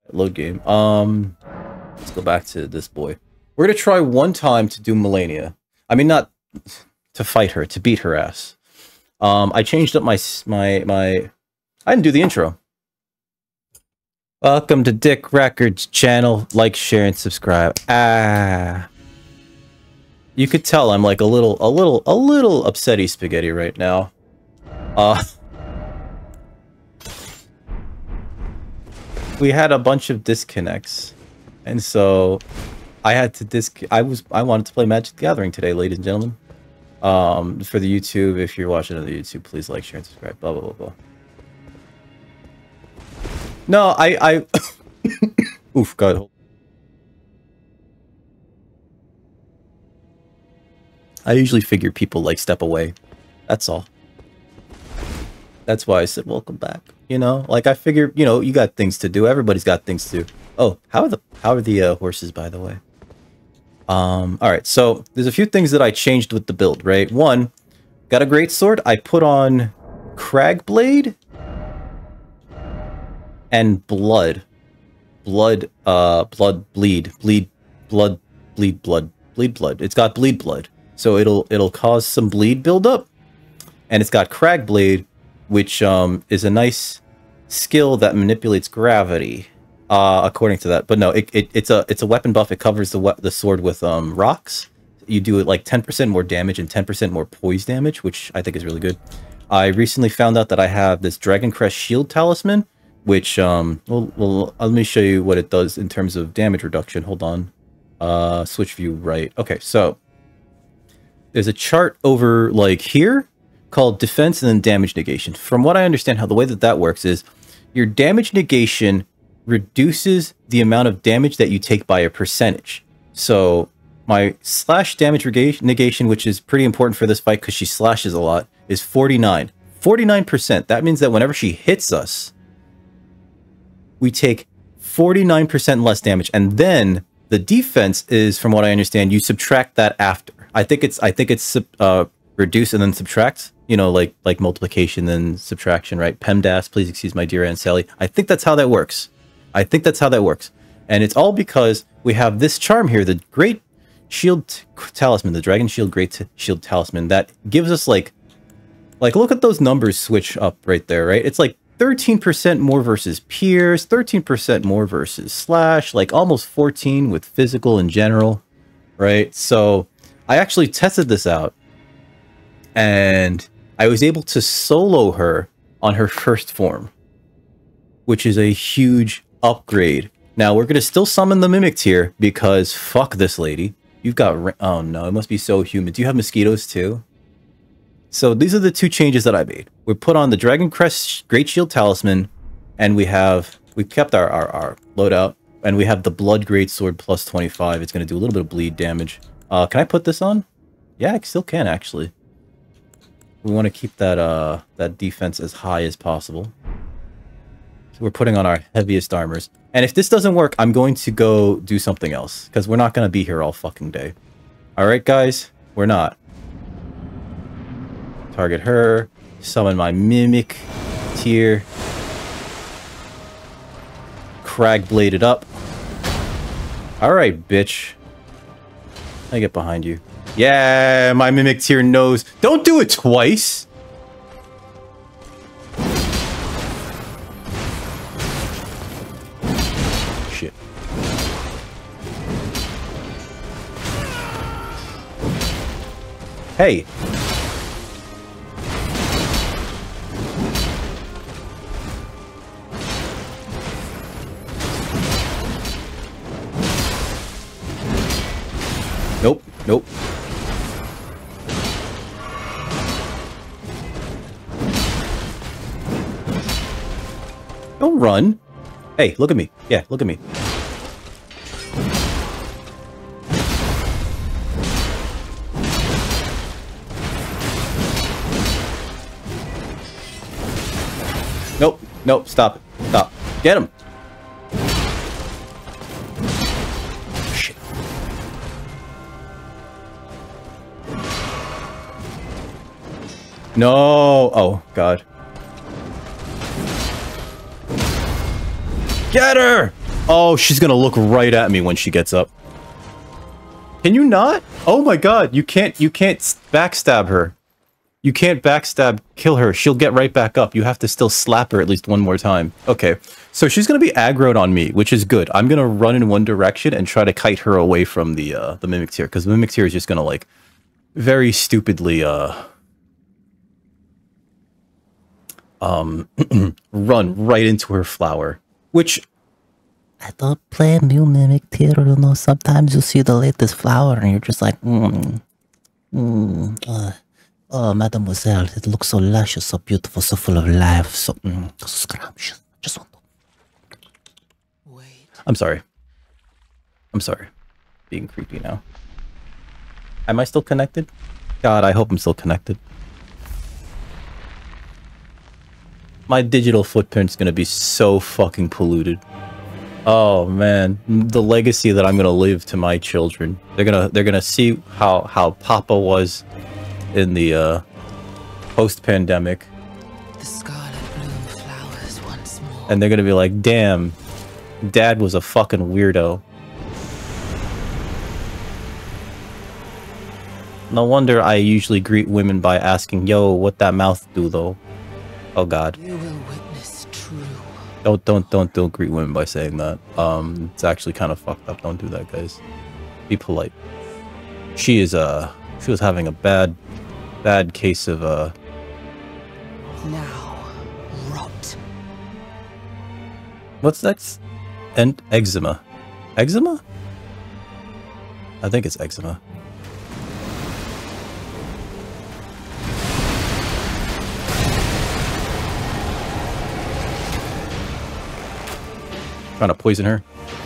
Load game. Let's go back to this boy. We're gonna try one time to do Melania. I mean, not to fight her, to beat her ass. I changed up my... I didn't do the intro. Welcome to Dick Records channel. Like, share, and subscribe. You could tell I'm like a little upsetty spaghetti right now. We had a bunch of disconnects, and so I had to I wanted to play Magic the Gathering today, ladies and gentlemen. For the YouTube, if you're watching on the YouTube, please like, share, and subscribe. Blah blah blah blah. No, I oof, God. I usually figure people like step away. That's all. That's why I said welcome back. You know, like I figure, you know, you got things to do. Everybody's got things to do. Oh, how are the horses, by the way? All right. So there's a few things that I changed with the build. Right. One, got a great sword. I put on Cragblade and blood. It's got bleed blood. So it'll cause some bleed buildup, and it's got Cragblade, which is a nice skill that manipulates gravity, according to that. But no, it's a weapon buff. It covers the sword with rocks. You do it like 10% more damage and 10% more poise damage, which I think is really good. I recently found out that I have this Dragon Crest Shield Talisman, which well, let me show you what it does in terms of damage reduction. Hold on, switch view right. Okay, so there's a chart over like here called defense and then damage negation. From what I understand, how the way that works is your damage negation reduces the amount of damage that you take by a percentage. So my slash damage negation, which is pretty important for this fight because she slashes a lot, is 49. 49%. That means that whenever she hits us, we take 49% less damage. And then the defense is, from what I understand, you subtract that after. I think it's reduce and then subtract, you know, like multiplication then subtraction, right? PEMDAS, please excuse my dear Aunt Sally. I think that's how that works. And it's all because we have this charm here, the Great Shield Talisman, the Dragon Shield Great Shield Talisman, that gives us like look at those numbers switch up right there, right? It's like 13% more versus pierce, 13% more versus slash, like almost 14 with physical in general, right? So I actually tested this out, and I was able to solo her on her first form, which is a huge upgrade. Now, we're going to still summon the Mimic tier, because fuck this lady. You've got... Oh, no, it must be so humid. Do you have mosquitoes, too? So, these are the two changes that I made. We put on the Dragon Crest Great Shield Talisman, and we kept our loadout, and we have the Blood Great Sword plus 25. It's going to do a little bit of bleed damage. Can I put this on? Yeah, I still can, actually. We want to keep that that defense as high as possible. So we're putting on our heaviest armors. And if this doesn't work, I'm going to go do something else, because we're not going to be here all fucking day. Alright, guys? We're not. Target her. Summon my Mimic tier. Cragblade it up. Alright, bitch. I get behind you. Yeah, my Mimic tier knows. Don't do it twice! Shit. Hey! Nope, nope. Don't run. Hey, look at me. Yeah, look at me. Nope, nope, stop it. Stop. Get him. Shit. No. Oh, God. Get her! Oh, she's gonna look right at me when she gets up. Can you not? Oh my god, you can't backstab her. You can't backstab kill her. She'll get right back up. You have to still slap her at least one more time. Okay, so she's gonna be aggroed on me, which is good. I'm gonna run in one direction and try to kite her away from the Mimic Tear, because the Mimic Tear is just gonna, like, very stupidly, run right into her flower. Which... I don't play new Mimic Tear, you know, sometimes you see the latest flower and you're just like, oh, mademoiselle, it looks so luscious, so beautiful, so full of life, so scrumptious. Just want to... Wait. I'm sorry. I'm sorry. Being creepy now. Am I still connected? God, I hope I'm still connected. My digital footprint's gonna be so fucking polluted. Oh man, the legacy that I'm gonna leave to my children. They're gonna see how Papa was in the post-pandemic. The scarlet bloom flowers once more. And they're gonna be like, damn, Dad was a fucking weirdo. No wonder I usually greet women by asking, yo, what that mouth do though? Oh god. You will witness true. Don't greet women by saying that. It's actually kind of fucked up. Don't do that, guys. Be polite. She was having a bad case of Now, rot. What's next? And eczema. Eczema? I think it's eczema. Trying to poison her.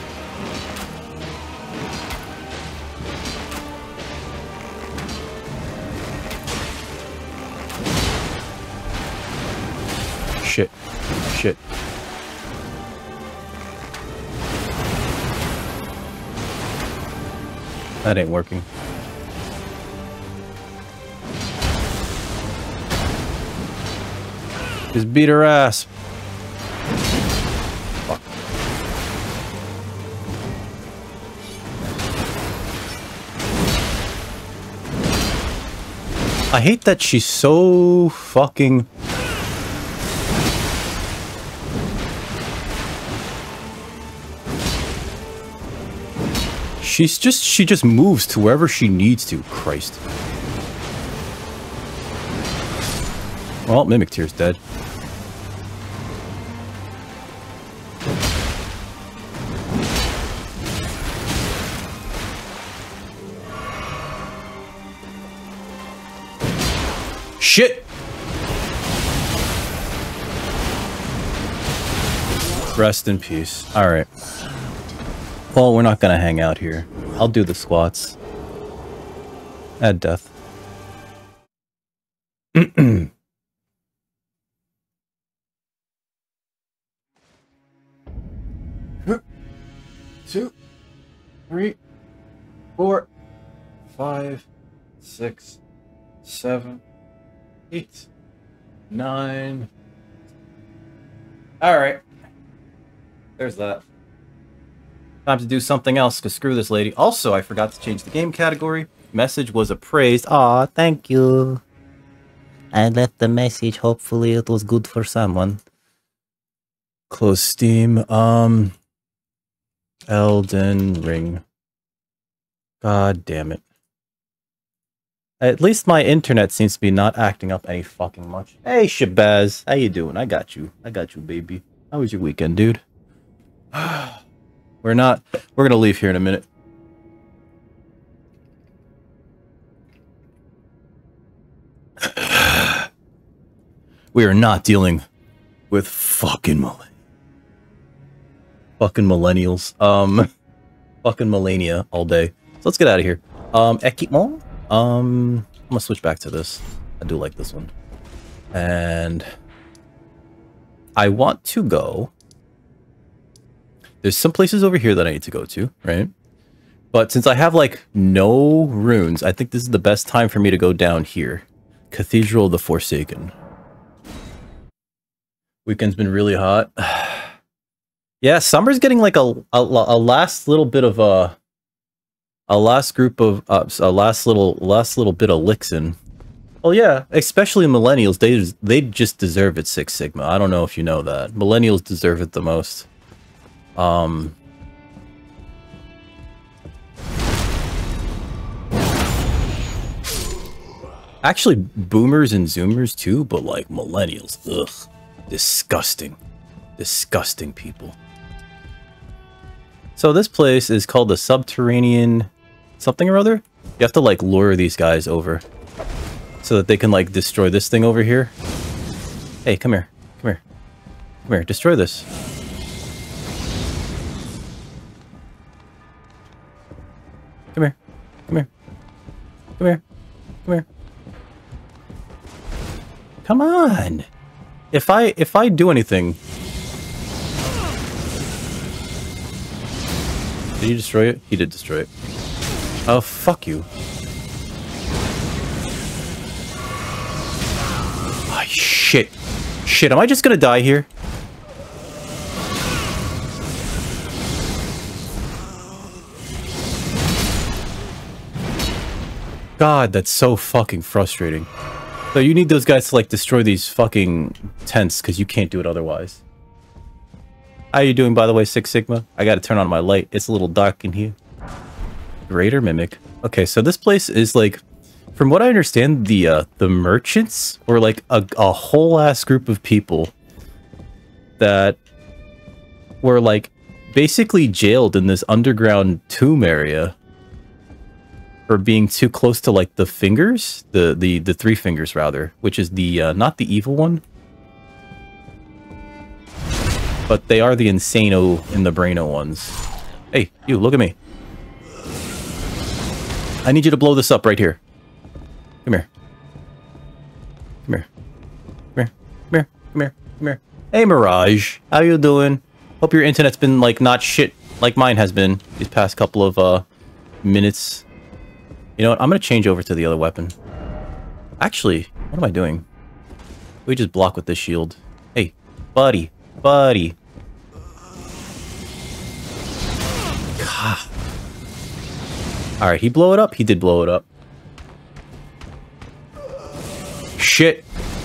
Shit. Shit. That ain't working. Just beat her ass. Fuck. I hate that she's so fucking... she just moves to wherever she needs to. Christ. Well, Mimic Tear's dead. Shit! Rest in peace. Alright. Well, we're not gonna hang out here. I'll do the squats. Add death. 2, 3, 4, 5, 6, 7, 8, 9. Alright. There's that. Time to do something else, because screw this lady. Also, I forgot to change the game category. Message was appraised. Aw, thank you. I left the message. Hopefully it was good for someone. Close Steam. Elden Ring. God damn it. At least my internet seems to be not acting up any fucking much. Hey, Shabazz. How you doing? I got you. I got you, baby. How was your weekend, dude? We're gonna leave here in a minute. We are not dealing with fucking millennials. Fucking millennia all day. So let's get out of here. Equipment. I'm gonna switch back to this. I do like this one. And I want to go. There's some places over here that I need to go to, right? But since I have, like, no runes, I think this is the best time for me to go down here. Cathedral of the Forsaken. Weekend's been really hot. Yeah, Summer's getting like a last little bit of a last group of a last little bit of licks in. Well, yeah, especially millennials, they just deserve it, Six Sigma. I don't know if you know that. Millennials deserve it the most. Actually, boomers and zoomers too, but like millennials, ugh, disgusting, disgusting people. So this place is called the Subterranean something or other. You have to like lure these guys over so that they can like destroy this thing over here. Hey, come here, come here, come here, destroy this. Come here, come here, come here, come here. Come on. If I do anything. Did he destroy it? He did destroy it. Oh, fuck you. Oh, shit. Shit, am I just gonna die here? God, that's so fucking frustrating. So you need those guys to like destroy these fucking tents because you can't do it otherwise. How are you doing, by the way, Six Sigma? I gotta turn on my light. It's a little dark in here. Greater Mimic. Okay, so this place is like, from what I understand, the merchants were like a whole ass group of people that were like basically jailed in this underground tomb area for being too close to like the fingers, the three fingers rather, which is the not the evil one, but they are the insano in the braino ones. Hey, you, look at me. I need you to blow this up right here. Come here. Come here. Come here. Come here. Come here. Come here. Hey, Mirage. How you doing? Hope your internet's been like not shit like mine has been these past couple of minutes. You know what? I'm going to change over to the other weapon. Actually, what am I doing? We just block with this shield. Hey, buddy. Buddy. God. Alright, he blew it up? He did blow it up. Shit.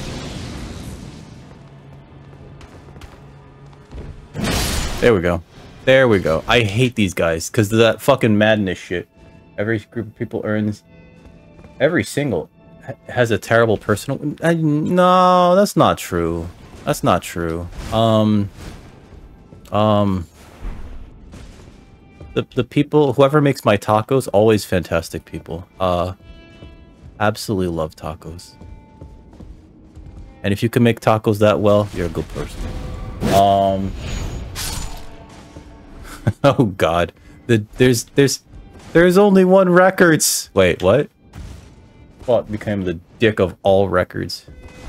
There we go. There we go. I hate these guys because of that fucking madness shit. Every group of people earns... Every single has a terrible personal... no, that's not true. That's not true. The people... Whoever makes my tacos, always fantastic people. Absolutely love tacos. And if you can make tacos that well, you're a good person. Oh god. There's only one records. Wait, what? Well, became the dick of all records.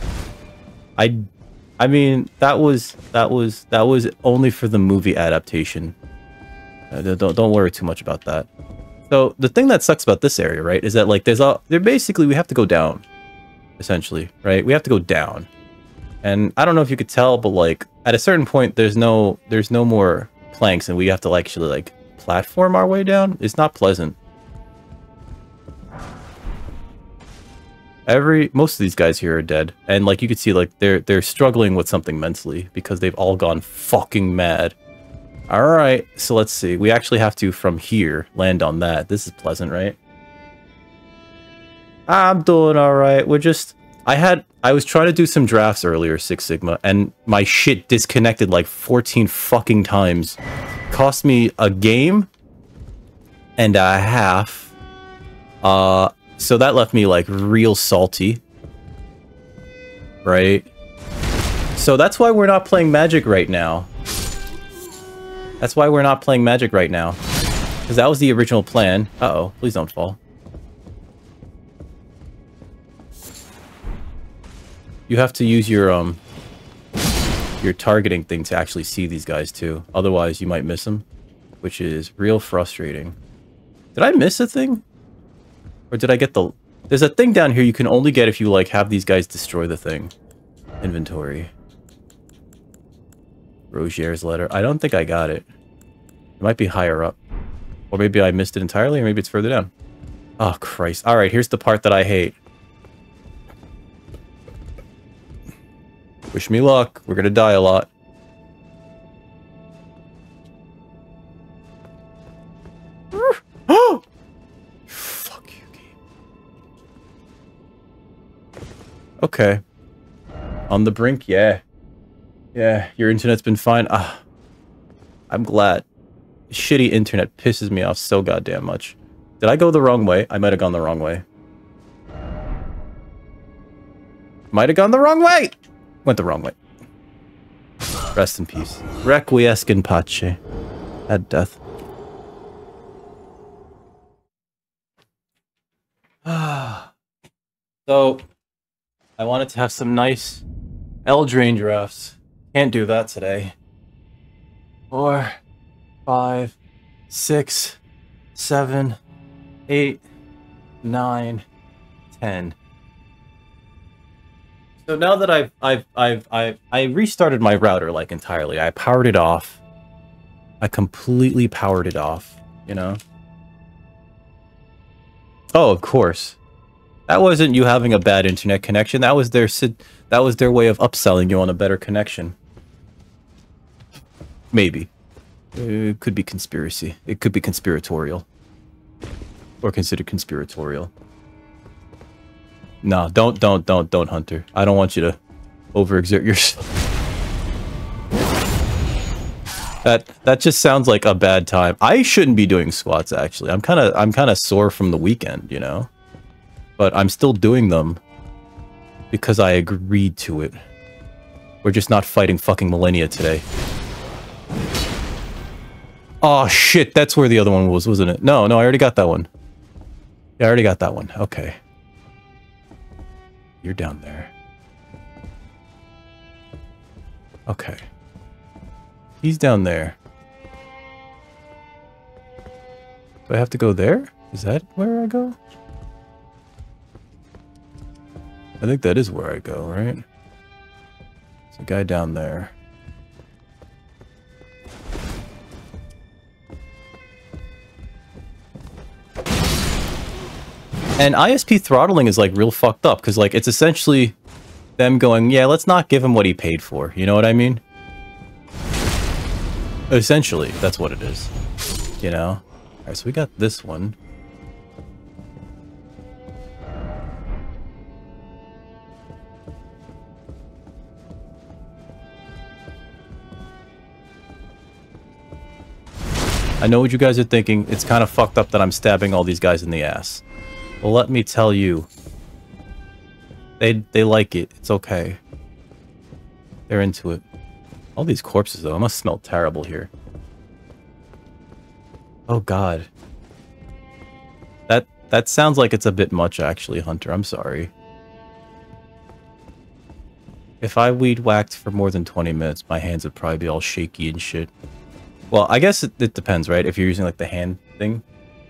I mean, that was only for the movie adaptation. Don't worry too much about that. So the thing that sucks about this area, right, is that like there basically we have to go down, essentially, right? We have to go down, and I don't know if you could tell, but like at a certain point, there's no more planks, and we have to actually like platform our way down. It's not pleasant. Most of these guys here are dead, and like you can see, like they're struggling with something mentally because they've all gone fucking mad. All right, so let's see. We actually have to from here land on that. This is pleasant, right? I'm doing all right. I was trying to do some drafts earlier, Six Sigma, and my shit disconnected like 14 fucking times. Cost me a game and a half. So that left me like real salty. Right? So that's why we're not playing Magic right now. That's why we're not playing Magic right now. Because that was the original plan. Uh-oh, please don't fall. You have to use your targeting thing to actually see these guys too. Otherwise, you might miss them, which is real frustrating. Did I miss a thing? Or did I get the... There's a thing down here you can only get if you, like, have these guys destroy the thing. Inventory. Rogier's letter. I don't think I got it. It might be higher up. Or maybe I missed it entirely, or maybe it's further down. Oh, Christ. Alright, here's the part that I hate. Wish me luck. We're gonna die a lot. Fuck you, game. Okay. On the brink? Yeah. Yeah, your internet's been fine. I'm glad. Shitty internet pisses me off so goddamn much. Did I go the wrong way? I might have gone the wrong way. Might have gone the wrong way! Went the wrong way. Rest in peace. Requiescat in pace. At death. So, I wanted to have some nice Eldraine drafts. Can't do that today. 4, 5, 6, 7, 8, 9, 10. So now that I restarted my router like entirely. I powered it off. I completely powered it off, you know? Oh, of course. That wasn't you having a bad internet connection. That was their way of upselling you on a better connection. Maybe. It could be conspiracy. It could be conspiratorial. Or considered conspiratorial. No, don't, Hunter. I don't want you to overexert yourself. That just sounds like a bad time. I shouldn't be doing squats, actually. I'm kind of sore from the weekend, you know? But I'm still doing them because I agreed to it. We're just not fighting fucking millennia today. Oh shit, that's where the other one was, wasn't it? No, I already got that one. Yeah, I already got that one. Okay. You're down there. Okay. He's down there. Do I have to go there? Is that where I go? I think that is where I go, right? There's a guy down there. And ISP throttling is like real fucked up because like it's essentially them going, yeah, let's not give him what he paid for. You know what I mean? Essentially, that's what it is. You know? Alright, so we got this one. I know what you guys are thinking. It's kind of fucked up that I'm stabbing all these guys in the ass. Well, let me tell you. They like it. It's okay. They're into it. All these corpses, though. It must smell terrible here. Oh, God. That sounds like it's a bit much, actually, Hunter. I'm sorry. If I weed whacked for more than 20 minutes, my hands would probably be all shaky and shit. Well, I guess it depends, right? If you're using, like, the hand thing.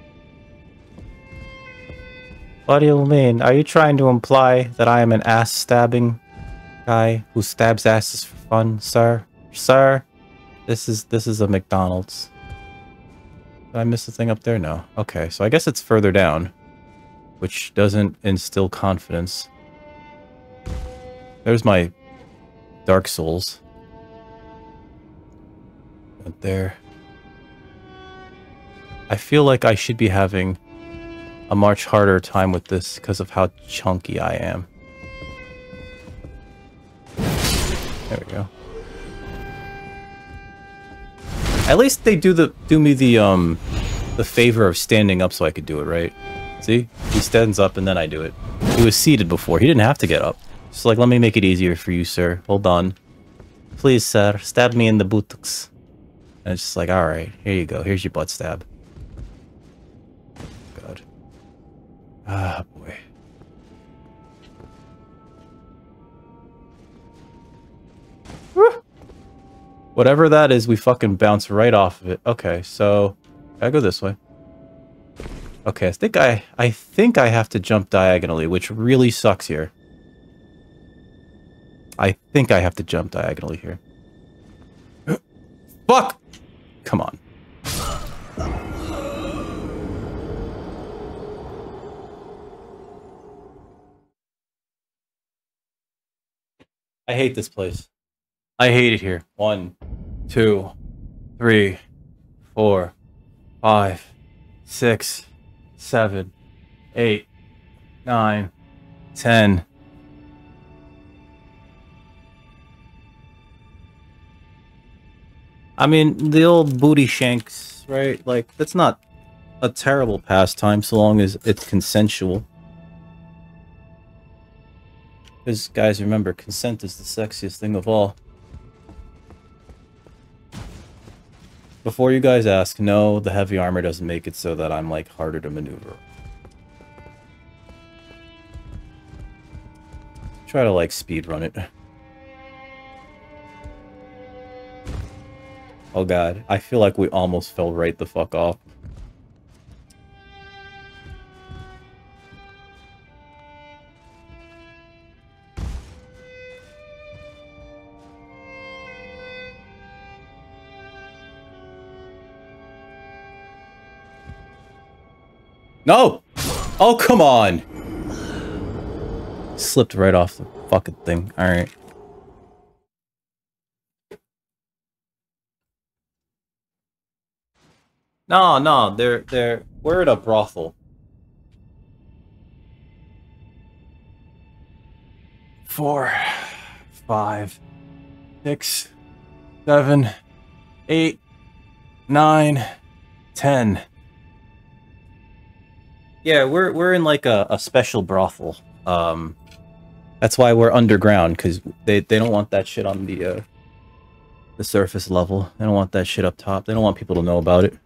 What do you mean? Are you trying to imply that I am an ass-stabbing guy who stabs asses for fun, sir? Sir? This is a McDonald's. Did I miss the thing up there? No. Okay, so I guess it's further down. Which doesn't instill confidence. There's my Dark Souls. Right there. I feel like I should be having a much harder time with this because of how chunky I am. There we go. At least they do me the favor of standing up so I could do it, right? See? He stands up and then I do it. He was seated before. He didn't have to get up. Just like, let me make it easier for you, sir. Hold on. Please, sir, stab me in the buttocks. And it's just like, alright, here you go. Here's your butt stab. God. Ah, boy. Woo! Whatever that is, we fucking bounce right off of it. Okay, so I go this way. Okay, I think I have to jump diagonally, which really sucks here. I think I have to jump diagonally here. Fuck! Come on. I hate this place. I hate it here. 1, 2, 3, 4, 5, 6, 7, 8, 9, 10. I mean, the old booty shanks, right? Like, that's not a terrible pastime so long as it's consensual. Because, guys, remember, consent is the sexiest thing of all. Before you guys ask, no, the heavy armor doesn't make it so that I'm, like, harder to maneuver. Try to, like, speedrun it. Oh god, I feel like we almost fell right the fuck off. No! Oh, come on! Slipped right off the fucking thing. Alright. No, we're at a brothel. 4, 5, 6, 7, 8, 9, 10. Yeah, we're in like a special brothel. That's why we're underground, because they don't want that shit on the surface level. They don't want that shit up top. They don't want people to know about it.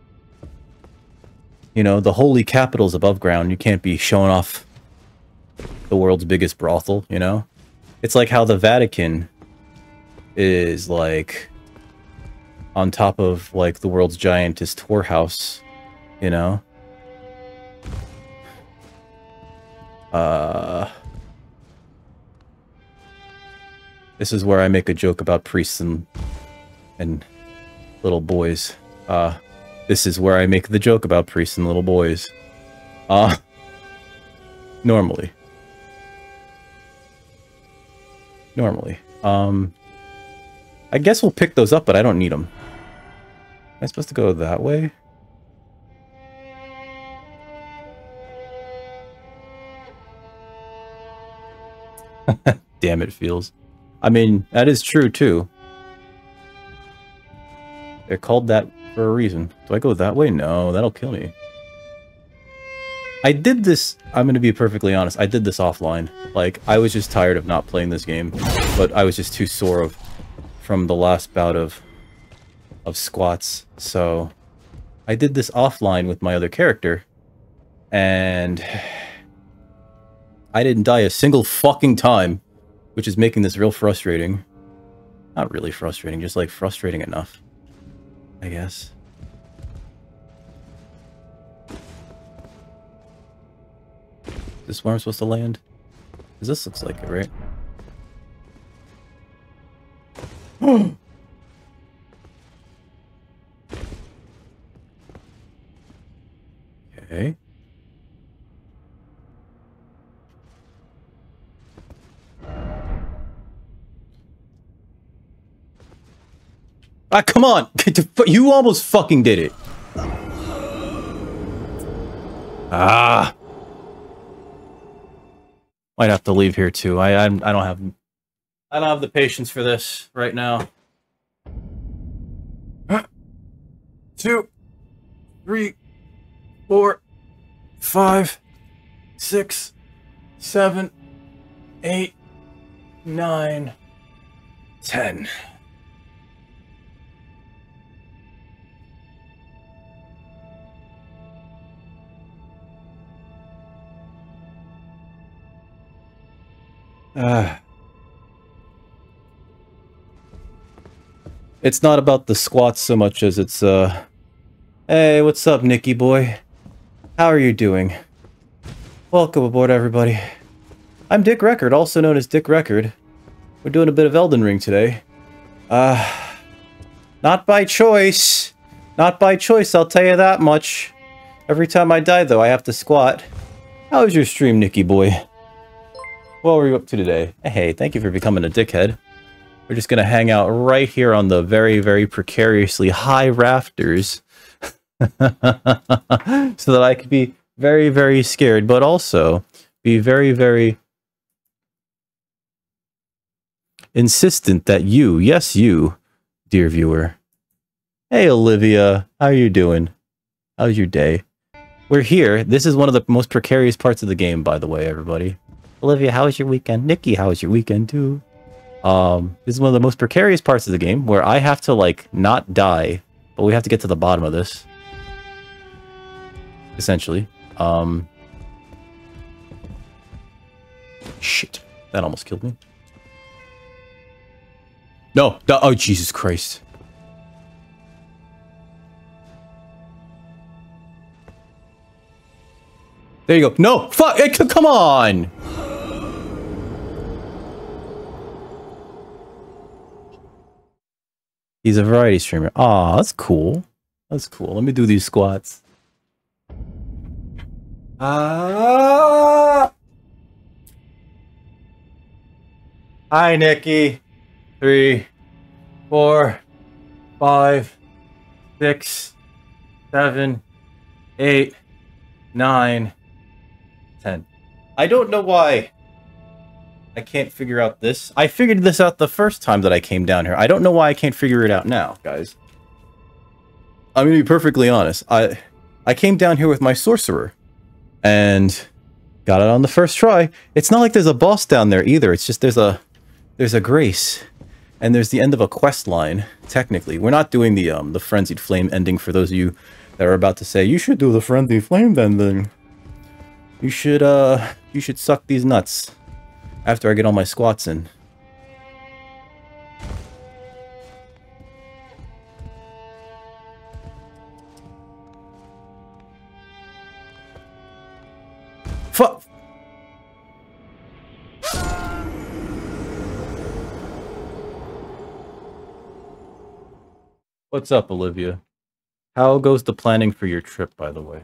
You know, the holy capital's above ground. You can't be showing off the world's biggest brothel, you know? It's like how the Vatican is, like, on top of, like, the world's giantest whorehouse, you know? This is where I make a joke about priests and little boys. This is where I make the joke about priests and little boys. Normally. I guess we'll pick those up, but I don't need them. Am I supposed to go that way? Damn it, feels. I mean, that is true, too. They're called that for a reason. Do I go that way? No, that'll kill me. I did this, I'm gonna be perfectly honest, I did this offline. Like, I was just tired of not playing this game, but I was just too sore from the last bout of squats, so I did this offline with my other character, and I didn't die a single fucking time, which is making this real frustrating. Not really frustrating, just like frustrating enough, I guess. Is this where I'm supposed to land? Because this looks like it, right? Okay. Ah, come on! You almost fucking did it! Ah! Might have to leave here too. I don't have the patience for this right now. 2, 3, 4, 5, 6, 7, 8, 9, 10. It's not about the squats so much as it's, hey, what's up, Nicky boy? How are you doing? Welcome aboard, everybody. I'm Dick Record, also known as Dick Record. We're doing a bit of Elden Ring today. Not Not by choice. Not by choice, I'll tell you that much. Every time I die, though, I have to squat. How was your stream, Nicky boy? What were you up to today? Hey, thank you for becoming a dickhead. We're just gonna hang out right here on the very, very precariously high rafters. So that I could be very, very scared, but also be very, very insistent that you, yes you, dear viewer. Hey Olivia, how are you doing? How's your day? We're here. This is one of the most precarious parts of the game, by the way, everybody. Olivia, how was your weekend? Nikki, how was your weekend too? This is one of the most precarious parts of the game where I have to, like, not die, but we have to get to the bottom of this. Essentially. Shit. That almost killed me. No! Oh, Jesus Christ. There you go. No! Fuck! Come on! He's a variety streamer. Aw, that's cool. That's cool. Let me do these squats. Hi, Nikki. 3, 4, 5, 6, 7, 8, 9, 10. I don't know why I can't figure out this. I figured this out the first time that I came down here. I don't know why I can't figure it out now, guys. I'm gonna be perfectly honest. I came down here with my sorcerer and got it on the first try. It's not like there's a boss down there either. It's just there's a grace. And there's the end of a quest line, technically. We're not doing the Frenzied Flame ending for those of you that are about to say, you should do the Frenzied Flame ending. You should suck these nuts after I get all my squats in. Fuck! What's up, Olivia? How goes the planning for your trip, by the way?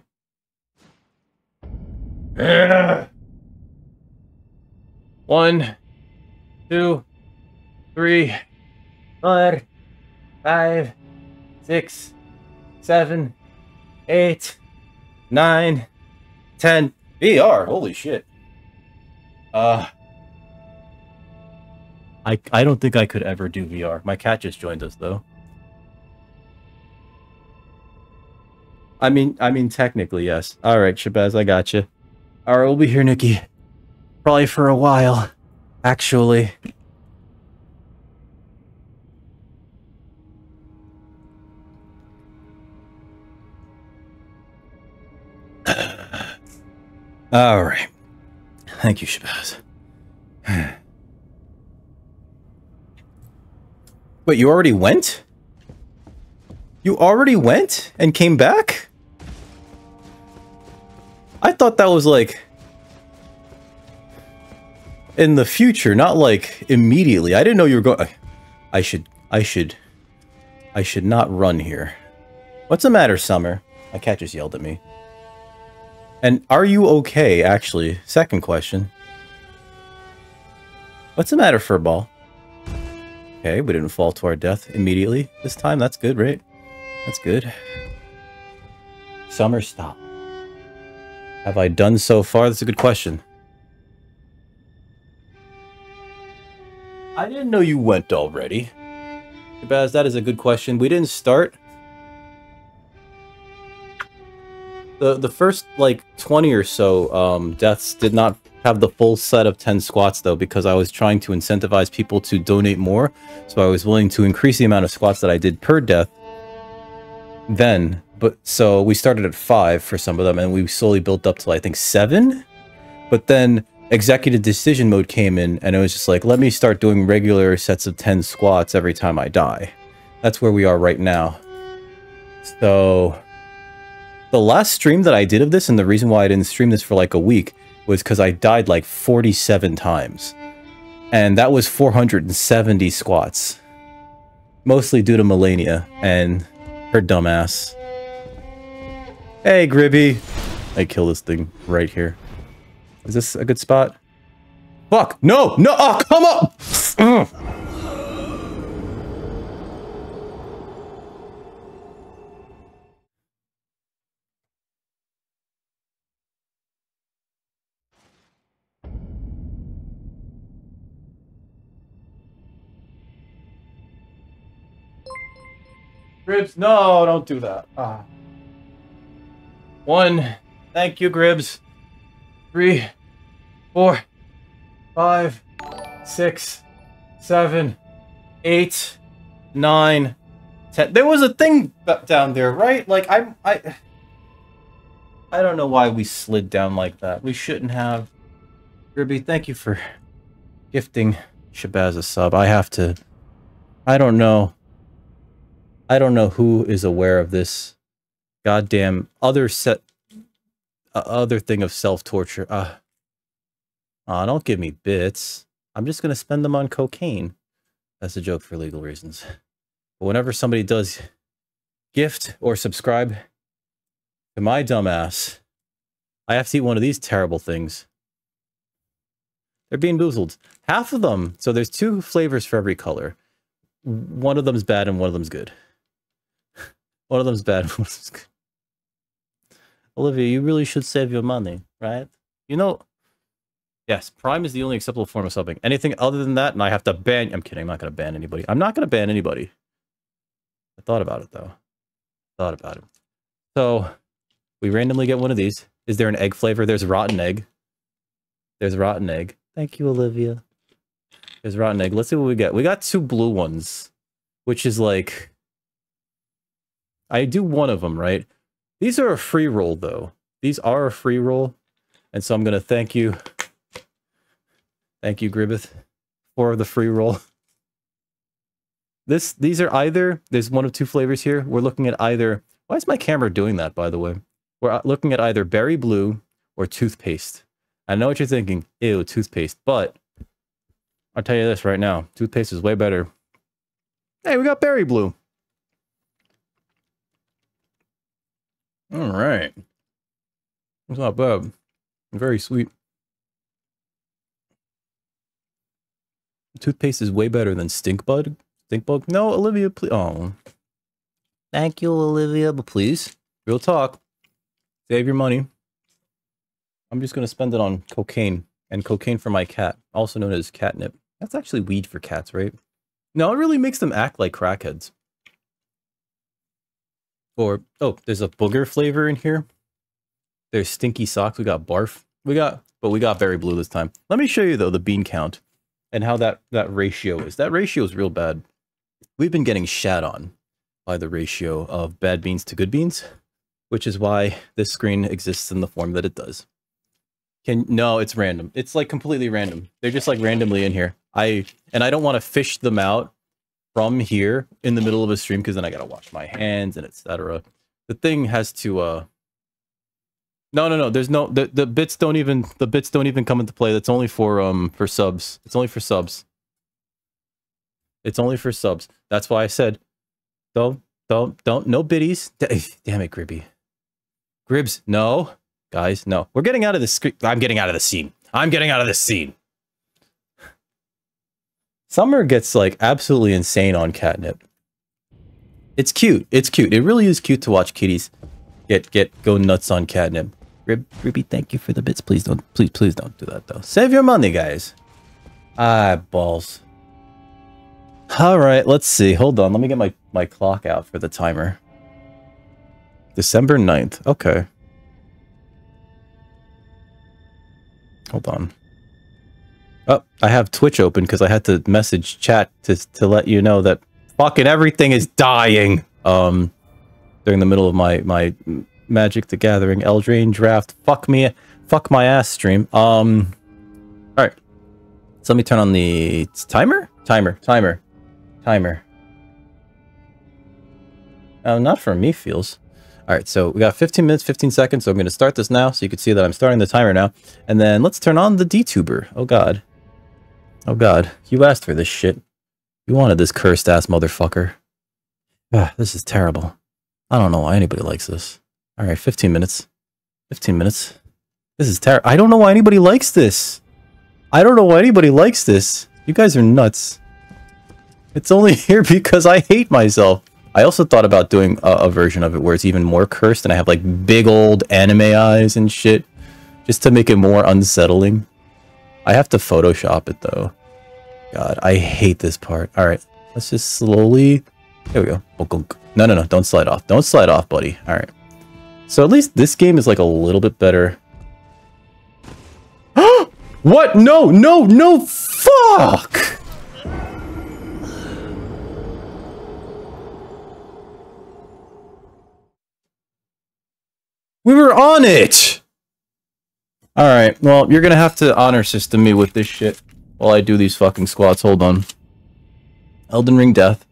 1, 2, 3, 4, 5, 6, 7, 8, 9, 10. VR, holy shit. I don't think I could ever do VR. My cat just joined us though. I mean technically yes. All right, Shabazz, I got you. All right, we'll be here, Nikki. Probably for a while, actually. All right. Thank you, Shabazz. Wait, you already went? You already went and came back? I thought that was like in the future, not like immediately. I didn't know you were going. I should not run here. What's the matter, Summer? My cat just yelled at me. And are you okay, actually? Second question. What's the matter, Furball? Okay, we didn't fall to our death immediately this time. That's good, right? That's good. Summer, stop. Have I done so far? That's a good question. I didn't know you went already. Baz, that is a good question. We didn't start. The first, like, 20 or so deaths did not have the full set of 10 squats, though, because I was trying to incentivize people to donate more. So I was willing to increase the amount of squats that I did per death. Then, but so we started at 5 for some of them, and we slowly built up to, I think, 7. But then executive decision mode came in, and it was just like, let me start doing regular sets of 10 squats every time I die. That's where we are right now. So the last stream that I did of this, and the reason why I didn't stream this for like a week, was because I died like 47 times. And that was 470 squats. Mostly due to Melania and her dumbass. Hey, Gribby. I kill this thing right here. Is this a good spot? Fuck! No! No! Oh, come up! Ugh. Gribs, no, don't do that. Ah. 1. Thank you, Gribs. 3, 4, 5, 6, 7, 8, 9, 10. There was a thing down there, right? Like I don't know why we slid down like that. We shouldn't have. Gribby, thank you for gifting Shabazz a sub. I have to. I don't know who is aware of this goddamn other thing of self-torture. Don't give me bits. I'm just gonna spend them on cocaine. That's a joke for legal reasons. But whenever somebody does gift or subscribe to my dumbass, I have to eat one of these terrible things. They're being boozled. Half of them. So there's 2 flavors for every color. One of them's bad and one of them's good. One of them's bad. One of them's good. Olivia, you really should save your money, right? You know, yes, Prime is the only acceptable form of subbing. Anything other than that, and I have to ban... I'm kidding, I'm not going to ban anybody. I'm not going to ban anybody. I thought about it, though. Thought about it. So, we randomly get one of these. Is there an egg flavor? There's rotten egg. There's rotten egg. Thank you, Olivia. There's rotten egg. Let's see what we get. We got 2 blue ones, which is like... I do one of them, right? These are a free roll, though. These are a free roll. And so I'm going to thank you. Thank you, Gribbeth, for the free roll. These are either... There's one of 2 flavors here. We're looking at either... Why is my camera doing that, by the way? We're looking at either berry blue or toothpaste. I know what you're thinking. Ew, toothpaste. But I'll tell you this right now. Toothpaste is way better. Hey, we got berry blue. All right. It's not bad. Very sweet. Toothpaste is way better than stink bug. Stink bug? No, Olivia, please. Oh. Thank you, Olivia, but please. Real talk. Save your money. I'm just going to spend it on cocaine. And cocaine for my cat. Also known as catnip. That's actually weed for cats, right? No, it really makes them act like crackheads. Or, oh, there's a booger flavor in here. There's stinky socks. We got barf. But we got berry blue this time. Let me show you, though, the bean count. And how that ratio is. That ratio is real bad. We've been getting shat on by the ratio of bad beans to good beans. Which is why this screen exists in the form that it does. No, it's random. It's like completely random. They're just like randomly in here. I don't want to fish them out from here in the middle of a stream because then I gotta wash my hands and etc. The thing has to no, there's no the bits don't even come into play. That's only for subs. It's only for subs. It's only for subs. That's why I said don't no biddies. Damn it, Gribby. Gribs, no. Guys, no. We're getting out of this screen. I'm getting out of the scene. I'm getting out of this scene. Summer gets, like, absolutely insane on catnip. It's cute. It's cute. It really is cute to watch kitties go nuts on catnip. Ribby, thank you for the bits. Please don't do that, though. Save your money, guys. Ah, balls. All right, let's see. Hold on. Let me get my clock out for the timer. December 9th. Okay. Hold on. Oh, I have Twitch open because I had to message chat to let you know that fucking everything is dying. During the middle of my Magic the Gathering Eldraine draft. Fuck my ass stream. All right. So let me turn on the timer. Not for me, feels. All right, so we got 15 minutes, 15 seconds, so I'm going to start this now, so you can see that I'm starting the timer now. And then let's turn on the DTuber. Oh, God. Oh, God. You asked for this shit. You wanted this cursed ass motherfucker. Ah, this is terrible. I don't know why anybody likes this. Alright, 15 minutes. 15 minutes. This is terrible. I don't know why anybody likes this. I don't know why anybody likes this. You guys are nuts. It's only here because I hate myself. I also thought about doing a version of it where it's even more cursed and I have like big old anime eyes and shit. Just to make it more unsettling. I have to Photoshop it though. God, I hate this part. Alright, let's just slowly... There we go. No, no, no, don't slide off. Don't slide off, buddy. Alright. So at least this game is like a little bit better. What? No, no, no! Fuck! We were on it! Alright, well, you're gonna have to honor system me with this shit while I do these fucking squats. Hold on. Elden Ring Death.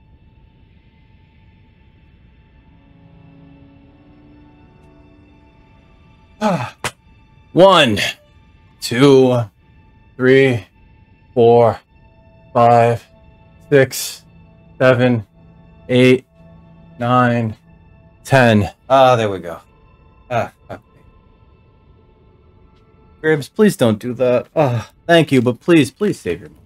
One, 2, 3, 4, 5, 6, 7, 8, 9, 10. Ah, there we go. Ah, okay. Gribs, please don't do that. Ah, thank you, but please, please save your money.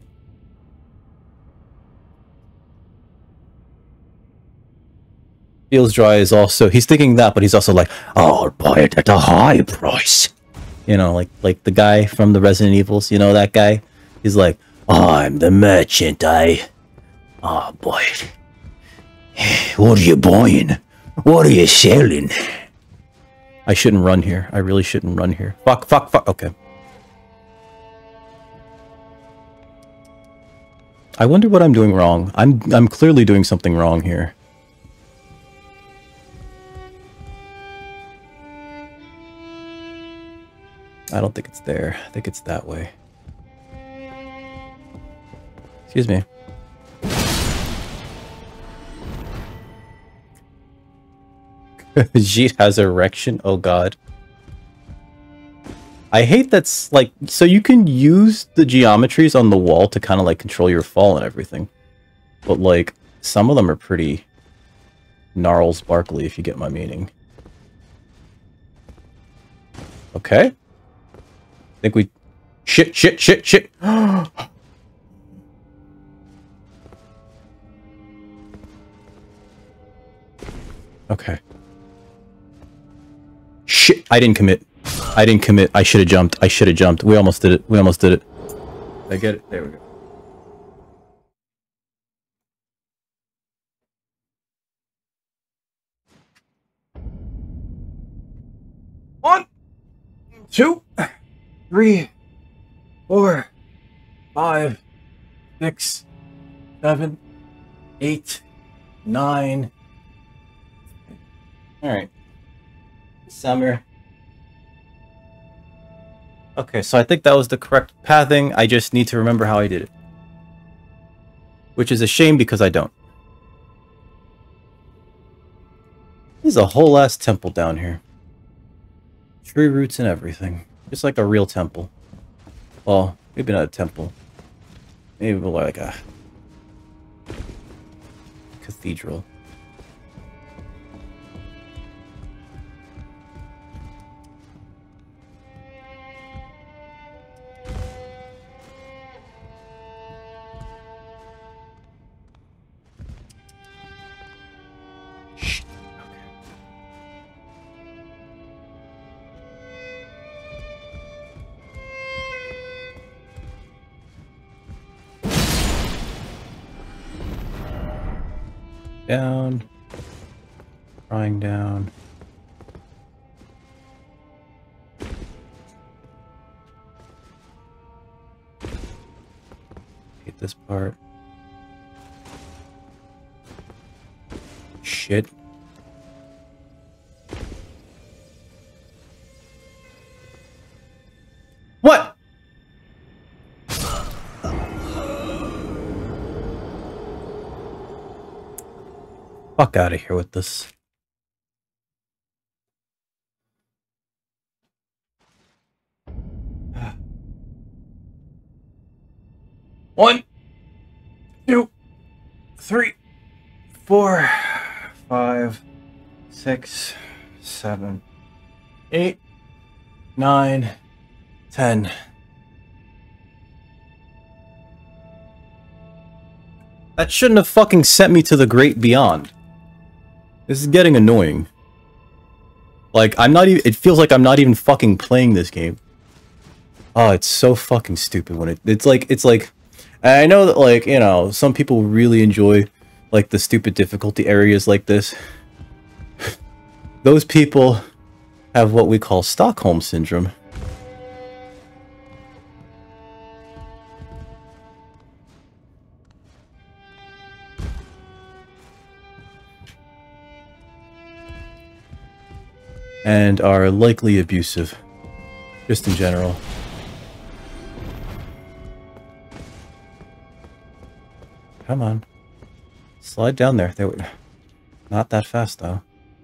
Feels Dry is also, he's thinking that, but he's also like, I'll buy it at a high price. You know, like the guy from the Resident Evils, you know that guy? He's like, I'm the merchant, Oh boy. What are you buying? What are you selling? I shouldn't run here. I really shouldn't run here. Fuck, fuck, fuck. Okay. I wonder what I'm doing wrong. I'm clearly doing something wrong here. I don't think it's there. I think it's that way. Excuse me. Jeet has erection. Oh god. I hate that's like, so you can use the geometries on the wall to kind of like control your fall and everything. But like, some of them are pretty gnarl sparkly, if you get my meaning. Okay. I think we... Shit, shit, shit, shit! Okay. Shit, I didn't commit. I didn't commit. I should have jumped. I should have jumped. We almost did it. We almost did it. Did I get it? There we go. One, 2, 3, 4, 5, 6, 7, 8, 9. Alright. Summer. Okay, so I think that was the correct pathing. I just need to remember how I did it. Which is a shame because I don't. There's a whole ass temple down here. Tree roots and everything. Just like a real temple. Well, maybe not a temple. Maybe more like a cathedral. Down. Crying down. Get this part. Shit. What? Fuck out of here with this. One, 2, 3, 4, 5, 6, 7, 8, 9, 10. That shouldn't have fucking sent me to the great beyond. This is getting annoying. Like, I'm not even- it feels like I'm not even fucking playing this game. Oh, it's so fucking stupid when it's like, and I know that, like, you know, some people really enjoy, like, the stupid difficulty areas like this. Those people have what we call Stockholm Syndrome. And are likely abusive. Just in general. Come on. Slide down there. They were not that fast, though.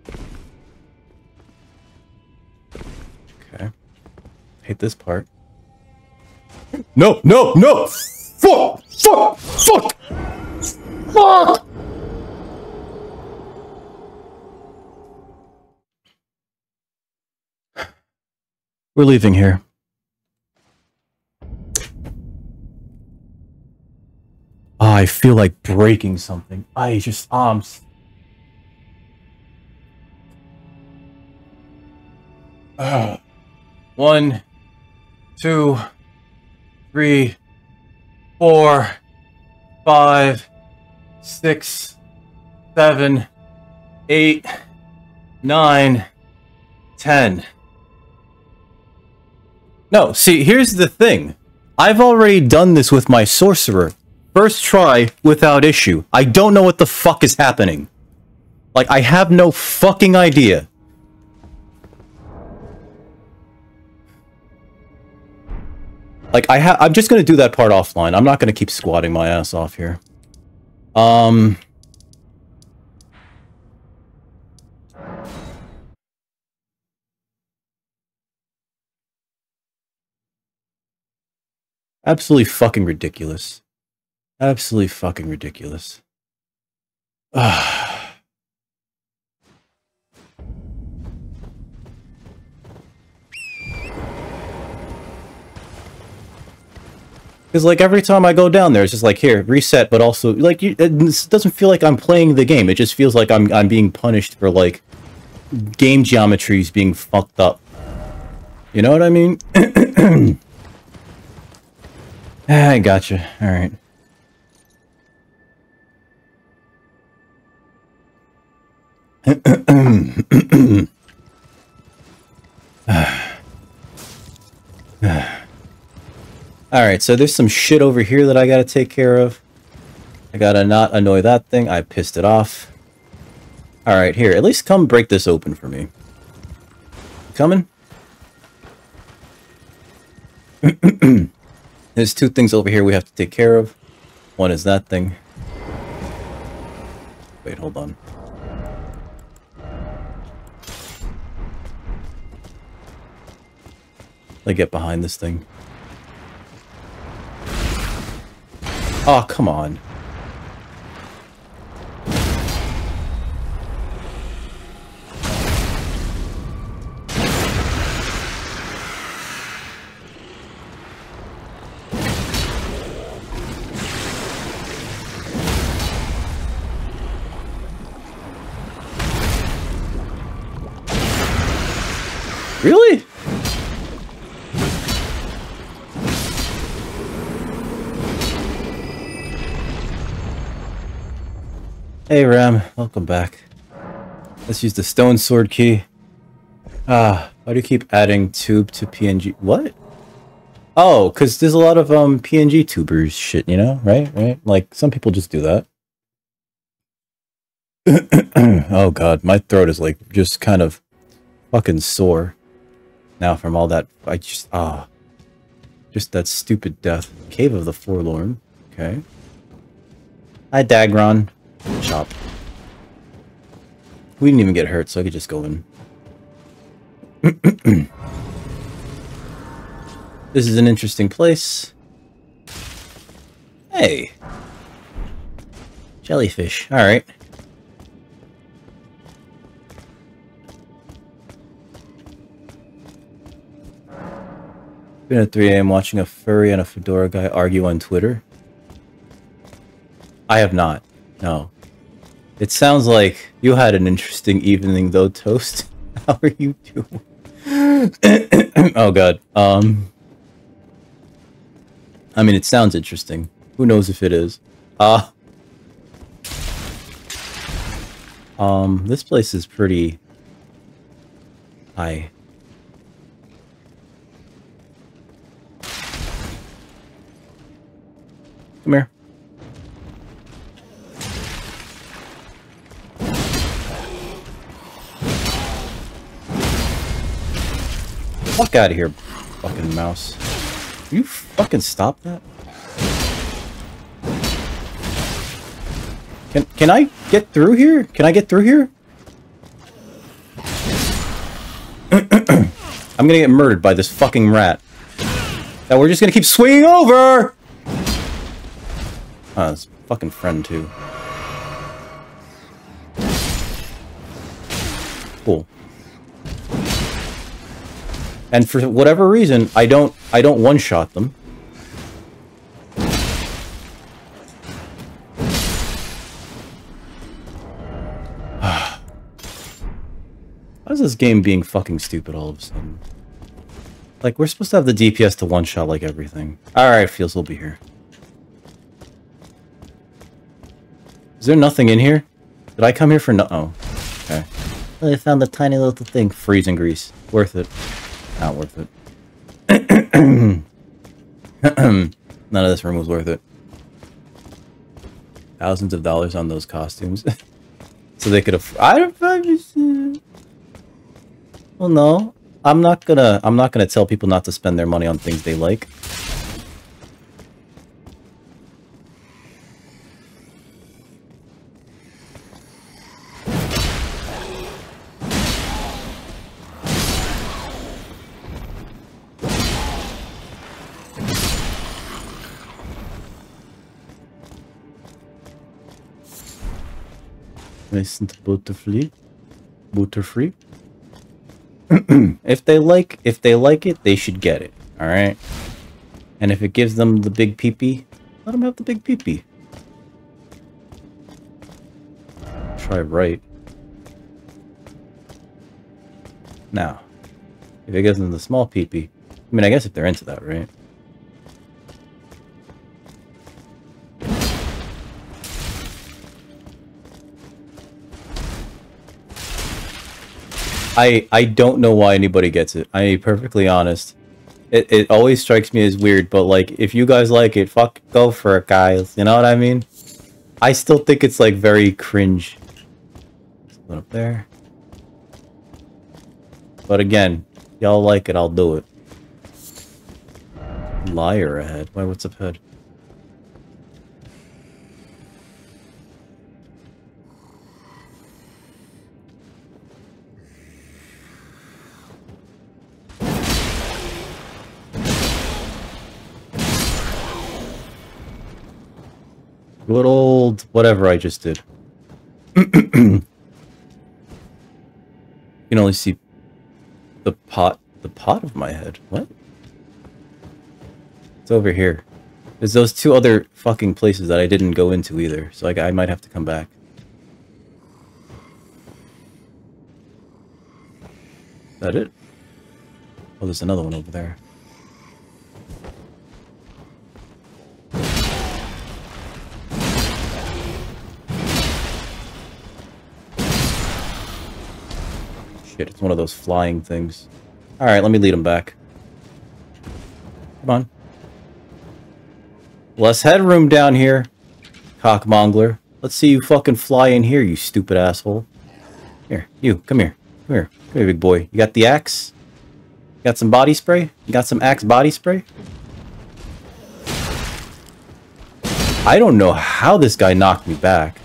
Okay. Hate this part. No! No! No! Fuck! Fuck! Fuck! Fuck! We're leaving here. Oh, I feel like breaking something. I just, 1, 2, 3, 4, 5, 6, 7, 8, 9, 10. No, see, here's the thing. I've already done this with my sorcerer. First try, without issue. I don't know what the fuck is happening. Like, I have no fucking idea. Like, I'm just gonna do that part offline. I'm not gonna keep squatting my ass off here. Absolutely fucking ridiculous. Absolutely fucking ridiculous. Because, like, every time I go down there, it's just like, here, reset, but also, like, it doesn't feel like I'm playing the game. It just feels like I'm being punished for, like, game geometries being fucked up. You know what I mean? I gotcha. Alright. Alright, so there's some shit over here that I gotta take care of. I gotta not annoy that thing. I pissed it off. Alright, here. At least come break this open for me. Coming? There's 2 things over here we have to take care of. One is that thing. Wait, hold on. Let me get behind this thing. Oh, come on. Really? Hey Ram, welcome back. Let's use the stone sword key. Why do you keep adding tube to PNG? What? Oh, because there's a lot of PNG tubers shit, you know? Right? Like, some people just do that. Oh god, my throat is like just kind of fucking sore. Now from all that, just that stupid death. Cave of the Forlorn. Okay. Hi, Dagron. Chop. We didn't even get hurt, so I could just go in. This is an interesting place. Hey. Jellyfish. Alright. Been at 3 a.m. watching a furry and a fedora guy argue on Twitter. I have not. No. It sounds like you had an interesting evening though, Toast. How are you doing? Oh god. I mean, it sounds interesting. Who knows if it is? This place is pretty high. Come here. Fuck out of here, fucking mouse. Will you fucking stop that? Can I get through here? Can I get through here? I'm gonna get murdered by this fucking rat. That we're just gonna keep swinging over! Oh, it's fucking friend too. Cool. And for whatever reason, I don't one-shot them. How is this game being fucking stupid all of a sudden? Like, we're supposed to have the DPS to one-shot like everything. Alright, feels we'll be here. Is there nothing in here? Did I come here for no- oh. Okay. I found a tiny little thing. Freezing grease. Worth it. Not worth it. None of this room was worth it. Thousands of dollars on those costumes. So they could have- Well, no. I'm not gonna tell people not to spend their money on things they like. Isn't butterfree? Butterfree? If they like it, they should get it. All right. And if it gives them the big peepee, let them have the big peepee. Try right. Now, if it gives them the small peepee, I mean, I guess if they're into that, right? I don't know why anybody gets it. I'll be perfectly honest. It always strikes me as weird, but like, if you guys like it, fuck, go for it, guys. You know what I mean? I still think it's like very cringe. Put up there. But again, y'all like it, I'll do it. Liar ahead. Why, what's up ahead? Good old whatever I just did. You can only see the pot of my head. What? It's over here. There's those two other fucking places that I didn't go into either, so I might have to come back. Is that it? Oh, there's another one over there. Shit, it's one of those flying things. Alright, let me lead him back. Come on. Less headroom down here, cockmongler. Let's see you fucking fly in here, you stupid asshole. Here, you, come here. Come here. Come here, big boy. You got the axe? You got some body spray? You got some axe body spray? I don't know how this guy knocked me back.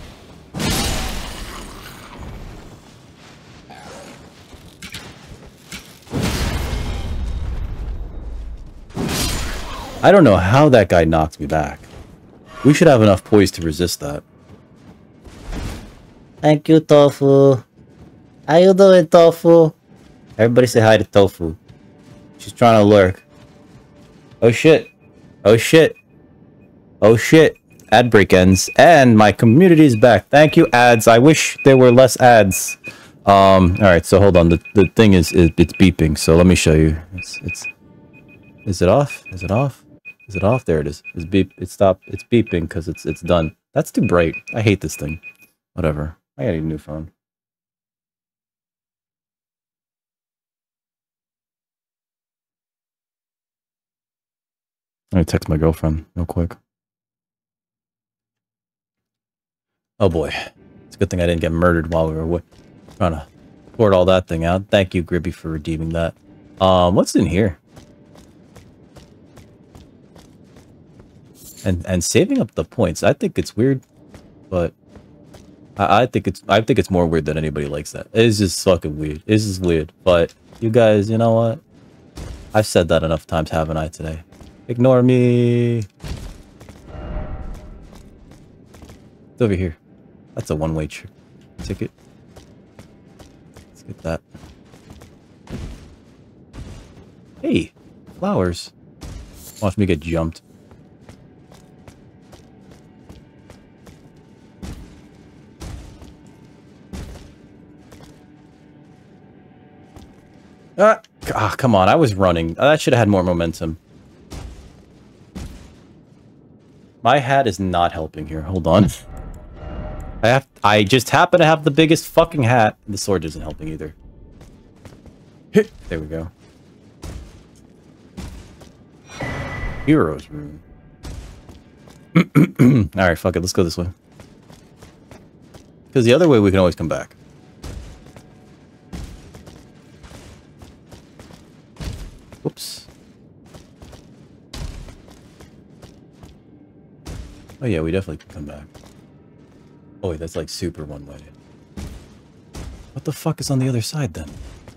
I don't know how that guy knocked me back. We should have enough poise to resist that. Thank you, Tofu. How you doing, Tofu? Everybody say hi to Tofu. She's trying to lurk. Oh shit. Oh shit. Oh shit. Ad break ends. And my community is back. Thank you, ads. I wish there were less ads. Alright, so hold on. The thing is it's beeping, so let me show you. Is it off? Is it off? Is it off? There it is. It's beep. It stopped. It's beeping because it's done. That's too bright. I hate this thing. Whatever. I gotta get a new phone. I'm gonna text my girlfriend real quick. Oh boy. It's a good thing I didn't get murdered while we were trying to sort all that thing out. Thank you, Gribby, for redeeming that. What's in here? And saving up the points. I think it's weird, but I think it's more weird than anybody likes that. It's just fucking weird. It's just weird. But you guys, you know what? I've said that enough times, haven't I, today? Ignore me. It's over here. That's a one-way ticket. Let's get that. Hey, flowers. Watch me get jumped. Come on, I was running. That should have had more momentum. My hat is not helping here. Hold on. I just happen to have the biggest fucking hat. The sword isn't helping either. There we go. Heroes room. Alright, fuck it. Let's go this way. Because the other way we can always come back. Whoops. Oh yeah, we definitely can come back. Oh wait, that's like super one-way. What the fuck is on the other side then?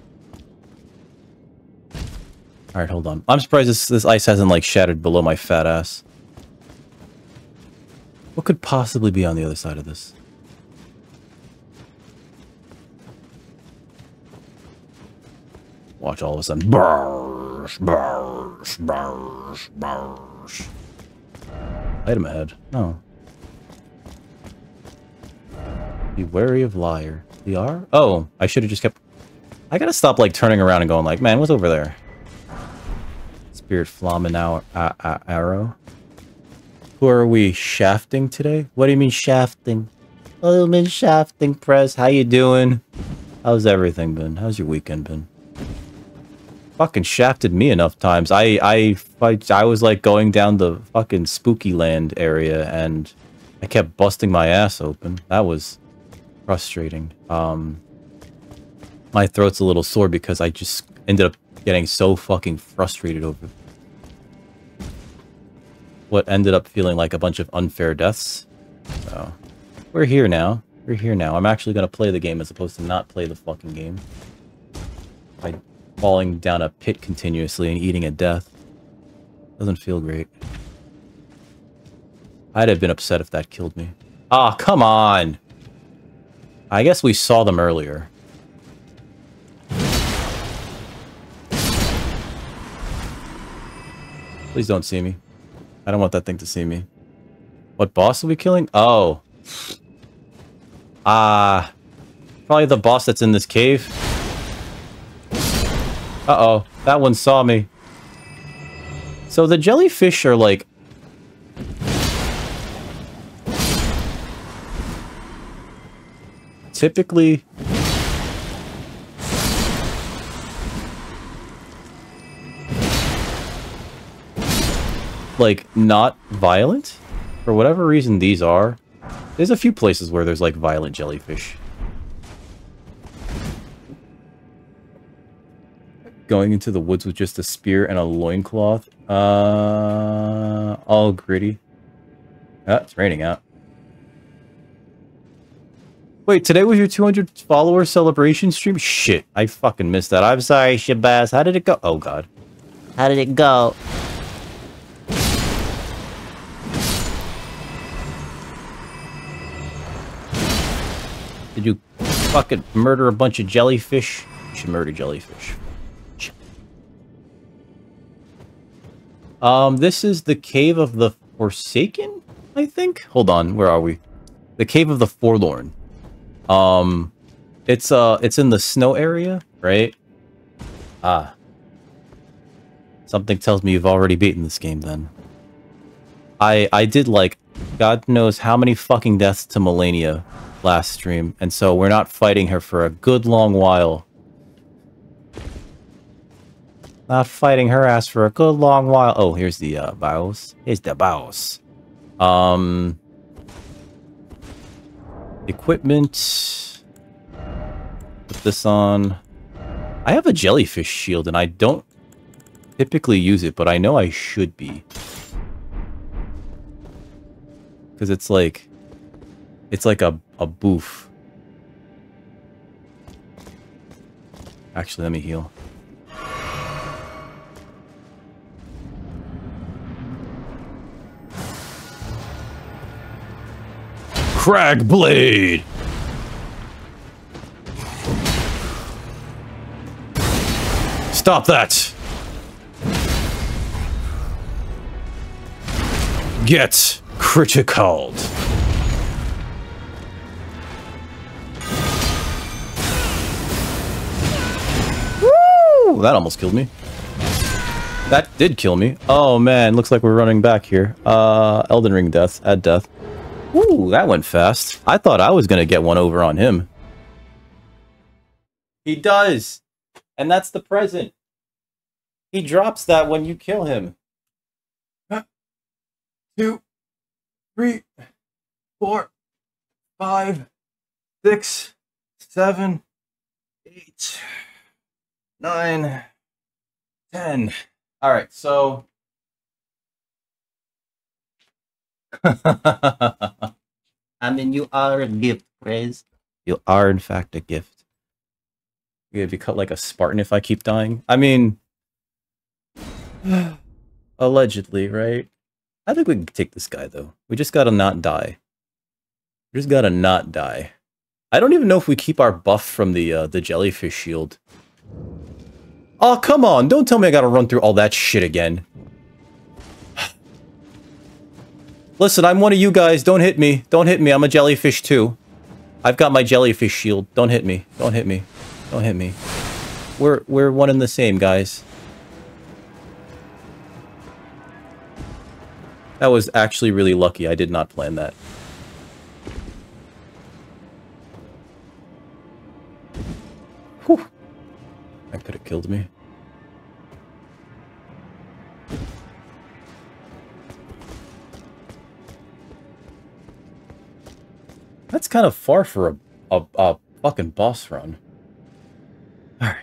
Alright, hold on. I'm surprised this ice hasn't like shattered below my fat ass. What could possibly be on the other side of this? Watch all of a sudden. Barsh, barsh, barsh, barsh. Item ahead. No. Be wary of liar. DR? Oh, I should have just kept... I gotta stop, like, turning around and going like, man, what's over there? Spirit Flamin' Arrow. Who are we shafting today? What do you mean shafting? What do you mean shafting, Press? How you doing? How's everything been? How's your weekend been? Fucking shafted me enough times. I was like going down the fucking spooky land area and I kept busting my ass open. That was frustrating. My throat's a little sore because I just ended up getting so fucking frustrated over what ended up feeling like a bunch of unfair deaths. So we're here now. We're here now. I'm actually gonna play the game as opposed to not play the fucking game. By falling down a pit continuously and eating a death. Doesn't feel great. I'd have been upset if that killed me. Ah, come on! I guess we saw them earlier. Please don't see me. I don't want that thing to see me. What boss are we killing? Oh. Probably the boss that's in this cave. Uh-oh. That one saw me. So the jellyfish are like... typically... like, not violent? For whatever reason these are. There's a few places where there's, like, violent jellyfish. Going into the woods with just a spear and a loincloth. All gritty. Ah, it's raining out. Wait, today was your 200 follower celebration stream? Shit, I fucking missed that. I'm sorry, Shabazz. How did it go? Oh, God. How did it go? Did you fucking murder a bunch of jellyfish? You should murder jellyfish. This is the Cave of the Forsaken, I think? Hold on, where are we? The Cave of the Forlorn. It's in the snow area, right? Ah. Something tells me you've already beaten this game, then. I did, like, God knows how many fucking deaths to Melania last stream, and so we're not fighting her for a good long while. Not fighting her ass for a good long while. Oh, here's the bows. Here's the bows. Equipment. Put this on. I have a jellyfish shield, and I don't typically use it, but I know I should be. Because it's like a boof. Actually, let me heal. Crag Blade! Stop that! Get critical. Woo! That almost killed me. That did kill me. Oh man, looks like we're running back here. Elden Ring death. Add death. Ooh, that went fast. I thought I was gonna get one over on him. He does! And that's the present. He drops that when you kill him. 2, 3, 4, 5, 6, 7, 8, 9, 10. Alright, so... I mean, you are a gift, Praise. You are, in fact, a gift. You're gonna be cut like a Spartan if I keep dying. I mean... allegedly, right? I think we can take this guy, though. We just gotta not die. We just gotta not die. I don't even know if we keep our buff from the jellyfish shield. Oh, come on! Don't tell me I gotta run through all that shit again. Listen, I'm one of you guys. Don't hit me. Don't hit me. I'm a jellyfish, too. I've got my jellyfish shield. Don't hit me. Don't hit me. Don't hit me. We're one and the same, guys. That was actually really lucky. I did not plan that. Whew. That could have killed me. That's kind of far for a fucking boss run. Alright.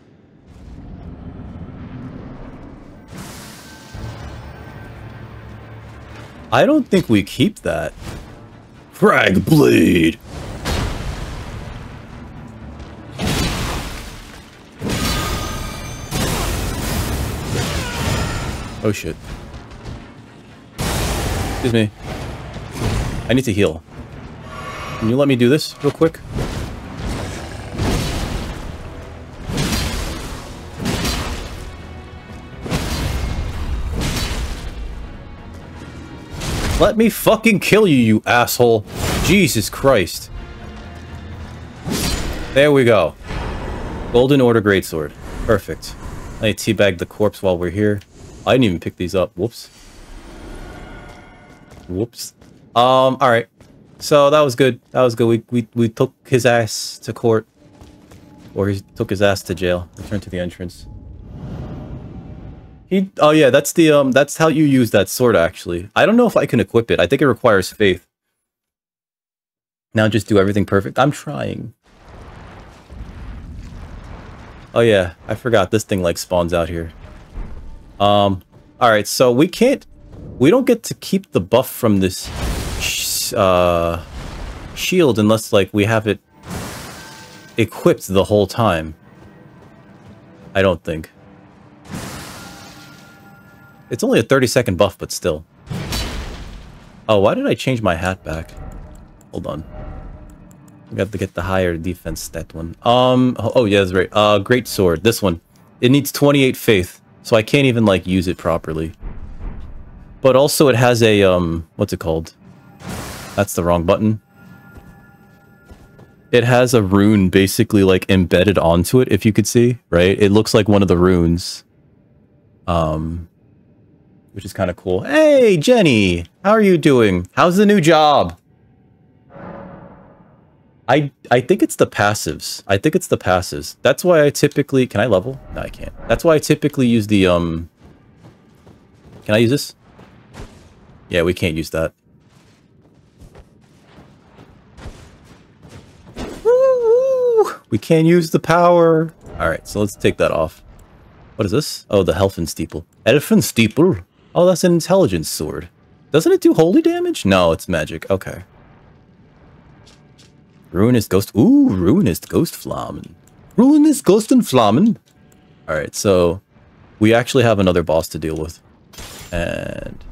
I don't think we keep that. Frag Blade! Oh shit. Excuse me. I need to heal. Can you let me do this real quick? Let me fucking kill you, you asshole. Jesus Christ. There we go. Golden Order Greatsword. Perfect. Let me teabag the corpse while we're here. I didn't even pick these up. Whoops. Whoops. Alright. So that was good. That was good. We took his ass to court. Or he took his ass to jail. Return to the entrance. Oh yeah, that's the that's how you use that sword actually. I don't know if I can equip it. I think it requires faith. Now just do everything perfect. I'm trying. Oh yeah, I forgot this thing like spawns out here. Alright, so we don't get to keep the buff from this shield unless like we have it equipped the whole time. I don't think. It's only a 30-second buff, but still. Oh, why did I change my hat back? Hold on. We got to get the higher defense stat one. Oh yeah, that's right. Great sword. This one. It needs 28 faith, so I can't even like use it properly. But also it has a what's it called? That's the wrong button. It has a rune basically like embedded onto it, if you could see, right? It looks like one of the runes. Which is kind of cool. Hey, Jenny! How are you doing? How's the new job? I think it's the passives. I think it's the passives. That's why I typically... Can I level? No, I can't. That's why I typically use the, Can I use this? Yeah, we can't use that. Woo! We can't use the power. Alright, so let's take that off. What is this? Oh, the Elfen Steeple. Elfen Steeple? Oh, that's an intelligence sword. Doesn't it do holy damage? No, it's magic. Okay. Ruinous Ghost. Ooh, Ruinous Ghost Flamen. Ruinous Ghost and Flamen. Alright, so we actually have another boss to deal with. And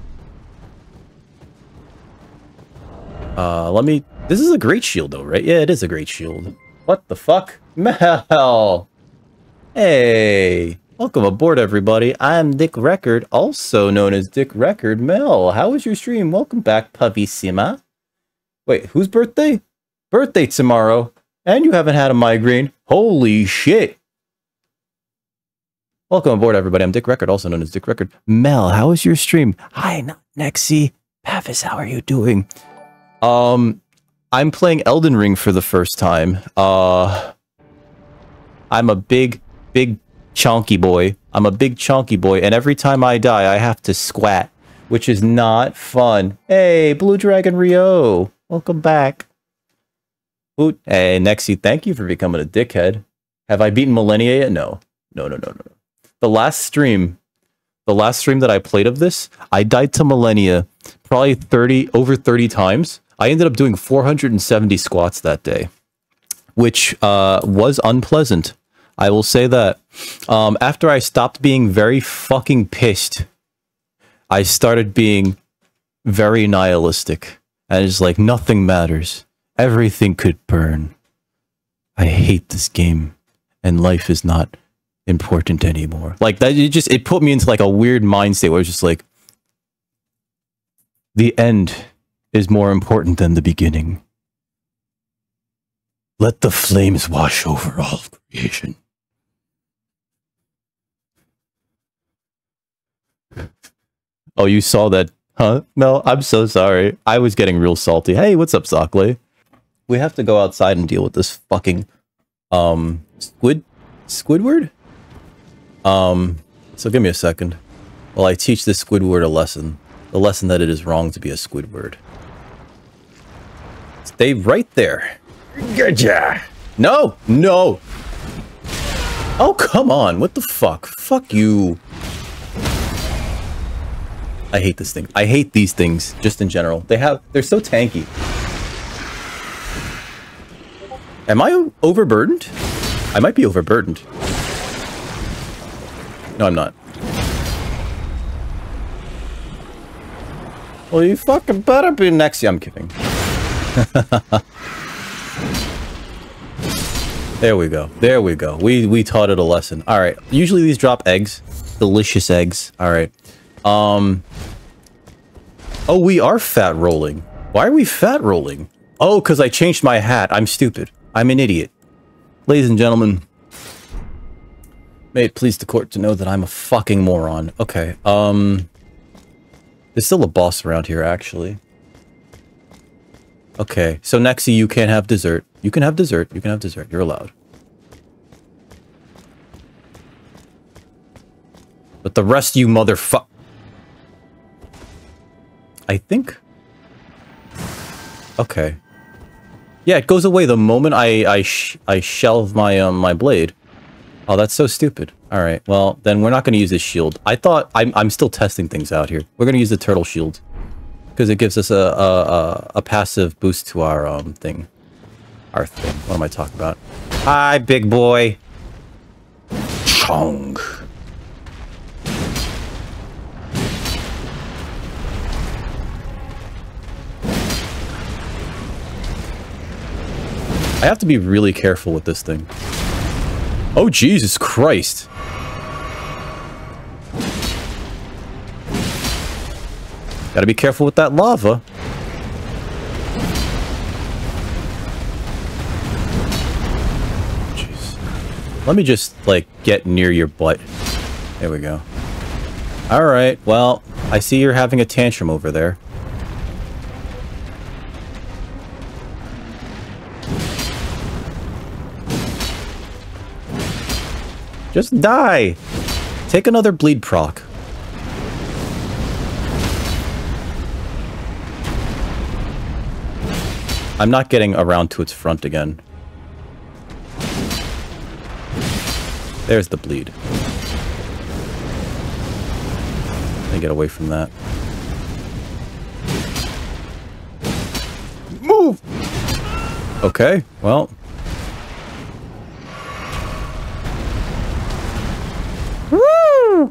let me... This is a great shield though, right? Yeah, it is a great shield. What the fuck? Mel! Hey! Welcome aboard, everybody. I'm Dick Record, also known as Dick Record Mel. How was your stream? Welcome back, Pavissima. Wait, whose birthday? Birthday tomorrow. And you haven't had a migraine. Holy shit. Welcome aboard, everybody. I'm Dick Record, also known as Dick Record. Mel, how was your stream? Hi, Nexi. Pavis, how are you doing? I'm playing Elden Ring for the first time. I'm a big chonky boy. I'm a big chonky boy, and every time I die, I have to squat, which is not fun. Hey, Blue Dragon Rio. Welcome back. Ooh, hey, Nexi, thank you for becoming a dickhead. Have I beaten Millennia yet? No. No. The last stream that I played of this, I died to Millennia probably over 30 times. I ended up doing 470 squats that day, which was unpleasant. I will say that. After I stopped being very fucking pissed, I started being very nihilistic. And it's like, nothing matters. Everything could burn. I hate this game. And life is not important anymore. Like, that, it put me into like a weird mind state where it's just like, the end is more important than the beginning. Let the flames wash over all of creation. Oh, you saw that, huh? No, I'm so sorry. I was getting real salty. Hey, what's up, Sockley? We have to go outside and deal with this fucking, Squidward? So give me a second while I teach this Squidward a lesson. The lesson that it is wrong to be a Squidward. Stay right there. Gotcha. No! Oh, come on. What the fuck? Fuck you. I hate this thing. I hate these things, just in general. They're so tanky. Am I overburdened? I might be overburdened. No, I'm not. Well, you fucking better be next. Yeah, I'm kidding. There we go. There we go. We taught it a lesson. All right. Usually these drop eggs. Delicious eggs. All right. Oh, we are fat rolling. Why are we fat rolling? Oh, because I changed my hat. I'm stupid. I'm an idiot. Ladies and gentlemen, may it please the court to know that I'm a fucking moron. Okay, there's still a boss around here, actually. Okay, so Nexi, you can't have dessert. You can have dessert. You can have dessert. You're allowed. But the rest of you motherfuck... I think... Okay. Yeah, it goes away the moment I shelve my my blade. Oh, that's so stupid. All right, well then we're not going to use this shield. I thought I'm still testing things out here. We're going to use the turtle shield because it gives us a passive boost to our thing. Our thing. What am I talking about? Hi, big boy. Chong. I have to be really careful with this thing. Oh, Jesus Christ. Gotta be careful with that lava. Jeez. Let me just, like, get near your butt. There we go. Alright, well, I see you're having a tantrum over there. Just die! Take another bleed proc. I'm not getting around to its front again. There's the bleed. Let me get away from that. Move! Okay, well. Woo!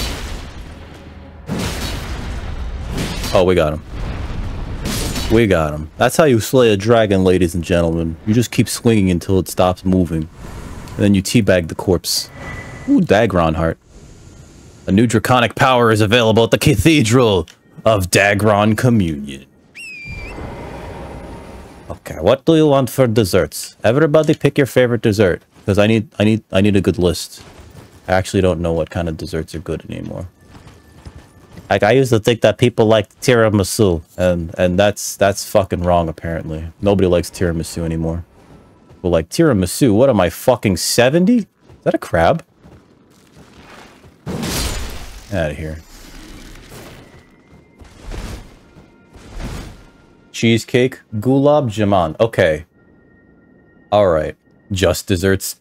Oh, we got him. We got him. That's how you slay a dragon, ladies and gentlemen. You just keep swinging until it stops moving. And then you teabag the corpse. Ooh, Dagron heart. A new draconic power is available at the Cathedral of Dagron Communion. Okay, what do you want for desserts? Everybody pick your favorite dessert. Because I need a good list. I actually don't know what kind of desserts are good anymore. Like, I used to think that people liked tiramisu, and that's fucking wrong, apparently. Nobody likes tiramisu anymore. Well, like, tiramisu, what am I, fucking 70? Is that a crab? Out of here. Cheesecake, gulab jamun. Okay. Alright. Just desserts.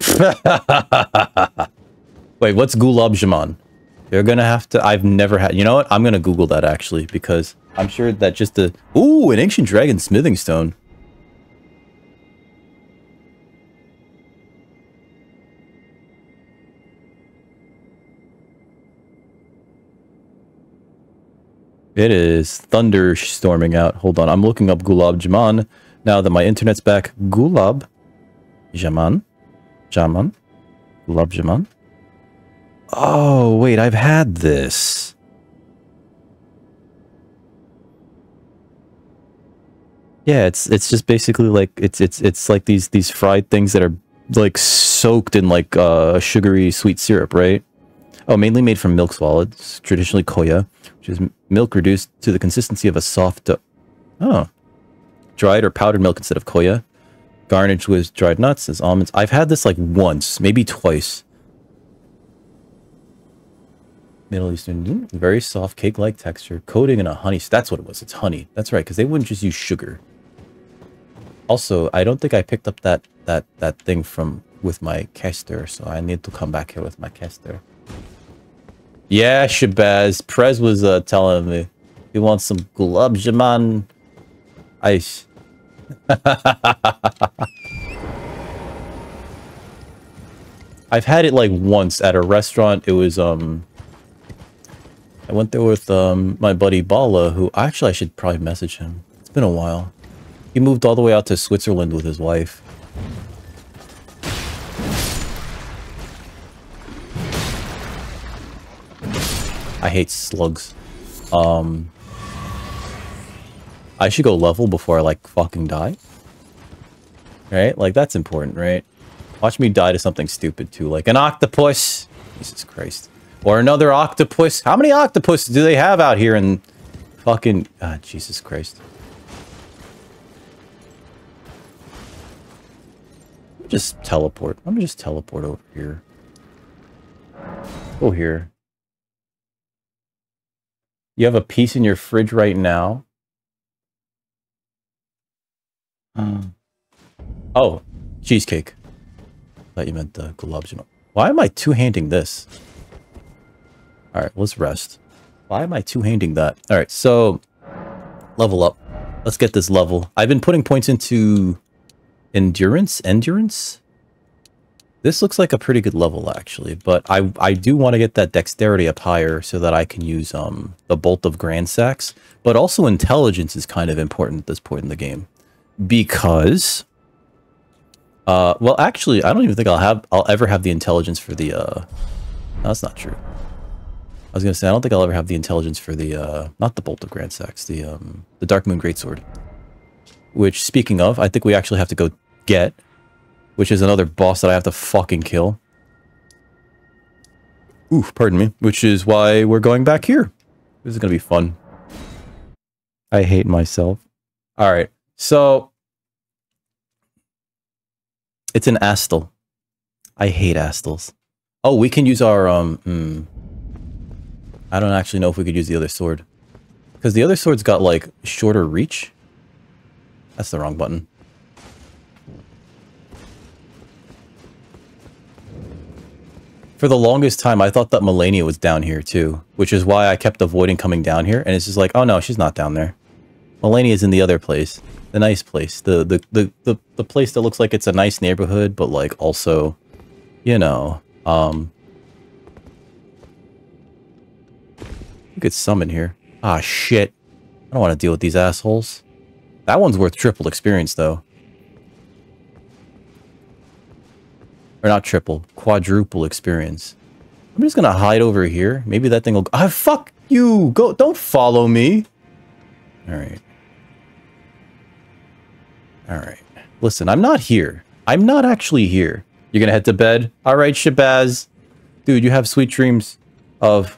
Wait, what's gulab jamun? You're gonna have to... I've never had... You know what? I'm gonna Google that, actually, because I'm sure that just the... Ooh, an ancient dragon smithing stone. It is thunderstorming out. Hold on, I'm looking up gulab jamun now that my internet's back. Gulab jamun? Jamun? Gulab jamun? Oh, wait, I've had this. Yeah, it's just basically like it's like these fried things that are like soaked in like sugary sweet syrup, right? Oh, mainly made from milk solids, traditionally koya, which is milk reduced to the consistency of a soft dough. Oh. Dried or powdered milk instead of koya. Garnished with dried nuts as almonds. I've had this like once, maybe twice. Middle Eastern, very soft cake-like texture, coating in a honey. That's what it was. It's honey. That's right, because they wouldn't just use sugar. Also, I don't think I picked up that thing with my kester, so I need to come back here with my kester. Yeah, Shabazz. Prez was telling me he wants some gulab jamun ice. I've had it like once at a restaurant. It was I went there with my buddy Bala, who actually I should probably message him. It's been a while. He moved all the way out to Switzerland with his wife. I hate slugs. I should go level before I like fucking die. Right? Like that's important, right? Watch me die to something stupid too, like an octopus. Jesus Christ. Or another octopus. How many octopus do they have out here in fucking... Jesus Christ. Just teleport. I'm gonna just teleport over here. Go here. You have a piece in your fridge right now? Oh, cheesecake. Thought you meant the gulab jamun. Why am I two-handing this? Alright, let's rest. Why am I two-handing that? Alright, so... Level up. Let's get this level. I've been putting points into... Endurance? This looks like a pretty good level, actually. But I do want to get that dexterity up higher so that I can use the Bolt of Grandsacks. But also intelligence is kind of important at this point in the game. Because... Well, actually, I don't even think I'll ever have the intelligence for the, no, that's not true. I was gonna say, I don't think I'll ever have the intelligence for the, not the Bolt of Grand Sax, the Dark Moon Greatsword. Which, speaking of, I think we actually have to go get, which is another boss that I have to fucking kill. Oof, pardon me. Which is why we're going back here. This is gonna be fun. I hate myself. Alright, so... it's an Astal. I hate Astals. Oh, we can use our, I don't actually know if we could use the other sword. Because the other sword's got, like, shorter reach. That's the wrong button. For the longest time, I thought that Melania was down here, too. Which is why I kept avoiding coming down here. And it's just like, oh no, she's not down there. Melania's in the other place. The nice place. The place that looks like it's a nice neighborhood, but, like, also, you know, you could summon here. Ah, shit. I don't want to deal with these assholes. That one's worth triple experience, though. Or not triple, quadruple experience. I'm just gonna hide over here. Maybe that thing will... ah, fuck you! Go! Don't follow me! Alright. Alright. Listen, I'm not here. I'm not actually here. You're gonna head to bed? Alright, Shabazz. Dude, you have sweet dreams of...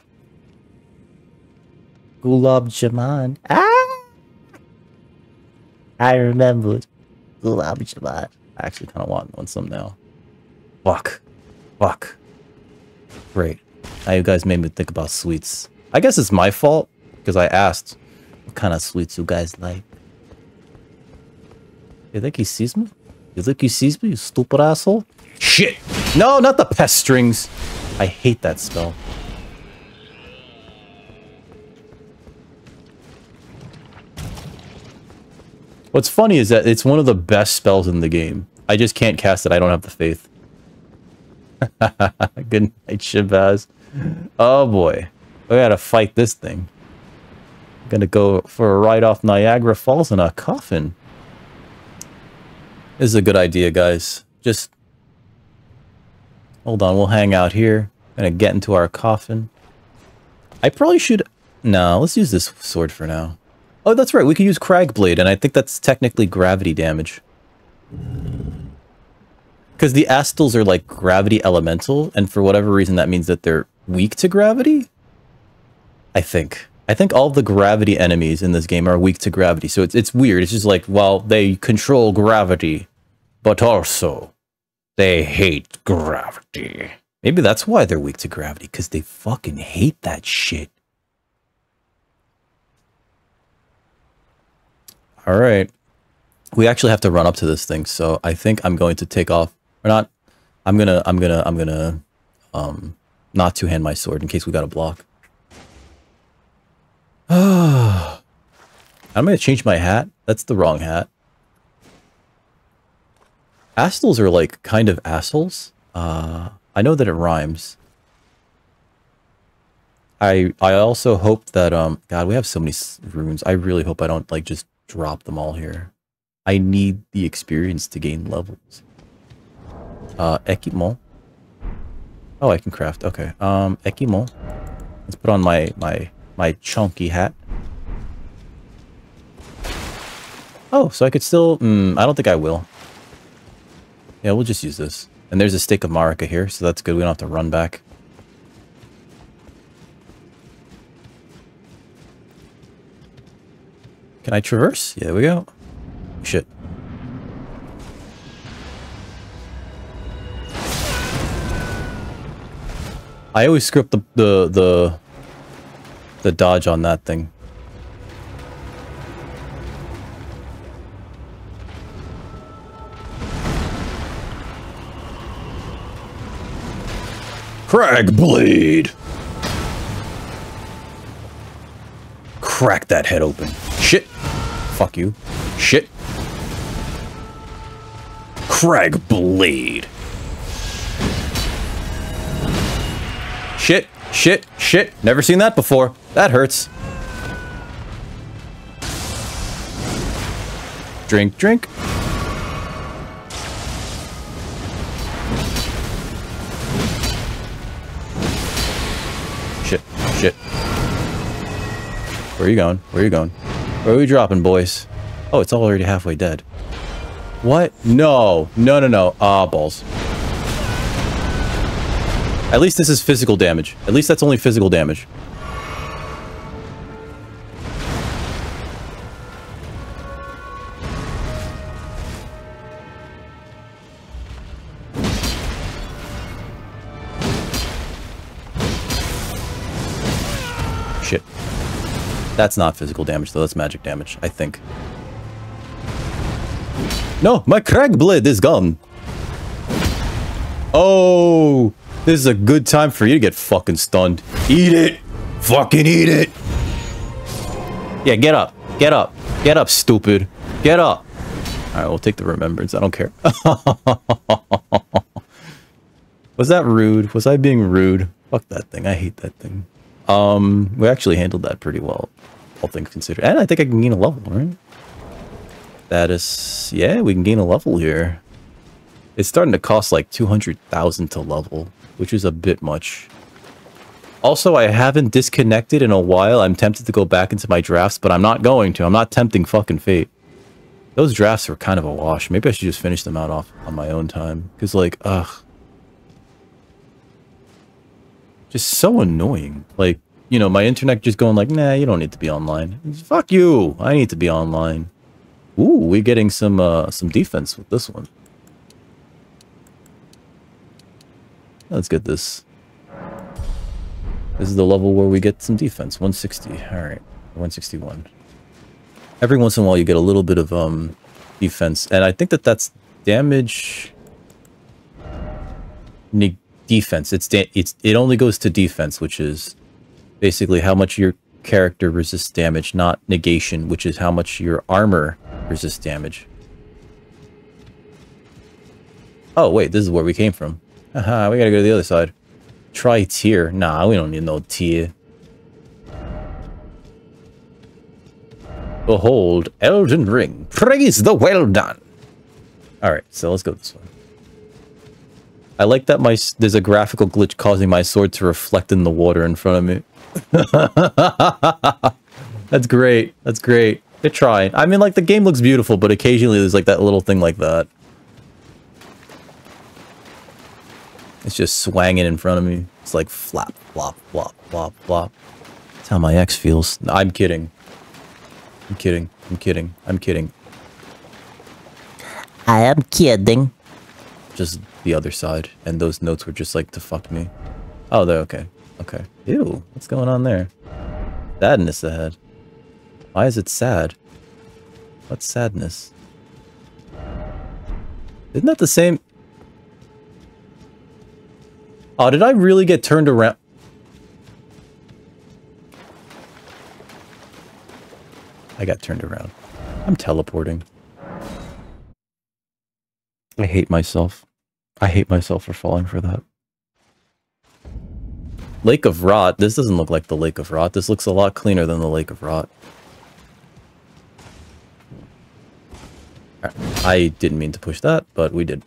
Gulab Jaman. Ah! I remembered. Gulab Jaman. I actually kind of want some now. Fuck. Fuck. Great. Now you guys made me think about sweets. I guess it's my fault, because I asked what kind of sweets you guys like. You think he sees me? You think he sees me, you stupid asshole? Shit! No, not the pest strings! I hate that spell. What's funny is that it's one of the best spells in the game. I just can't cast it, I don't have the faith. Good night, Shabazz. Oh boy. We gotta fight this thing. I'm gonna go for a ride off Niagara Falls in a coffin. This is a good idea, guys. Just... hold on, we'll hang out here. Gonna get into our coffin. I probably should... no, let's use this sword for now. Oh, that's right, we could use Cragblade, and I think that's technically gravity damage. Because the Astals are like gravity elemental, and for whatever reason that means that they're weak to gravity? I think. I think all the gravity enemies in this game are weak to gravity, so it's weird. It's just like, well, they control gravity, but also they hate gravity. Maybe that's why they're weak to gravity, because they fucking hate that shit. Alright. We actually have to run up to this thing, so I think I'm going to take off. Or not. I'm gonna not two-hand my sword in case we got a block. I'm gonna change my hat. That's the wrong hat. Astals are like kind of assholes. I know that it rhymes. I also hope that God, we have so many runes. I really hope I don't like just drop them all here. I need the experience to gain levels. Équipement. Oh, I can craft. Okay. Équipement. Let's put on my chunky hat. Oh, so I could still... I don't think I will. Yeah, we'll just use this. And there's a stake of Marika here, so that's good. We don't have to run back. Can I traverse? Yeah, there we go. Shit. I always screw up the dodge on that thing. Cragblade! Crack that head open. Shit. Fuck you. Shit. Cragblade. Shit. Shit. Shit. Never seen that before. That hurts. Drink, drink. Where are you going? Where are you going? Where are we dropping, boys? Oh, it's already halfway dead. What? No. No, no, no. Ah, balls. At least this is physical damage. At least that's only physical damage. Shit. That's not physical damage, though. That's magic damage, I think. No, my crag blade is gone. Oh, this is a good time for you to get fucking stunned. Eat it. Fucking eat it. Yeah, get up. Get up. Get up, stupid. Get up. All right, we'll take the remembrance. I don't care. Was that rude? Was I being rude? Fuck that thing. I hate that thing. We actually handled that pretty well, all things considered. And I think I can gain a level, right? Status. Yeah, we can gain a level here. It's starting to cost like 200,000 to level, which is a bit much. Also, I haven't disconnected in a while. I'm tempted to go back into my drafts, but I'm not going to. I'm not tempting fucking fate. Those drafts were kind of a wash. Maybe I should just finish them out off on my own time. Because, like, ugh. Just so annoying. Like, you know, my internet just going like, nah, you don't need to be online. Fuck you. I need to be online. Ooh, we're getting some defense with this one. Let's get this. This is the level where we get some defense. 160. Alright. 161. Every once in a while you get a little bit of defense. And I think that that's damage... defense. It only goes to defense, which is basically how much your character resists damage, not negation, which is how much your armor resists damage. Oh, wait, this is where we came from. Haha, we gotta go to the other side. Try tier. Nah, we don't need no tier. Behold, Elden Ring. Praise the well done. Alright, so let's go this way. I like that there's a graphical glitch causing my sword to reflect in the water in front of me. That's great. That's great. They're trying. I mean, like, the game looks beautiful, but occasionally there's, like, that little thing like that. It's just swanging in front of me. It's like flap, flop, flop, flop, flop. That's how my ex feels. No, I'm kidding. I'm kidding. I'm kidding. I'm kidding. I am kidding. Just the other side. And those notes were just like to fuck me. Oh, they're okay. Okay. Ew. What's going on there? Sadness ahead. Why is it sad? What's sadness? Isn't that the same? Oh, did I really get turned around? I got turned around. I'm teleporting. I hate myself. I hate myself for falling for that. Lake of Rot. This doesn't look like the Lake of Rot. This looks a lot cleaner than the Lake of Rot. I didn't mean to push that, but we did.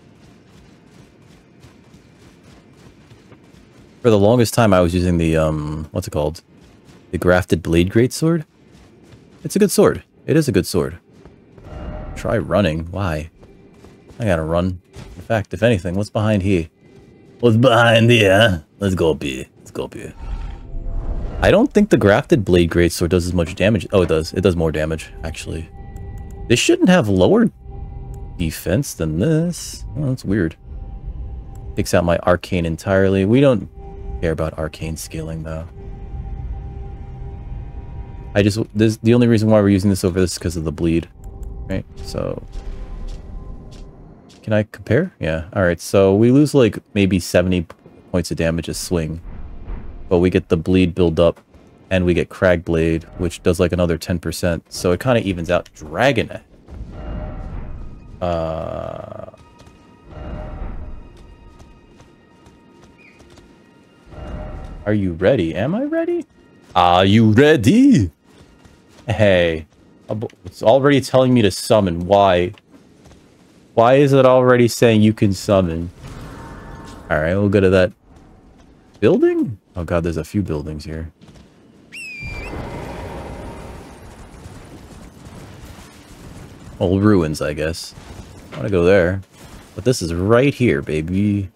For the longest time, I was using the, what's it called? The Grafted Blade Greatsword. It's a good sword. It is a good sword. Try running. Why? I gotta run. In fact, if anything, what's behind here? What's behind here? Let's go up here. Let's go up here. I don't think the Grafted Blade Greatsword does as much damage. Oh, it does. It does more damage, actually. This shouldn't have lower defense than this. Oh, that's weird. Takes out my arcane entirely. We don't care about arcane scaling, though. The only reason why we're using this over this is because of the bleed. Right? So... Can I compare? Yeah. Alright, so we lose like maybe 70 points of damage a swing. But we get the bleed build up. And we get Crag Blade, which does like another 10%. So it kind of evens out. Dragon. Are you ready? Am I ready? Are you ready? Hey. It's already telling me to summon. Why? Why is it already saying you can summon? Alright, we'll go to that building? Oh god, there's a few buildings here. Old ruins, I guess. I want to go there. But this is right here, baby.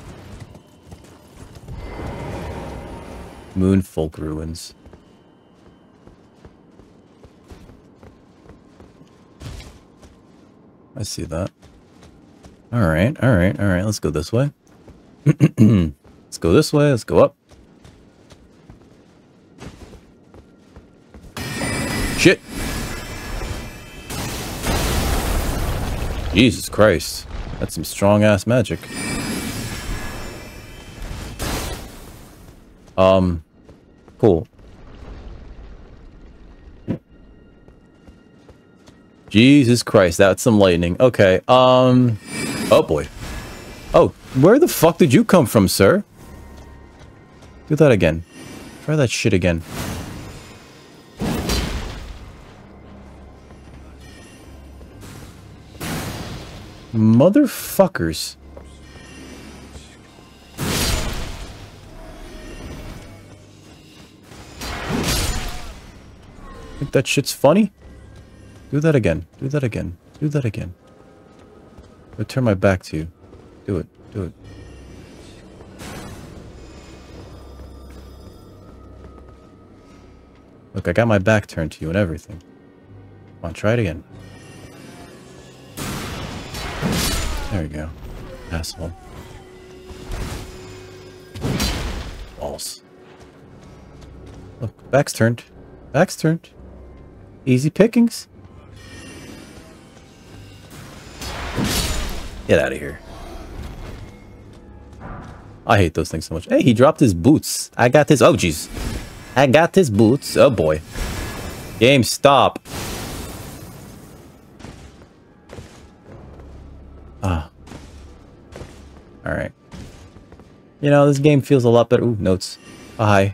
Moonfolk ruins. I see that. Alright, alright, alright. Let's go this way. Let's go this way. Let's go up. Shit! Jesus Christ. That's some strong-ass magic. Cool. Jesus Christ, that's some lightning. Okay, oh boy. Oh, where the fuck did you come from, sir? Do that again. Try that shit again. Motherfuckers. Think that shit's funny? Do that again. Do that again. Do that again. I'll turn my back to you. Do it. Do it. Look, I got my back turned to you and everything. Come on, try it again. There you go. Asshole. Balls. Look, back's turned. Back's turned. Easy pickings. Get out of here. I hate those things so much. Hey, he dropped his boots. I got his... Oh, jeez. I got his boots. Oh, boy. Game, stop. Ah. Alright. You know, this game feels a lot better. Ooh, notes. Oh, hi.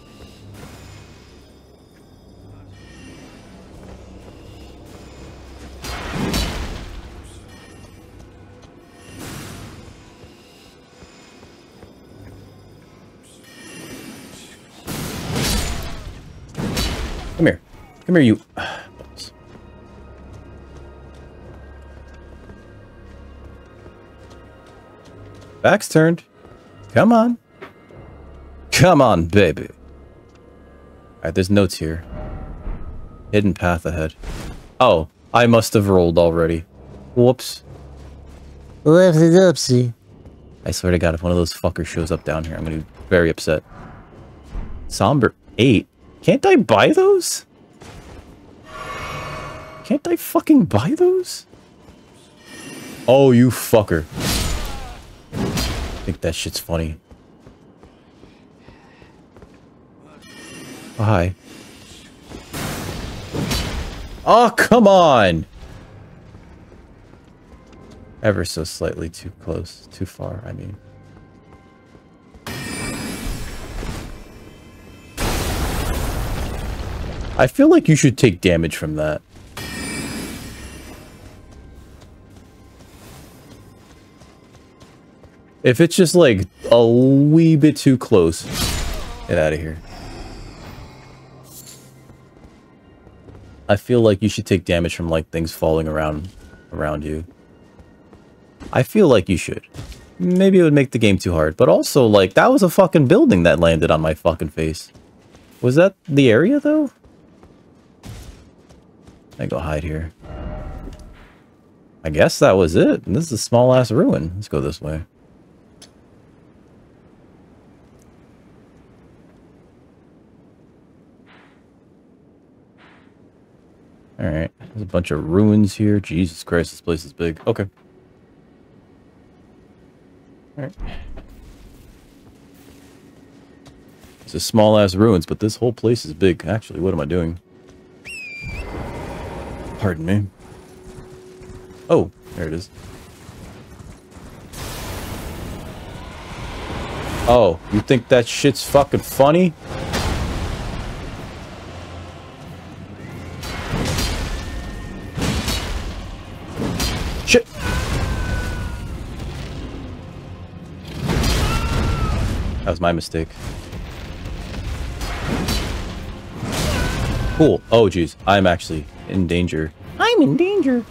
Come here. Come here, you. Back's turned. Come on. Come on, baby. Alright, there's notes here. Hidden path ahead. Oh, I must have rolled already. Whoops. Whoopsie doopsie. I swear to God, if one of those fuckers shows up down here, I'm gonna be very upset. Somber 8. Can't I buy those? Can't I fucking buy those? Oh, you fucker. I think that shit's funny. Oh, hi. Oh, come on! Ever so slightly too close. Too far, I mean. I feel like you should take damage from that. If it's just like a wee bit too close, get out of here. I feel like you should take damage from like things falling around you. I feel like you should. Maybe it would make the game too hard, but also like that was a fucking building that landed on my fucking face. Was that the area though? I go hide here. I guess that was it. This is a small ass ruin. Let's go this way. Alright. There's a bunch of ruins here. Jesus Christ, this place is big. Okay. Alright. It's a small ass ruins, but this whole place is big. Actually, what am I doing? Pardon me. Oh, there it is. Oh, you think that shit's fucking funny? Shit! That was my mistake. Cool. Oh, jeez. I'm actually in danger. I I'm in danger.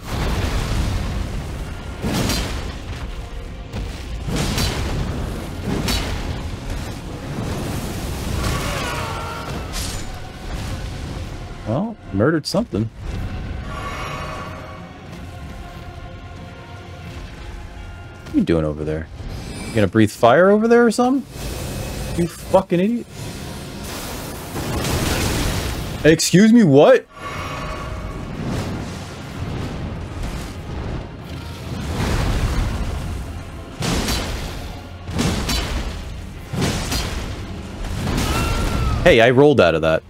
Well, murdered something. What are you doing over there? You gonna breathe fire over there or something? You fucking idiot. Excuse me, what? Hey, I rolled out of that.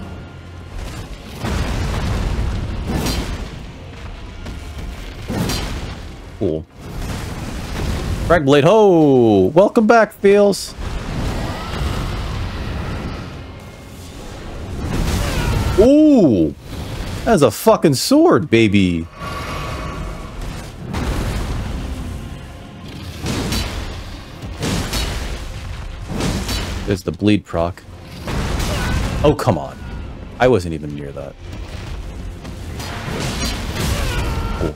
Cool. Frag blade, ho! Welcome back, Feels. Ooh! That's a fucking sword, baby! There's the bleed proc. Oh, come on. I wasn't even near that. Cool.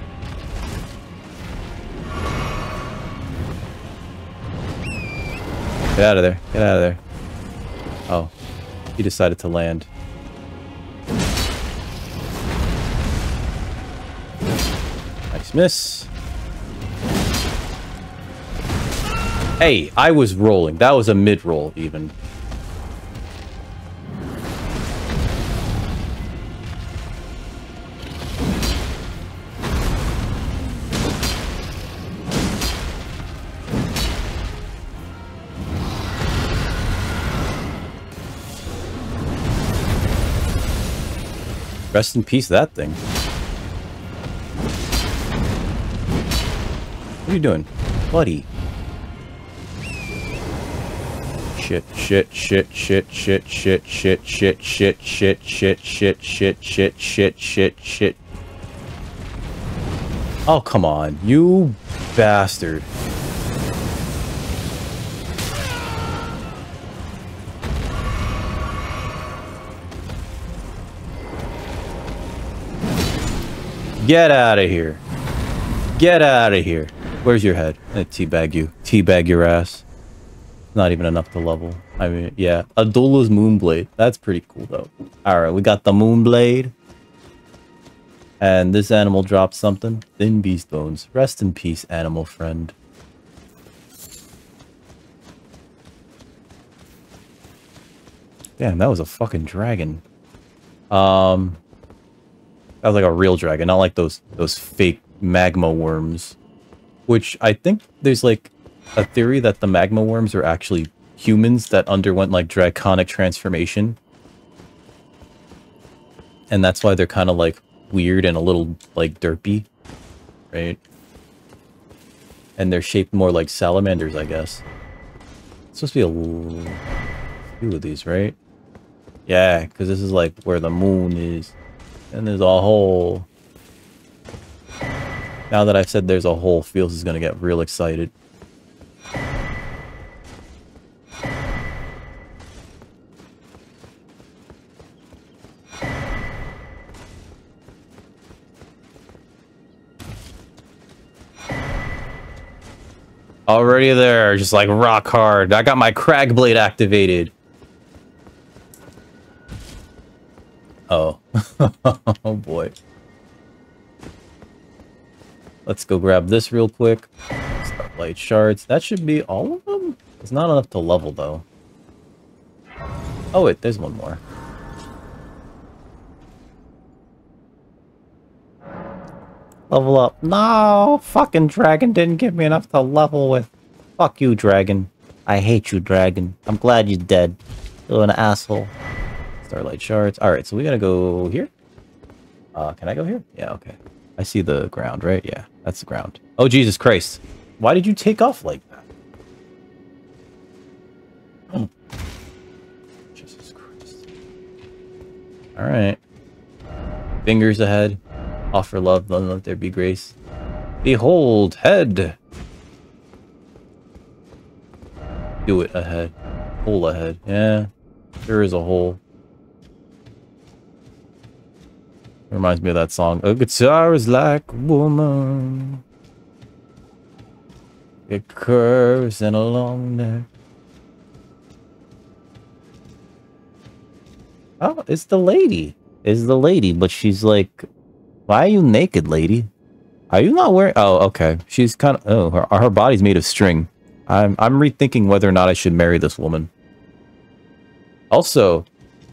Get out of there. Get out of there. Oh. He decided to land. Nice miss. Hey, I was rolling. That was a mid-roll, even. Rest in peace, that thing. What are you doing, buddy? Shit, shit, shit, shit, shit, shit, shit, shit, shit, shit, shit, shit, shit, shit, shit, shit, shit. Oh, come on, you bastard. Get out of here. Get out of here. Where's your head? I teabag you. Teabag your ass. Not even enough to level. I mean, yeah. Adula's Moonblade. That's pretty cool, though. Alright, we got the Moonblade. And this animal dropped something. Thin beast bones. Rest in peace, animal friend. Damn, that was a fucking dragon. That was like a real dragon, not like those fake magma worms. Which I think there's like a theory that the magma worms are actually humans that underwent like draconic transformation. And that's why they're kind of like weird and a little like derpy, right? And they're shaped more like salamanders, I guess. It's supposed to be a few of these, right? Yeah, because this is like where the moon is. And there's a hole. Now that I've said there's a hole, Feels is gonna get real excited. Already there, just like rock hard. I got my crag blade activated. Oh. Oh boy. Let's go grab this real quick. Starlight shards. That should be all of them? It's not enough to level though. Oh wait, there's one more. Level up. No! Fucking dragon didn't give me enough to level with. Fuck you, dragon. I hate you, dragon. I'm glad you're dead. You're an asshole. Starlight shards. Alright, so we gotta go here? Can I go here? Yeah, okay. I see the ground, right? Yeah, that's the ground. Oh, Jesus Christ. Why did you take off like that? Oh. Jesus Christ. Alright. Fingers ahead. Offer love, let there be grace. Behold, head! Do it ahead. Hole ahead. Yeah, there is a hole. Reminds me of that song. A guitar is like a woman. It curves and a long neck. Oh, it's the lady. It's the lady, but she's like, why are you naked, lady? Are you not wearing... Oh, okay. She's kind of... Oh, her body's made of string. I'm rethinking whether or not I should marry this woman. Also,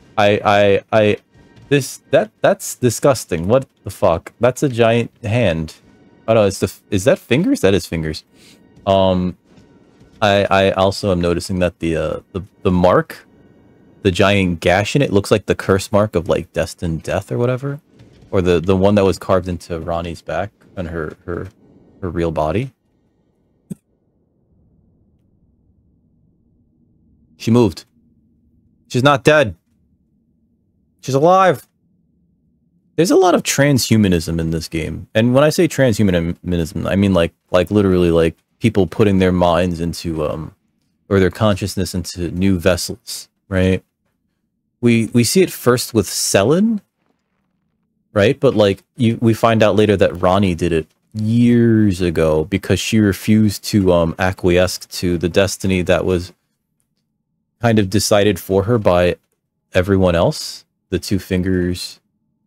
that's disgusting. What the fuck? That's a giant hand. Oh no, is that fingers? That is fingers. I also am noticing that the mark, the giant gash in it, looks like the curse mark of like destined death or whatever, or the one that was carved into Ronnie's back and her real body. She moved. She's not dead. She's alive. There's a lot of transhumanism in this game. And when I say transhumanism, I mean like literally like people putting their minds into or their consciousness into new vessels, right? We see it first with Selin, right? But like we find out later that Ronnie did it years ago because she refused to acquiesce to the destiny that was kind of decided for her by everyone else. The two fingers,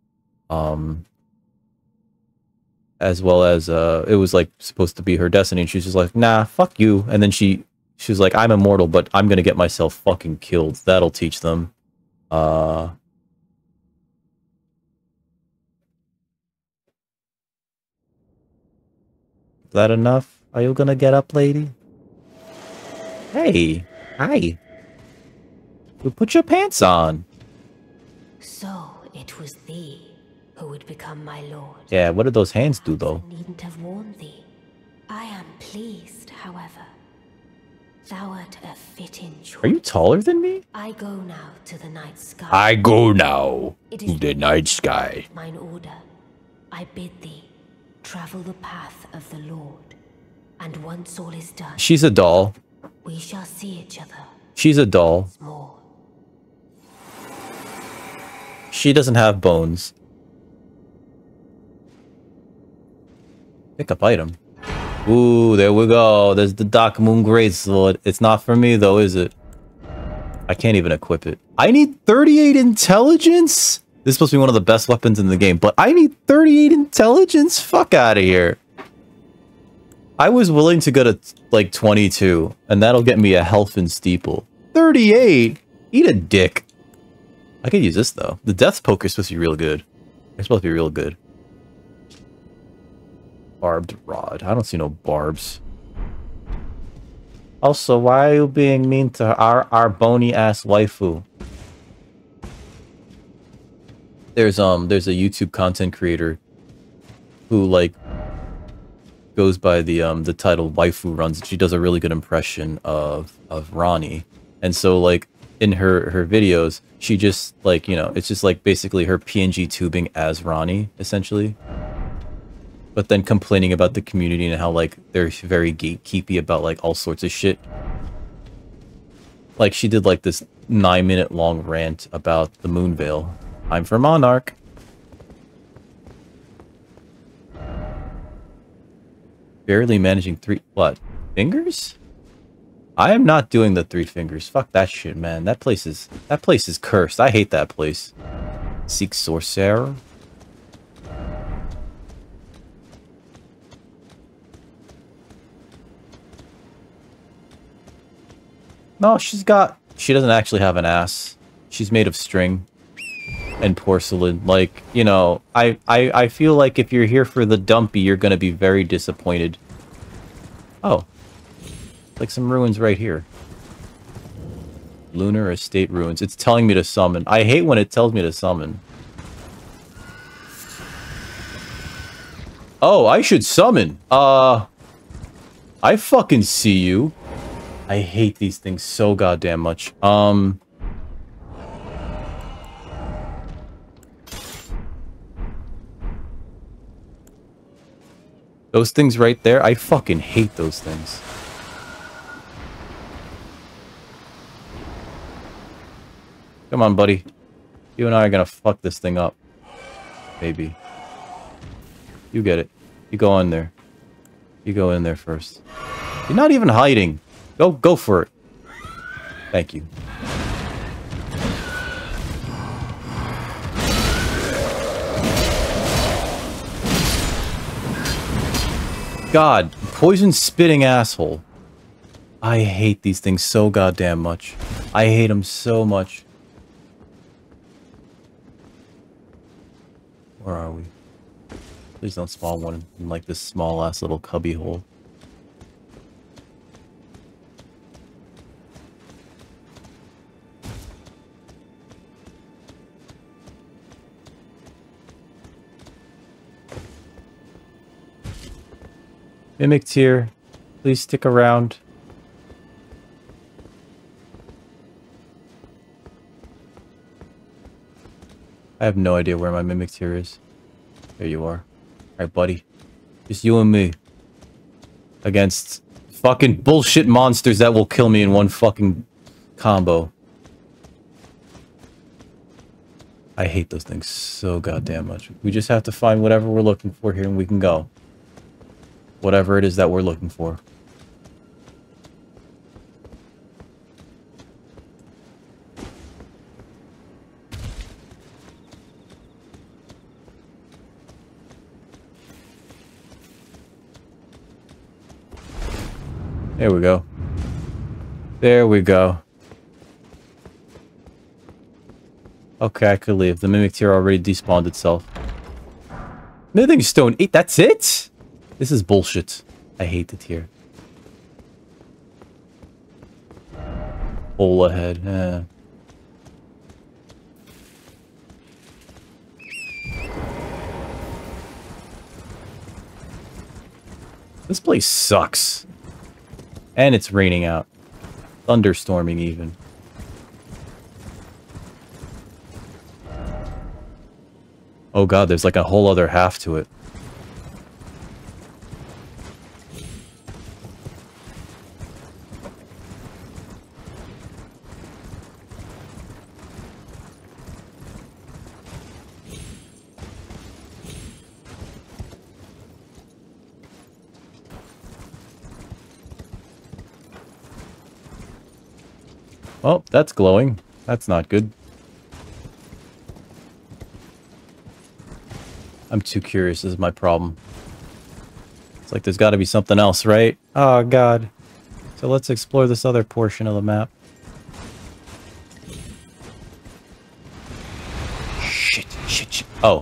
as well as it was like supposed to be her destiny, and she's just like, nah, fuck you. And then she was like, I'm immortal, but I'm gonna get myself fucking killed. That'll teach them. Is that enough? Are you gonna get up, lady? Hey, hi. You put your pants on. So it was thee who would become my lord. Yeah, what did those hands do, though? I needn't have warned thee. I am pleased, however. Thou art a fitting choice. Are you taller than me? I go now to the night sky. I go now It to is the night sky. mine order. I bid thee travel the path of the Lord. And once all is done, She's a doll. we shall see each other She's a doll. more. She doesn't have bones. Pick up item. Ooh, there we go. There's the Dark Moon Greatsword. It's not for me, though, is it? I can't even equip it. I need 38 intelligence? This is supposed to be one of the best weapons in the game, but I need 38 intelligence? Fuck out of here. I was willing to go to, like, 22, and that'll get me a health and steeple. 38? Eat a dick. I could use this, though. The Death Poker is supposed to be real good. It's supposed to be real good. Barbed rod. I don't see no barbs. Also, why are you being mean to our bony-ass waifu? There's a YouTube content creator who, like, goes by the title Waifu Runs. She does a really good impression of Ronnie. And so, like, in her videos, she just, like, you know, it's just, like, basically her PNG tubing as Ronnie, essentially. But then complaining about the community and how, like, they're very gatekeepy about, like, all sorts of shit. Like, she did, like, this 9-minute long rant about the Moonveil. I'm for Monarch. Barely managing 3... What? Fingers? I am not doing the 3 fingers. Fuck that shit, man. That place is cursed. I hate that place. Seek Sorcerer. No, she doesn't actually have an ass. She's made of string and porcelain. Like, you know, I feel like if you're here for the dumpy, you're gonna be very disappointed. Oh. Like some ruins right here. Lunar Estate Ruins. It's telling me to summon. I hate when it tells me to summon. Oh, I should summon. I fucking see you. I hate these things so goddamn much. Those things right there, I fucking hate those things. Come on, buddy. You and I are gonna fuck this thing up. Maybe. You get it. You go in there. You go in there first. You're not even hiding. Go for it. Thank you. God, poison spitting asshole. I hate these things so goddamn much. I hate them so much. Where are we? Please don't spawn one in like this small ass little cubby hole. Mimic tier, please stick around. I have no idea where my mimic tier is. There you are. Alright, buddy. Just you and me. Against fucking bullshit monsters that will kill me in one fucking combo. I hate those things so goddamn much. We just have to find whatever we're looking for here and we can go. Whatever it is that we're looking for. There we go. There we go. Okay, I could leave. The mimic tier already despawned itself. Mythic Stone 8, that's it? This is bullshit. I hate the tier. Hole ahead. This place sucks. And it's raining out. Thunderstorming even. Oh god, there's like a whole other half to it. Oh, that's glowing. That's not good. I'm too curious, this is my problem. It's like there's got to be something else, right? Oh, God. So let's explore this other portion of the map. Shit. Oh.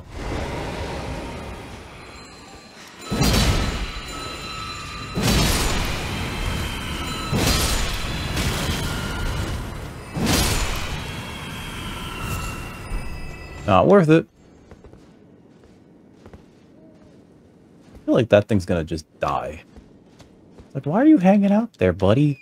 Not worth it. I feel like that thing's gonna just die. Like, why are you hanging out there, buddy?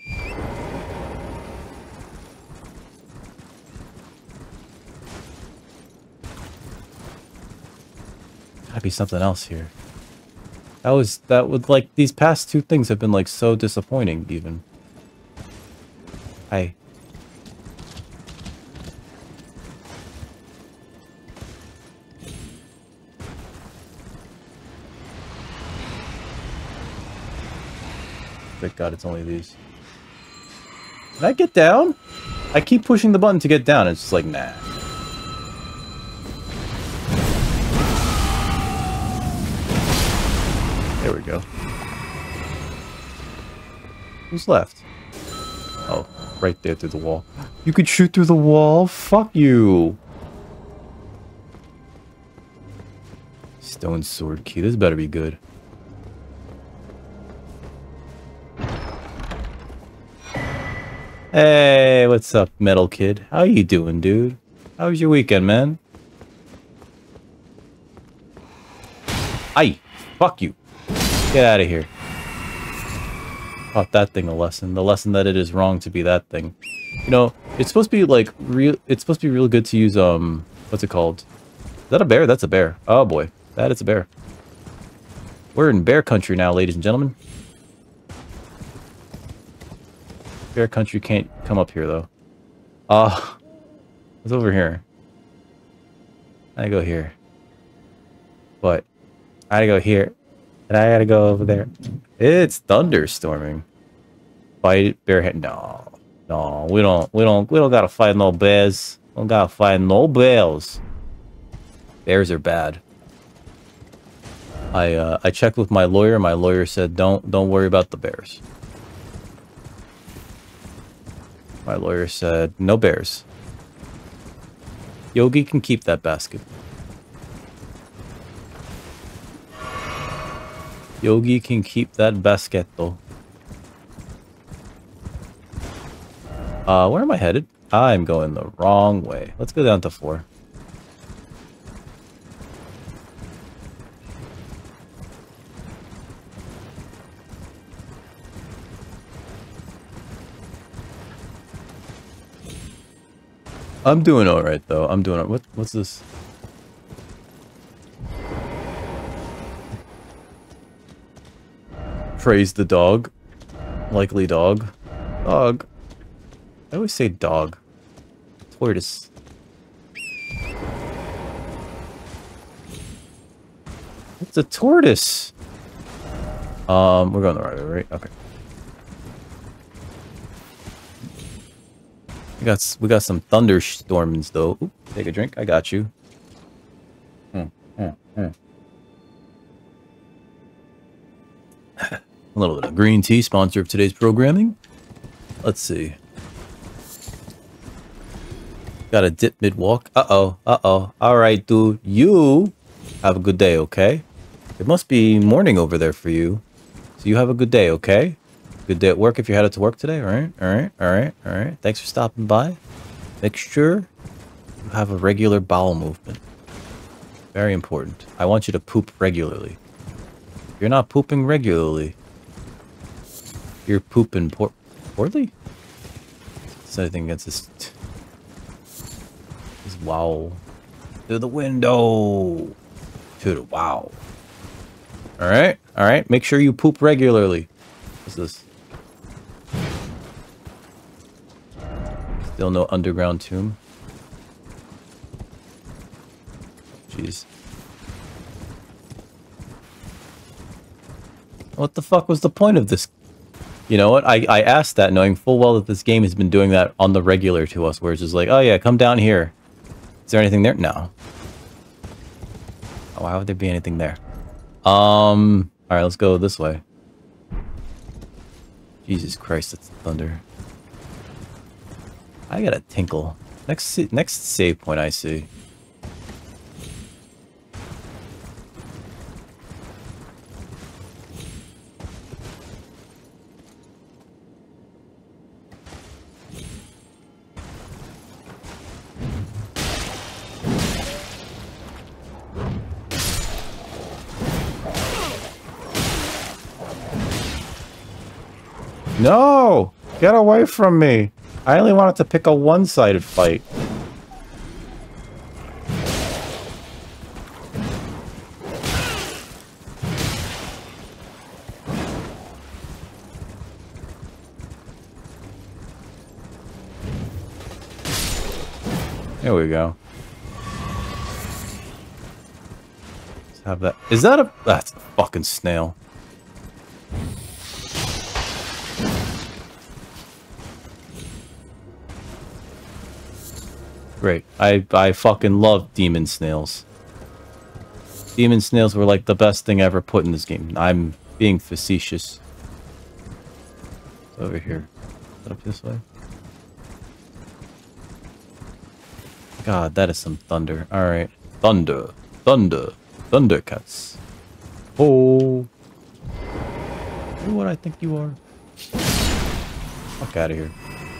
Gotta be something else here. That would like, these past two things have been like so disappointing even. Thank God it's only these. Can I get down? I keep pushing the button to get down. It's just like, nah. There we go. Who's left? Oh, right there through the wall. You could shoot through the wall? Fuck you. Stone sword key. This better be good. Hey, what's up, metal kid? How you doing, dude? How was your weekend, man? Aye, fuck you. Get out of here. Taught that thing a lesson. The lesson that it is wrong to be that thing. You know, it's supposed to be like real. It's supposed to be real good to use what's it called? Is that a bear? That's a bear. Oh boy, that is a bear. We're in bear country now, ladies and gentlemen. Bear country can't come up here though. What's over here? I go here. But I gotta go here. And I gotta go over there. It's thunderstorming. Fight bear. No. No, we don't gotta fight no bears. We don't gotta fight no bears. Bears are bad. I checked with my lawyer. My lawyer said don't worry about the bears. My lawyer said no bears. Yogi can keep that basket. Yogi can keep that basket though. Where am I headed? I'm going the wrong way. Let's go down to 4. I'm doing alright though. I'm doing it. What's this? Praise the dog. Likely dog. Dog. I always say dog. Tortoise. It's a tortoise. We're going the right way, right? Okay. We got some thunderstorms though. Ooh, take a drink. I got you. A little bit of green tea, sponsor of today's programming. Let's see. Got a dip mid-walk. Uh-oh. All right, dude. You have a good day, okay? It must be morning over there for you. So you have a good day, okay? Good day at work if you're headed to work today. All right. Thanks for stopping by. Make sure you have a regular bowel movement. Very important. I want you to poop regularly. If you're not pooping regularly, you're pooping poorly? Is anything against this? Wow. To the window. To the wow. Alright. Make sure you poop regularly. What's this? Still no underground tomb. Jeez. What the fuck was the point of this? You know what? I asked that knowing full well that this game has been doing that on the regular to us, where it's just like, oh yeah, come down here. Is there anything there? No. Oh, why would there be anything there? Alright, let's go this way. Jesus Christ, that's thunder. I got a tinkle. Next save point I see. No! Get away from me! I only wanted to pick a one-sided fight. There we go. Let's have that. Is that a... That's a fucking snail. Great. I fucking love demon snails. Demon snails were like the best thing ever put in this game. I'm being facetious. It's over here. Is that up this way? God, that is some thunder. Alright. Thunder. Thundercats. Oh. You're what I think you are. Fuck out of here.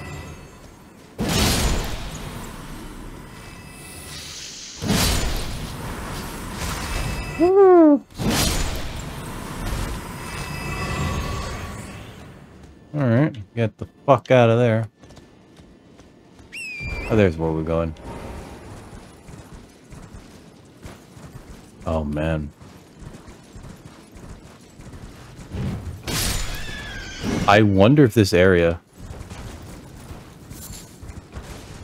Alright, get the fuck out of there. Oh, there's where we're going. Oh, man. I wonder if this area...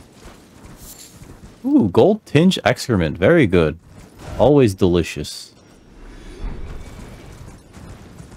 Ooh, gold tinge excrement. Very good. Always delicious.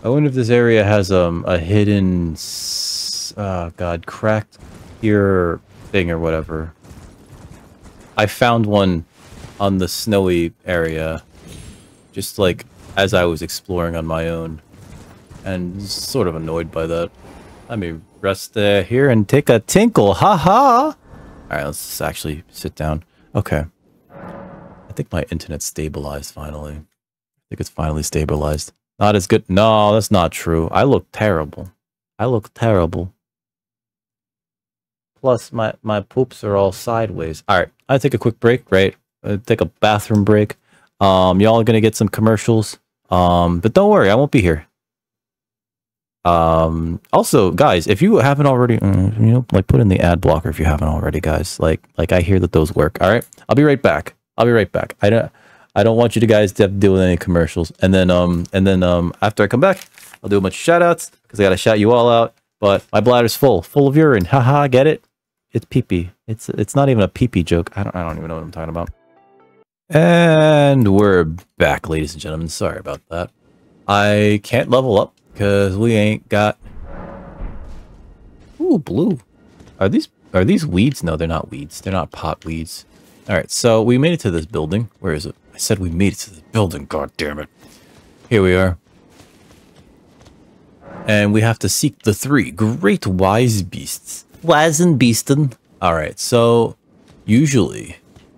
I wonder if this area has a hidden, god, cracked ear thing or whatever. I found one on the snowy area, just like as I was exploring on my own, and sort of annoyed by that. Let me rest here and take a tinkle, haha. All right, let's just actually sit down. Okay, I think my internet stabilized finally. I think it's finally stabilized. Not as good. No, that's not true. I look terrible. I look terrible. Plus, my poops are all sideways. All right, I take a quick break, right? Take a bathroom break. Y'all are gonna get some commercials. But don't worry, I won't be here. Also, guys, if you haven't already, like put in the ad blocker if you haven't already, guys. Like I hear that those work. All right, I'll be right back. I'll be right back. I don't want you to guys to have to deal with any commercials. And then after I come back, I'll do a bunch of shout outs because I gotta shout you all out. But my bladder's full of urine. Haha, get it? It's pee-pee. It's not even a pee-pee joke. I don't even know what I'm talking about. And we're back, ladies and gentlemen. Sorry about that. I can't level up because we ain't got. Ooh, blue. Are these weeds? No, they're not weeds. They're not pot weeds. All right, so we made it to this building. Where is it? I said we made it to this building. God damn it! Here we are. And we have to seek the 3 great wise beasts. Wise and beasten. All right, so usually,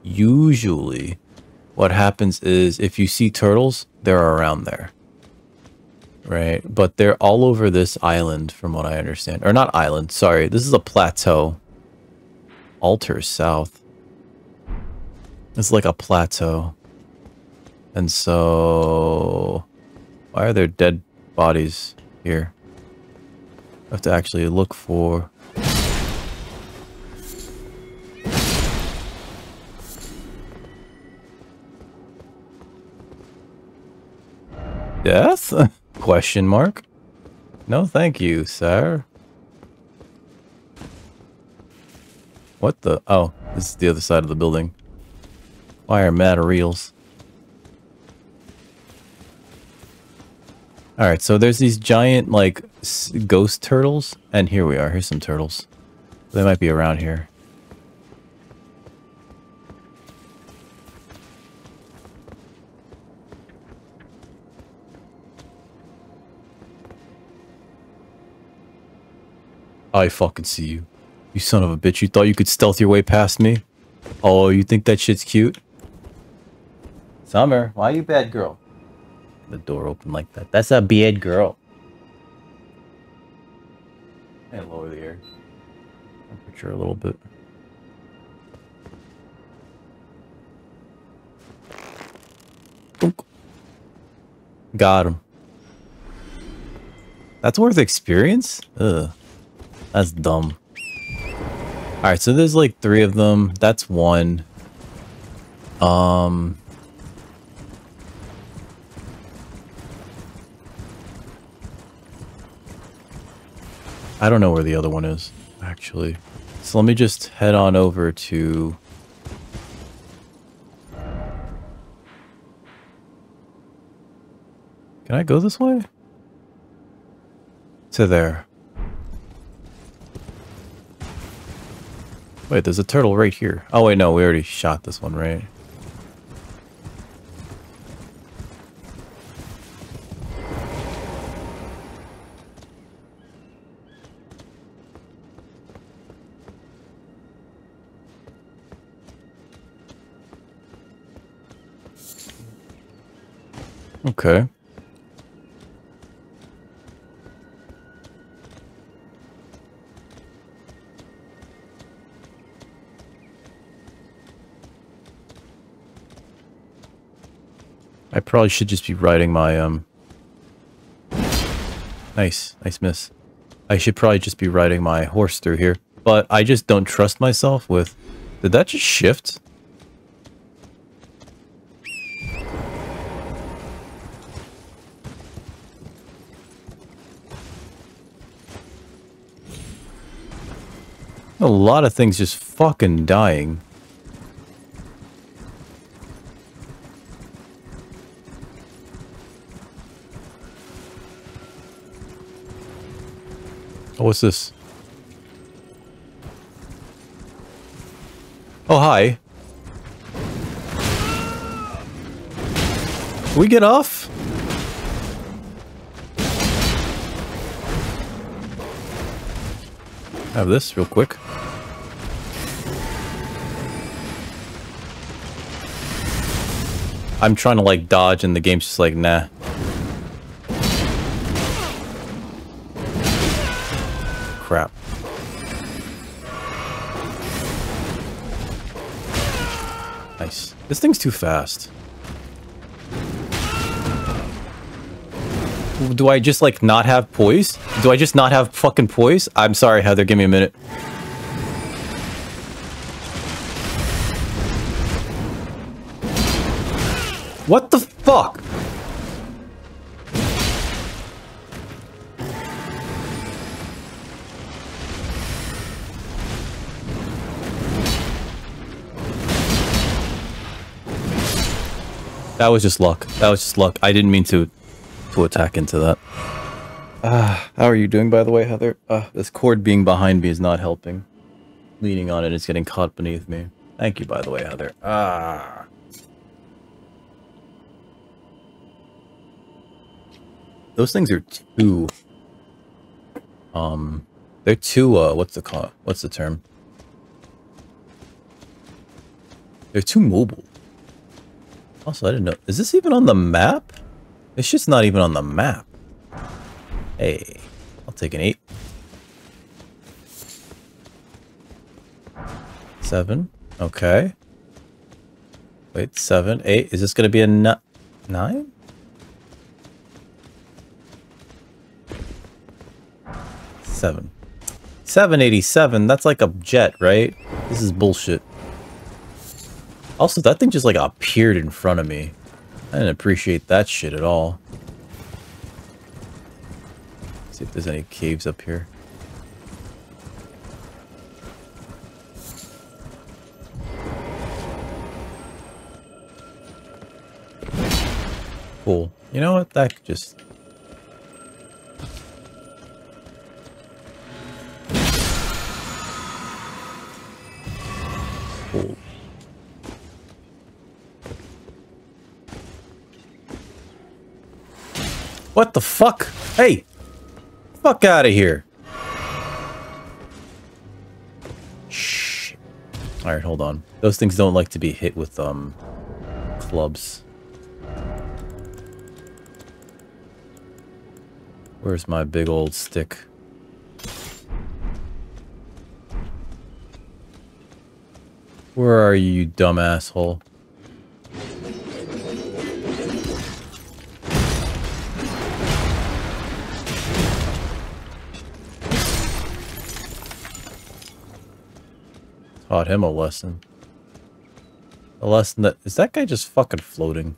what happens is if you see turtles, they're around there. Right? But they're all over this island, from what I understand. Or not island, sorry. This is a plateau. Altar South. It's like a plateau. And so... why are there dead bodies here? I have to actually look for... death? Question mark? No, thank you, sir. What the? Oh, this is the other side of the building. Wire materials. Alright, so there's these giant, like, ghost turtles. And here we are. Here's some turtles. They might be around here. I fucking see you. You son of a bitch. You thought you could stealth your way past me? Oh, you think that shit's cute? Summer, why are you a bad girl? The door open like that. That's a bad girl. And lower the air temperature a little bit. Got him. That's worth experience? Ugh. That's dumb. Alright, so there's like 3 of them. That's 1. I don't know where the other one is, actually. So let me just head on over to... can I go this way? To there. Wait, there's a turtle right here. Oh wait, no, we already shot this one, right? Okay. I probably should just be riding my, Nice miss. I should probably just be riding my horse through here. But I just don't trust myself with... did that just shift? A lot of things just fucking dying. Oh, what's this? Oh, hi. Can we get off? Have this real quick. I'm trying to like dodge and the game's just like, nah. Crap. Nice. This thing's too fast. Do I just like not have poise? Do I just not have fucking poise? I'm sorry, Heather, give me a minute. What the fuck? That was just luck. That was just luck. I didn't mean to attack into that. How are you doing, by the way, Heather? This cord being behind me is not helping. Leaning on it is getting caught beneath me. Thank you, by the way, Heather. Those things are too... they're too, what's the term? They're too mobile. Also, I didn't know. Is this even on the map? It's just not even on the map. Hey, I'll take an 8. 7. Okay. Wait, 7, 8. Is this going to be a 9? 7. 787. That's like a jet, right? This is bullshit. Also, that thing just like appeared in front of me. I didn't appreciate that shit at all. Let's see if there's any caves up here. Cool. You know what? That could just... Cool. What the fuck? Hey! Fuck out of here. Shh. Alright, hold on. Those things don't like to be hit with, clubs. Where's my big old stick? Where are you, you dumb asshole? Taught him a lesson. A lesson that... Is that guy just fucking floating?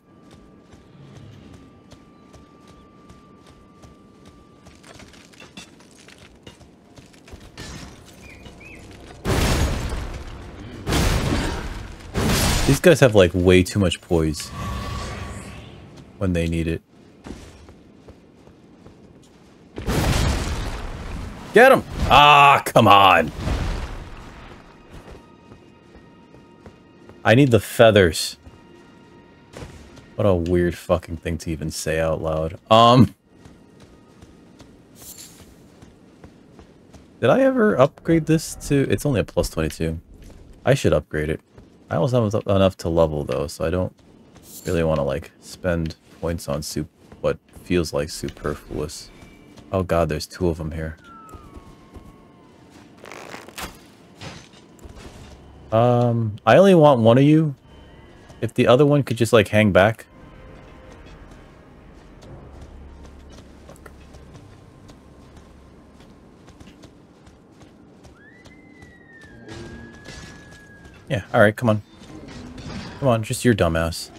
These guys have like way too much poise when they need it. Get him! Ah, come on! I need the feathers. What a weird fucking thing to even say out loud. Did I ever upgrade this to... It's only a plus 22. I should upgrade it. I almost have enough to level though, so I don't really want to like spend points on what feels like superfluous. Oh god, there's 2 of them here. I only want one of you. If the other one could just like hang back. Fuck. Yeah, alright, come on. Come on, just your dumbass.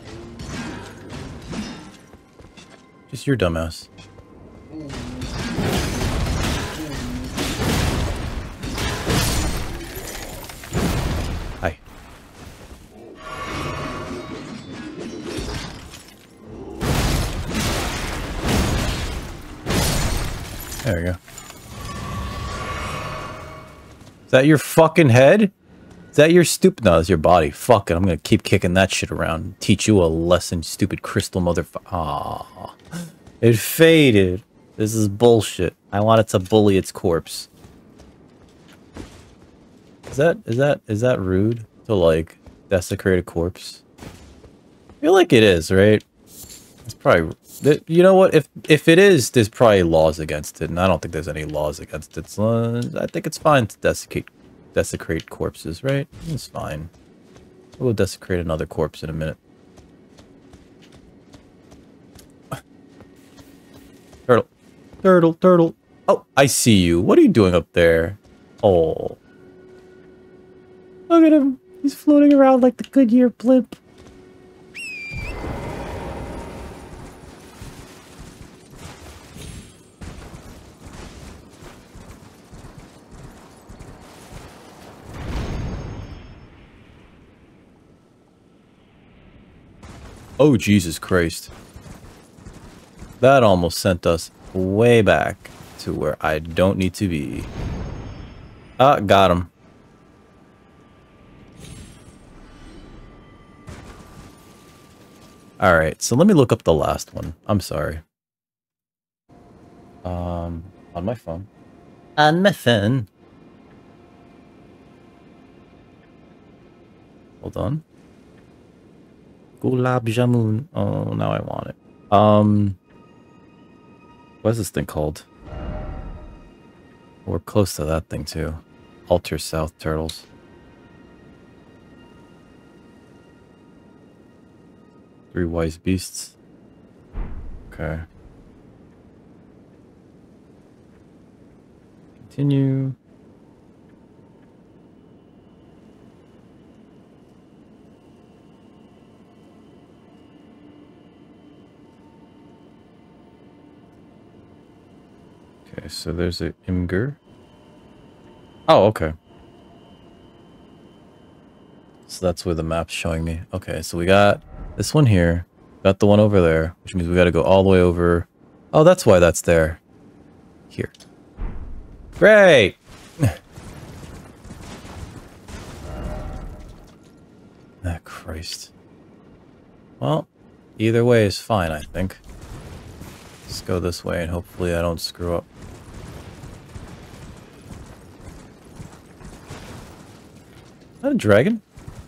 Just your dumbass. Hi. There we go. Is that your fucking head? Is that your stupid... No, that's your body. Fuck it. I'm gonna keep kicking that shit around. Teach you a lesson, stupid crystal motherfucker. Aww. It faded. This is bullshit. I want it to bully its corpse. Is that rude to, like, desecrate a corpse? I feel like it is, right? It's probably... You know what? If it is, there's probably laws against it, and I don't think there's any laws against it. So, I think it's fine to desecrate corpses, right? It's fine. We'll desecrate another corpse in a minute. Turtle. Turtle, turtle. Oh, I see you. What are you doing up there? Oh. Look at him. He's floating around like the Goodyear blimp. Oh, Jesus Christ. That almost sent us way back to where I don't need to be. Ah, got him. Alright, so let me look up the last one. I'm sorry. On my phone. On my phone. Hold on. Gulab Jamun. Oh, now I want it. What is this thing called? We're close to that thing too. Alter South Turtles. Three Wise Beasts. Okay. Continue. Okay, so there's a Imgur. Oh, okay. So that's where the map's showing me. Okay, so we got this one here. Got the one over there, which means we got to go all the way over. Oh, that's why that's there. Here. Great! Ah, Christ. Well, either way is fine, I think. Let's go this way and hopefully I don't screw up. Is that a dragon?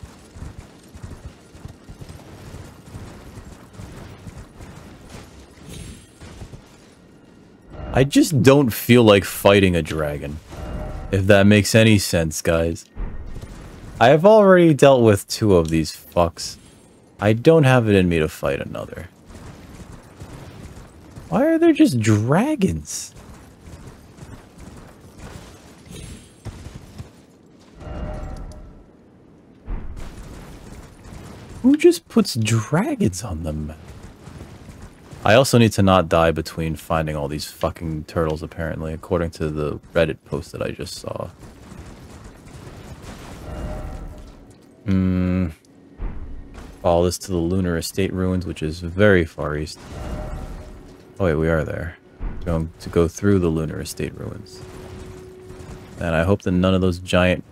I just don't feel like fighting a dragon. If that makes any sense, guys. I have already dealt with 2 of these fucks. I don't have it in me to fight another. Why are there just dragons? Who just puts dragons on the map? I also need to not die between finding all these fucking turtles, apparently, according to the Reddit post that I just saw. Follow this to the Lunar Estate Ruins, which is very far east. Oh wait, we are there. We're going to go through the Lunar Estate Ruins. And I hope that none of those giant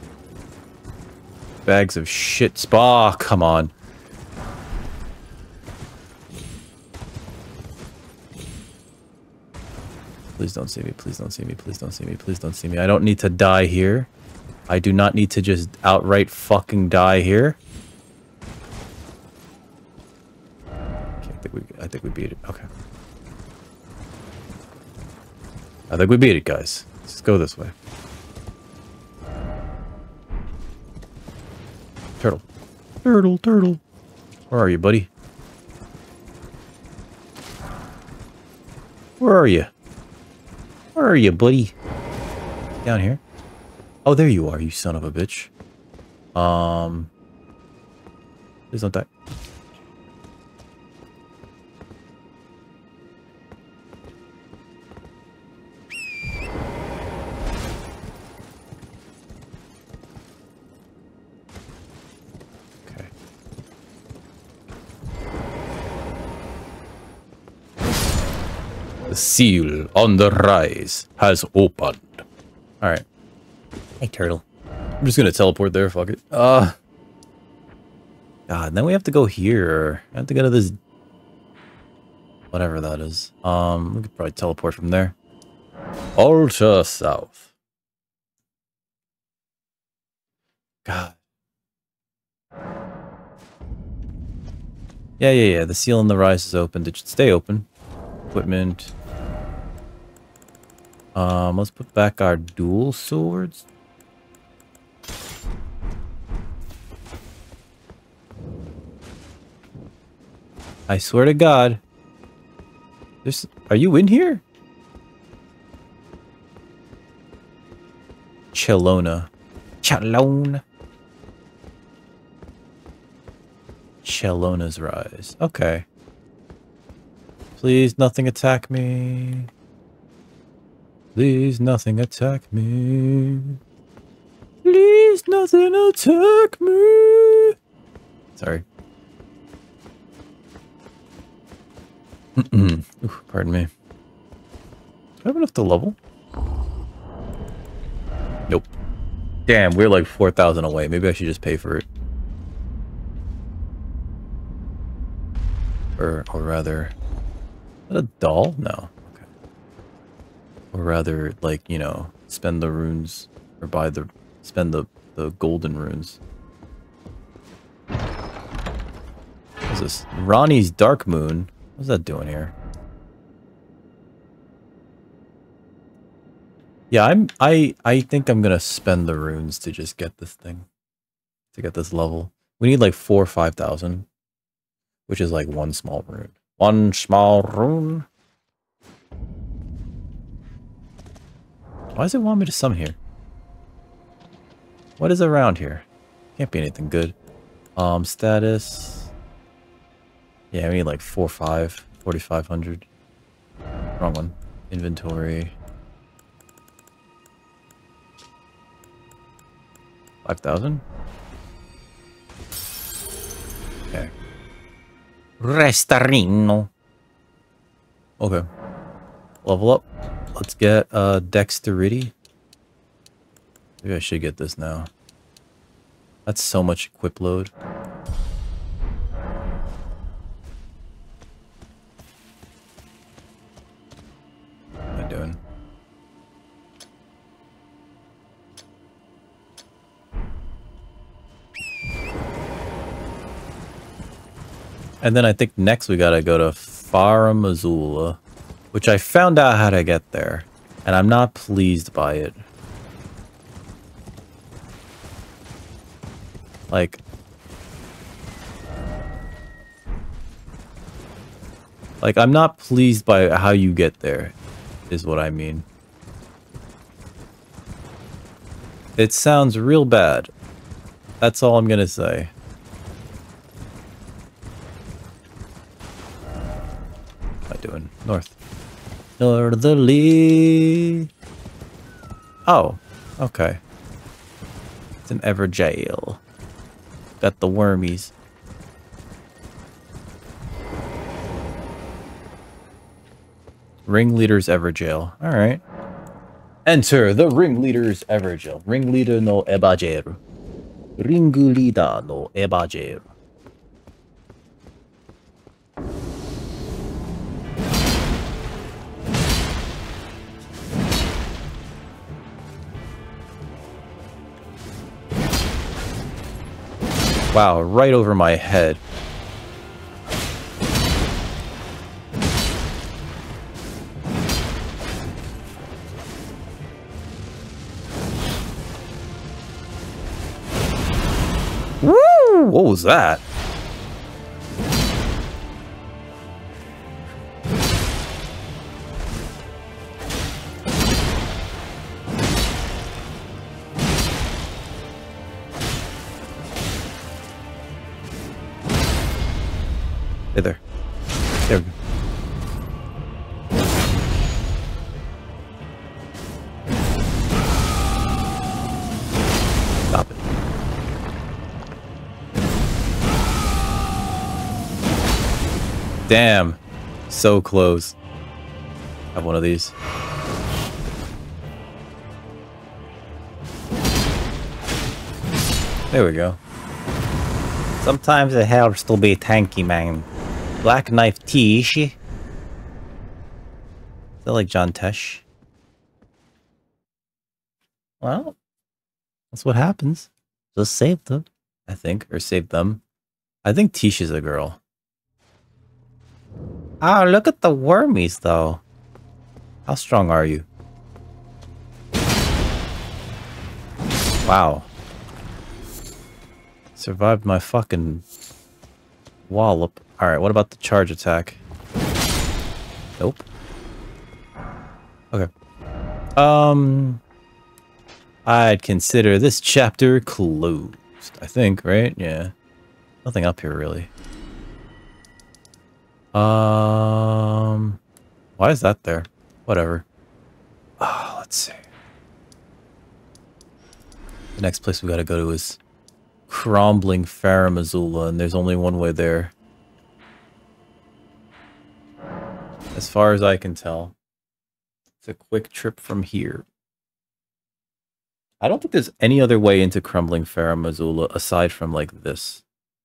bags of shit spa. Come on. Please don't see me. Please don't see me. Please don't see me. Please don't see me. I don't need to die here. I do not need to just outright fucking die here. Okay, I think we beat it. Okay. I think we beat it, guys. Let's go this way. Turtle. Turtle, turtle. Where are you, buddy? Where are you? Where are you, buddy? Down here? Oh, there you are, you son of a bitch. Please don't die. Okay. The seal on the rise has opened. Alright. Hey, turtle. I'm just gonna teleport there, fuck it. God, and then we have to go here. I have to go to this... whatever that is. We could probably teleport from there. Ultra south. God. Yeah. The seal in the rise is open. It should stay open. Equipment. Let's put back our dual swords. I swear to God. Are you in here? Chelona. Chelona's rise. Okay. Please, nothing attack me. Please, nothing attack me. Please, nothing attack me. Sorry. Ooh, pardon me. Do I have enough to level? Nope. Damn, we're like 4,000 away. Maybe I should just pay for it. Or rather... Is that a doll? No. Okay. Or rather, like, you know, spend the runes. Or spend the golden runes. What's this? Ronnie's Dark Moon. What's that doing here? Yeah, I think I'm gonna spend the runes to just get this thing. To get this level. We need like 4,000 or 5,000. Which is like one small rune. One small rune. Why does it want me to summon here? What is around here? Can't be anything good. Status. Yeah, we need like 4,500. Wrong one. Inventory. 5,000? Okay. Restarino. Okay. Level up. Let's get dexterity. Maybe I should get this now. That's so much equip load. What am I doing? And then I think next we gotta go to Faramazula, which I found out how to get there, and I'm not pleased by it. Like, I'm not pleased by how you get there, is what I mean. It sounds real bad. That's all I'm gonna say. Doing north, northerly. Oh, okay. It's an Everjail. Got the wormies. Ringleader's Everjail. All right. Enter the Ringleader's Everjail. Ringleader no Ebajeru. Ringleader no Ebajeru. Wow, right over my head. Woo! What was that? Hey there. There we go. Stop it. Damn. So close. Have one of these. There we go. Sometimes it helps to be tanky, man. Black Knife Tish. Is that like John Tesh? Well, that's what happens. Just save them, I think. Or save them. I think Tish is a girl. Ah, look at the wormies, though. How strong are you? Wow. Survived my fucking wallop. Alright, what about the charge attack? Nope. Okay. I'd consider this chapter closed. I think, right? Yeah. Nothing up here, really. Why is that there? Whatever. Let's see. The next place we gotta go to is Crumbling Farum Azula, and there's only one way there. As far as I can tell. It's a quick trip from here. I don't think there's any other way into Crumbling Farum Azula aside from like this.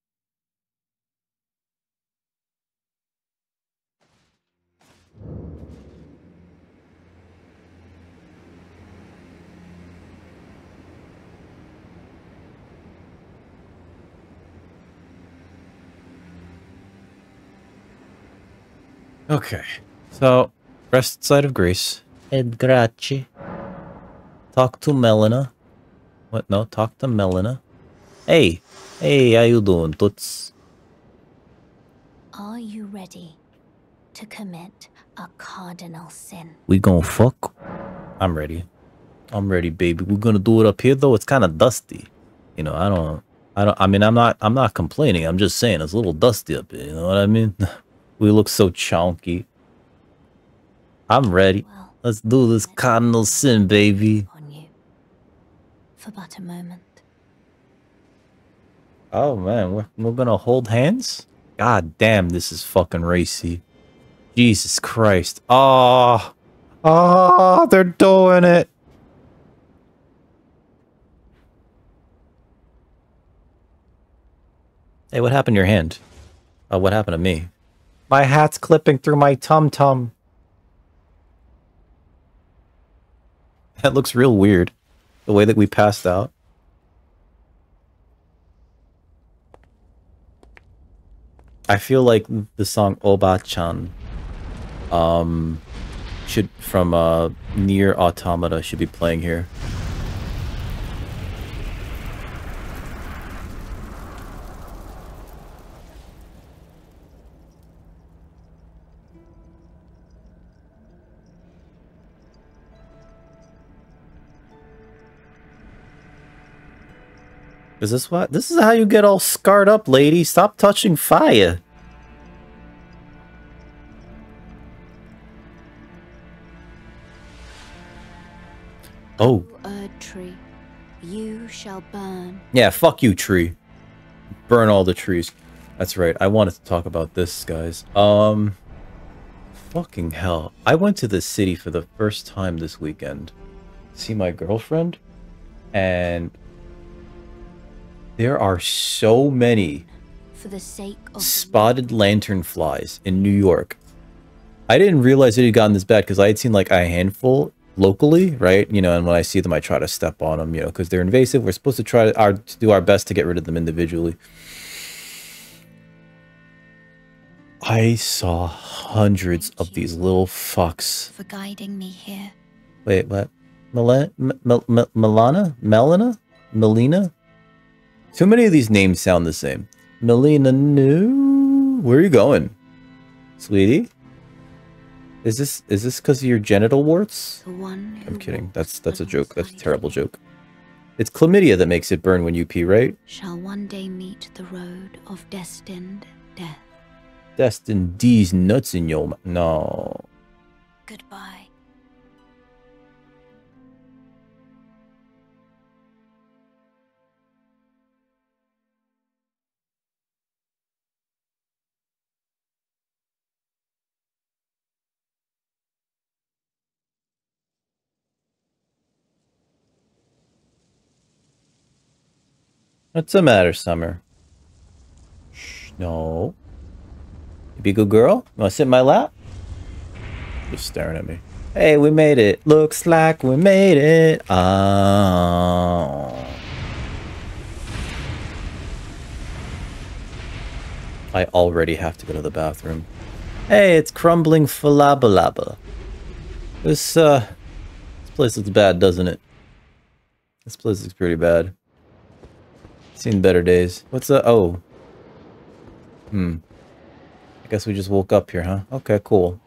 Okay, so rest side of Greece. Ed grazie. Talk to Melina. What? No, talk to Melina. Hey, hey, how you doing, Toots? Are you ready to commit a cardinal sin? We gon' fuck? I'm ready. I'm ready, baby. We're gonna do it up here though. It's kind of dusty. You know, I mean, I'm not complaining. I'm just saying it's a little dusty up here. You know what I mean? We look so chunky. I'm ready. Well, Let's do this cardinal sin, baby. on you for but a moment. Oh man, we're gonna hold hands? God damn, this is fucking racy. Jesus Christ. Oh, they're doing it. Hey, what happened to your hand? Oh, what happened to me? My hat's clipping through my tum-tum. That looks real weird. The way that we passed out. I feel like the song Oba-chan should from Nier Automata should be playing here. Is this what? This is how you get all scarred up, lady. Stop touching fire. Oh. Tree, you shall burn. Yeah, fuck you, tree. Burn all the trees. That's right. I wanted to talk about this, guys. Fucking hell. I went to the city for the first time this weekend. See my girlfriend. And there are so many For the sake of spotted lanternflies in New York. I didn't realize it had gotten this bad because I had seen like a handful locally, right? You know, and when I see them, I try to step on them, you know, because they're invasive. We're supposed to try to do our best to get rid of them individually. I saw hundreds of these little fucks. for guiding me here. Wait, what? Melina? Melina? Too many of these names sound the same. Melina, no. Where are you going, sweetie? Is this because of your genital warts? The one who I'm kidding. walks That's a joke. That's a alongside terrible me joke. It's chlamydia that makes it burn when you pee, right? Shall one day meet the road of destined death. Destined D's nuts in your no. Goodbye. What's the matter, Summer? Shh, no. You be a good girl? You wanna sit in my lap? Just staring at me. Hey, we made it. Looks like we made it. Oh. I already have to go to the bathroom. Hey, it's crumbling falabalaba. This place looks bad, doesn't it? This place looks pretty bad. Seen better days. What's the... Oh. I guess we just woke up here, huh? Okay, cool.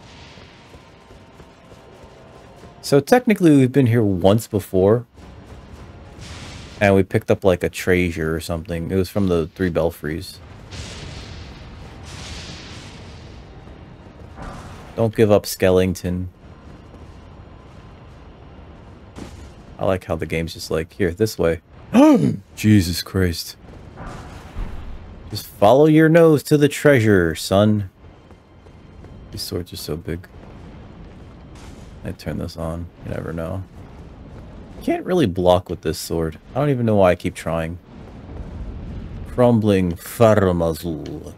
So technically we've been here once before. And we picked up like a treasure or something. It was from the 3 belfries. Don't give up, Skellington. I like how the game's just like, here, this way. Jesus Christ. Just follow your nose to the treasure, son. These swords are so big. I turn this on. You never know. Can't really block with this sword. I don't even know why I keep trying. Crumbling Faramazul.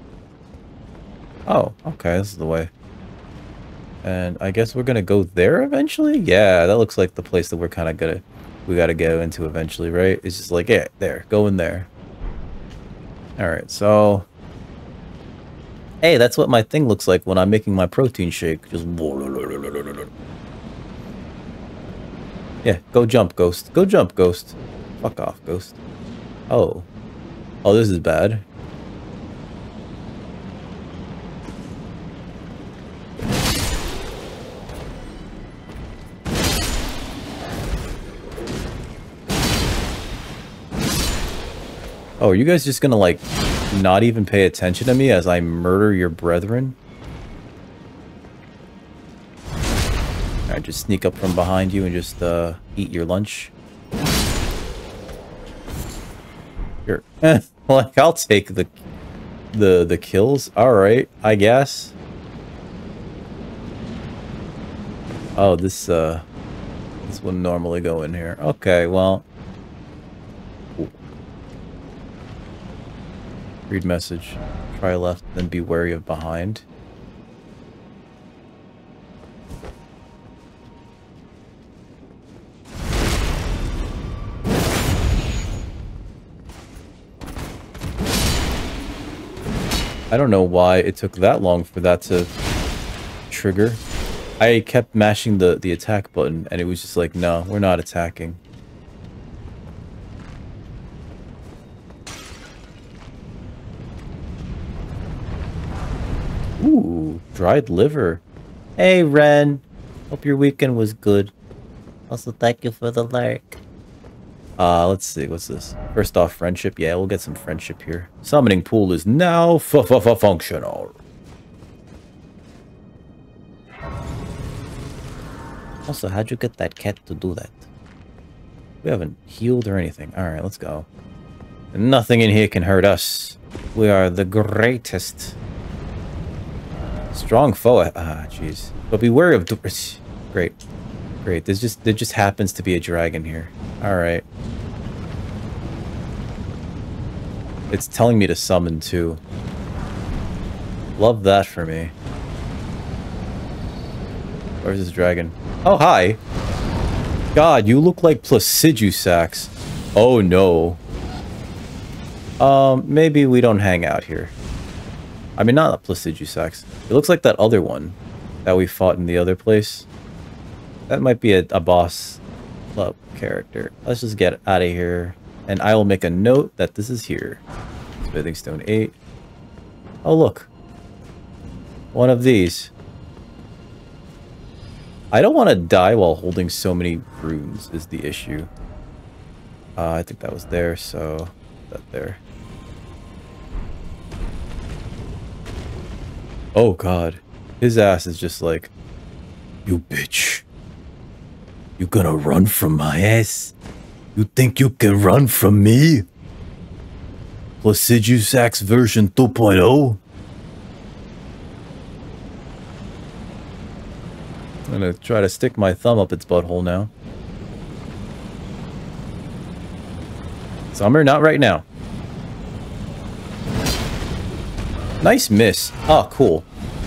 Oh, okay, this is the way. And I guess we're gonna go there eventually? Yeah, that looks like the place that we're kind of we gotta go into eventually, right? It's just like, yeah, there, go in there. Alright, so... Hey, that's what my thing looks like when I'm making my protein shake. Just... Yeah, go jump, Ghost. Go jump, Ghost. Fuck off, Ghost. Oh. Oh, this is bad. Oh, are you guys just gonna, like, not even pay attention to me as I murder your brethren? Alright, just sneak up from behind you and just, eat your lunch. Sure. Like, I'll take the kills. Alright, I guess. Oh, this wouldn't normally go in here. Okay, well... Read message. Try left, then be wary of behind. I don't know why it took that long for that to trigger. I kept mashing the attack button, and it was just like, no, we're not attacking. Ooh, dried liver. Hey, Ren. Hope your weekend was good. Also, thank you for the like. Let's see. What's this? First off, friendship. Yeah, we'll get some friendship here. Summoning pool is now functional. Also, how'd you get that cat to do that? We haven't healed or anything. Alright, let's go. Nothing in here can hurt us. We are the greatest. Strong foe. Ah, jeez. But be wary of... Great. Great. There just happens to be a dragon here. Alright. It's telling me to summon, too. Love that for me. Where's this dragon? Oh, hi! God, you look like Placidusax. Oh, no. Maybe we don't hang out here. I mean, not Placidusax. It looks like that other one that we fought in the other place. That might be a boss club character. Let's just get out of here. And I will make a note that this is here. Smithing Stone 8. Oh, look. One of these. I don't want to die while holding so many runes is the issue. I think that was there, so... that there. Oh, God. His ass is just like... You bitch. You gonna run from my ass? You think you can run from me? Placidusax version 2.0? I'm gonna try to stick my thumb up its butthole now. Summer, not right now. Nice miss. Oh, cool.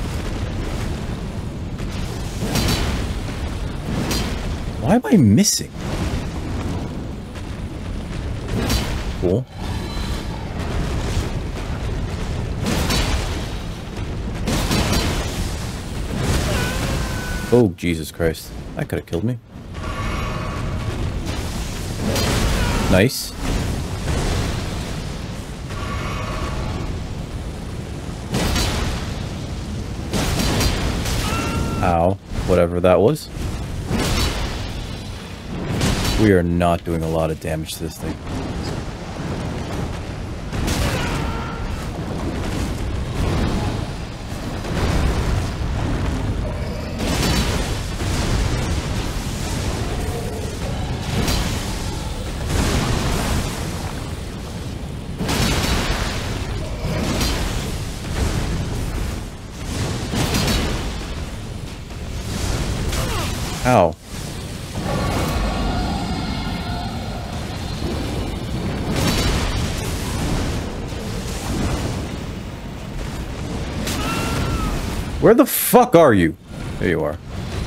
Why am I missing? Cool. Oh, Jesus Christ. That could have killed me. Nice. Ow. Whatever that was. We are not doing a lot of damage to this thing. Ow. Where the fuck are you? There you are.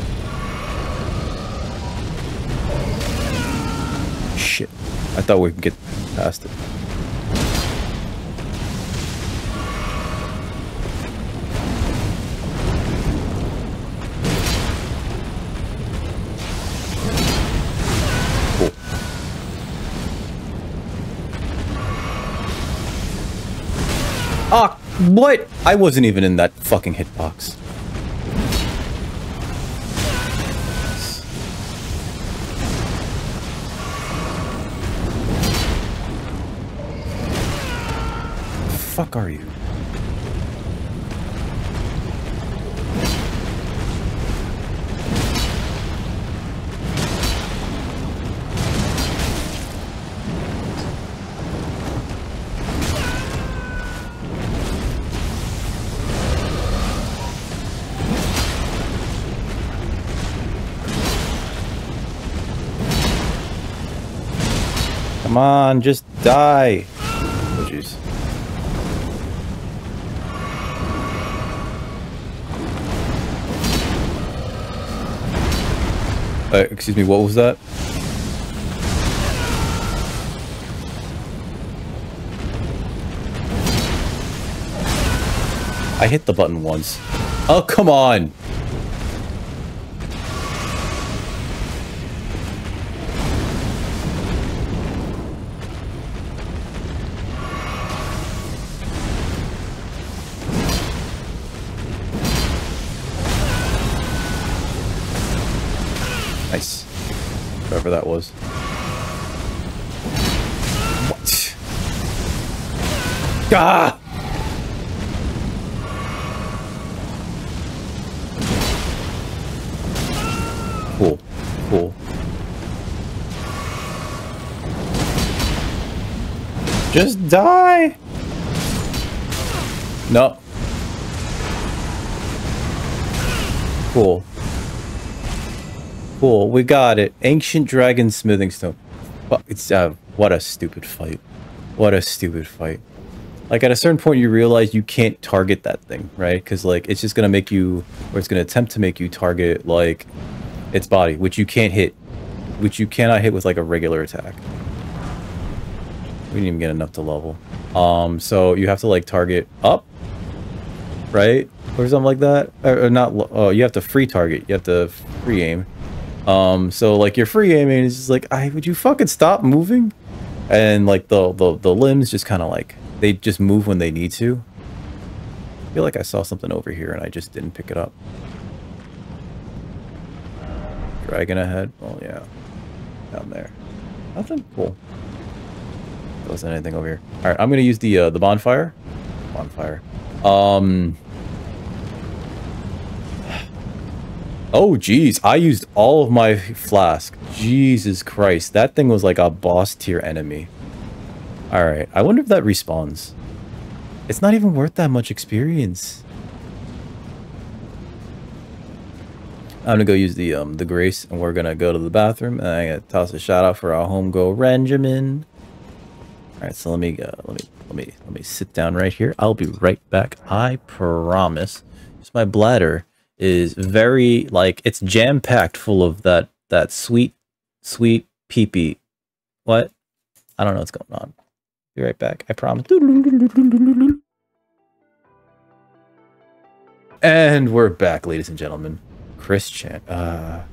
Shit. I thought we could get past it. Cool. Ah, what? I wasn't even in that fucking hitbox. The fuck are you? Come on, just die. Oh, jeez. Excuse me, what was that? I hit the button once. Oh, come on. Nice. Whatever that was. What? Ah! Cool. Cool. Just die! No. Cool. Cool, we got it. Ancient Dragon Smithing Stone. It's what a stupid fight. What a stupid fight. Like, at a certain point you realize you can't target that thing, right? Because, like, it's just gonna make you, or it's gonna attempt to make you target, like, its body, which you can't hit. Which you cannot hit with, like, a regular attack. We didn't even get enough to level. So you have to, like, target up, right? Or something like that. Or not, oh, you have to free target. You have to free aim. So like your free aiming is just like, would you fucking stop moving? And like the limbs just kind of like, they just move when they need to. I feel like I saw something over here and I just didn't pick it up. Dragon ahead. Oh yeah. Down there. Nothing? Cool. There wasn't anything over here. Alright, I'm gonna use the bonfire. Bonfire. Oh, geez. I used all of my flask. Jesus Christ. That thing was like a boss tier enemy. Alright. I wonder if that respawns. It's not even worth that much experience. I'm gonna go use the grace, and we're gonna go to the bathroom, and I'm gonna toss a shout out for our homegirl Benjamin. right, so let me sit down right here. I'll be right back. I promise. Just my bladder is very like it's jam packed full of that sweet pee pee. What? I don't know what's going on. Be right back. I promise. And we're back, ladies and gentlemen. Christian. I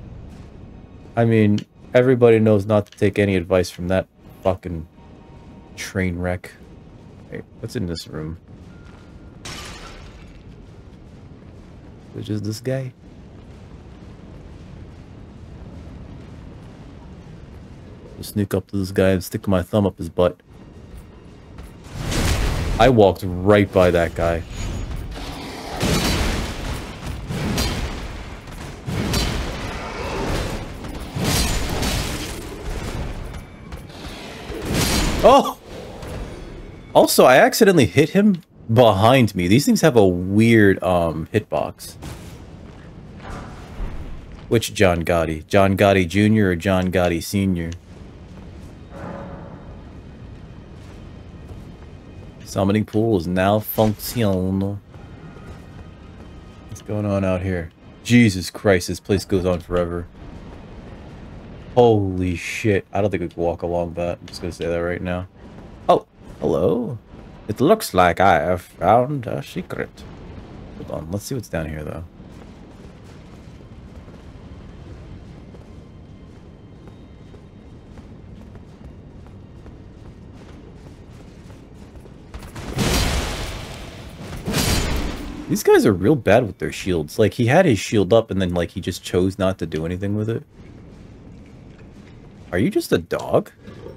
mean, everybody knows not to take any advice from that fucking train wreck. Hey, what's in this room? Which is this guy? I'll sneak up to this guy and stick my thumb up his butt. I walked right by that guy. Oh! Also, I accidentally hit him behind me. These things have a weird hitbox. Which John Gotti? John Gotti Jr. or John Gotti Sr.? Summoning pool is now functional. What's going on out here? Jesus Christ, this place goes on forever. Holy shit. I don't think we can walk along that. I'm just gonna say that right now. Oh, hello. It looks like I have found a secret. Hold on, let's see what's down here though. These guys are real bad with their shields. Like, he had his shield up and then, like, he just chose not to do anything with it. Are you just a dog?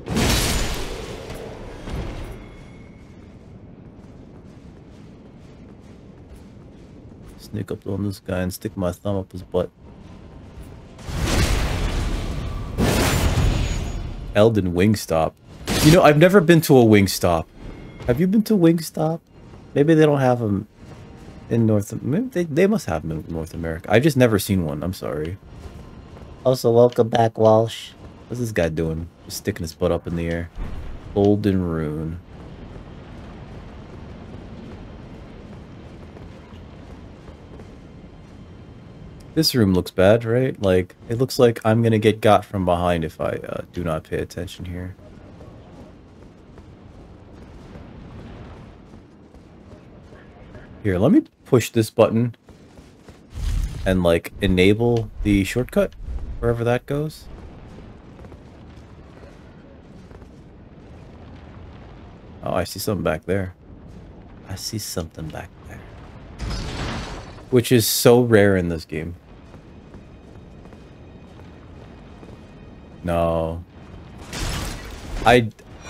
Sneak up on this guy and stick my thumb up his butt. Elden Wingstop. You know, I've never been to a Wingstop. Have you been to Wingstop? Maybe they don't have them in they must have them in North America. I've just never seen one. I'm sorry. Also, welcome back, Walsh. What's this guy doing? Just sticking his butt up in the air. Golden Rune. This room looks bad, right? Like, it looks like I'm gonna get got from behind if I do not pay attention here. Here, let me push this button and, like, enable the shortcut, wherever that goes. Oh, I see something back there. I see something back there. Which is so rare in this game. No. I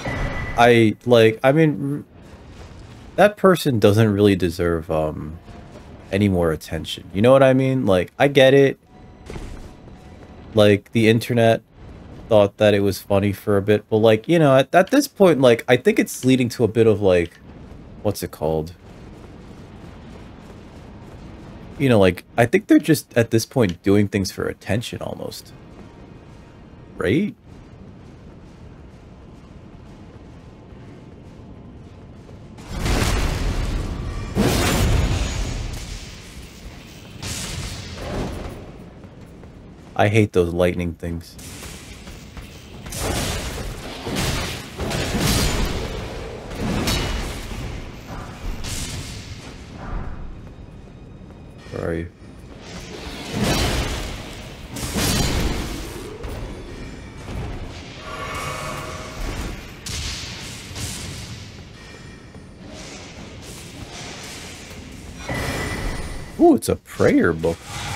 mean, that person doesn't really deserve, any more attention. You know what I mean? Like, I get it. Like, the internet thought that it was funny for a bit, but, like, you know, at this point, like, I think it's leading to a bit of, like, what's it called? You know, like, I think they're just, at this point, doing things for attention, almost. Right? I hate those lightning things. Where are you? Ooh, it's a prayer book.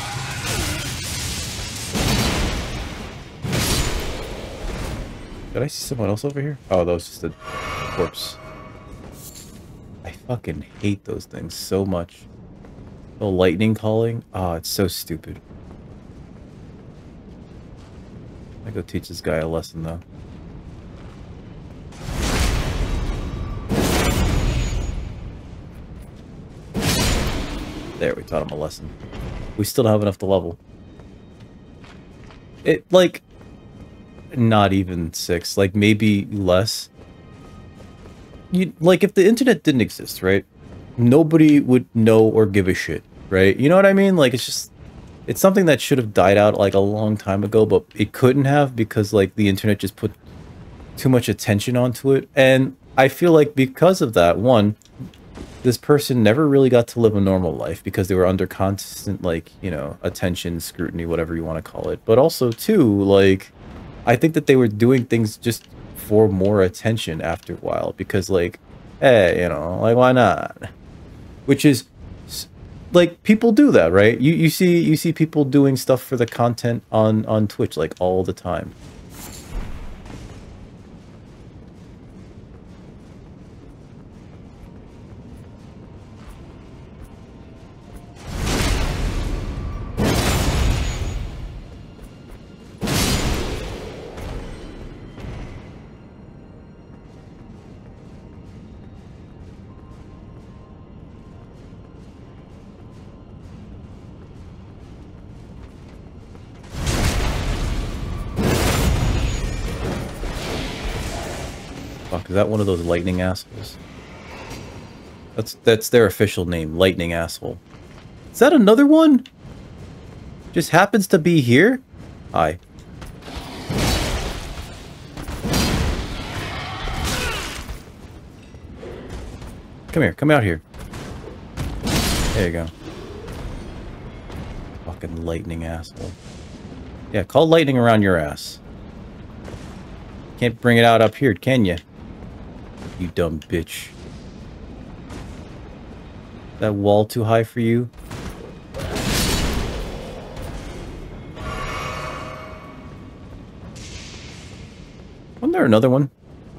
Did I see someone else over here? Oh, that was just a corpse. I fucking hate those things so much. The lightning calling? Oh, it's so stupid. I go teach this guy a lesson, though. There, we taught him a lesson. We still don't have enough to level. It, like... Not even 6, like maybe less. like if the internet didn't exist, right? Nobody would know or give a shit, right? You know what I mean? Like it's something that should have died out like a long time ago, but it couldn't have because like the internet just put too much attention onto it. And I feel like because of that, one, this person never really got to live a normal life because they were under constant, like, you know, attention, scrutiny, whatever you want to call it. But also, two, like, I think that they were doing things just for more attention after a while because, like, hey, you know, like, why not? Which is, like, people do that, right? You see people doing stuff for the content on Twitch, like, all the time. Fuck, is that one of those lightning assholes? That's their official name, lightning asshole. Is that another one? Just happens to be here? Hi. Come here, come out here. There you go. Fucking lightning asshole. Yeah, call lightning around your ass. Can't bring it out up here, can you? You dumb bitch. That wall too high for you? Wasn't there another one?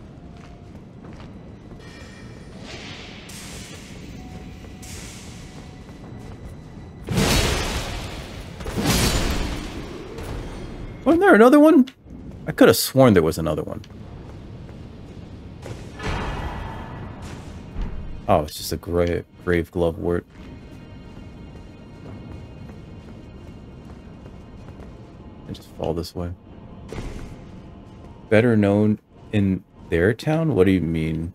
Wasn't there another one? I could have sworn there was another one. Oh, it's just a grave glovewort. I just fall this way. Better known in their town? What do you mean?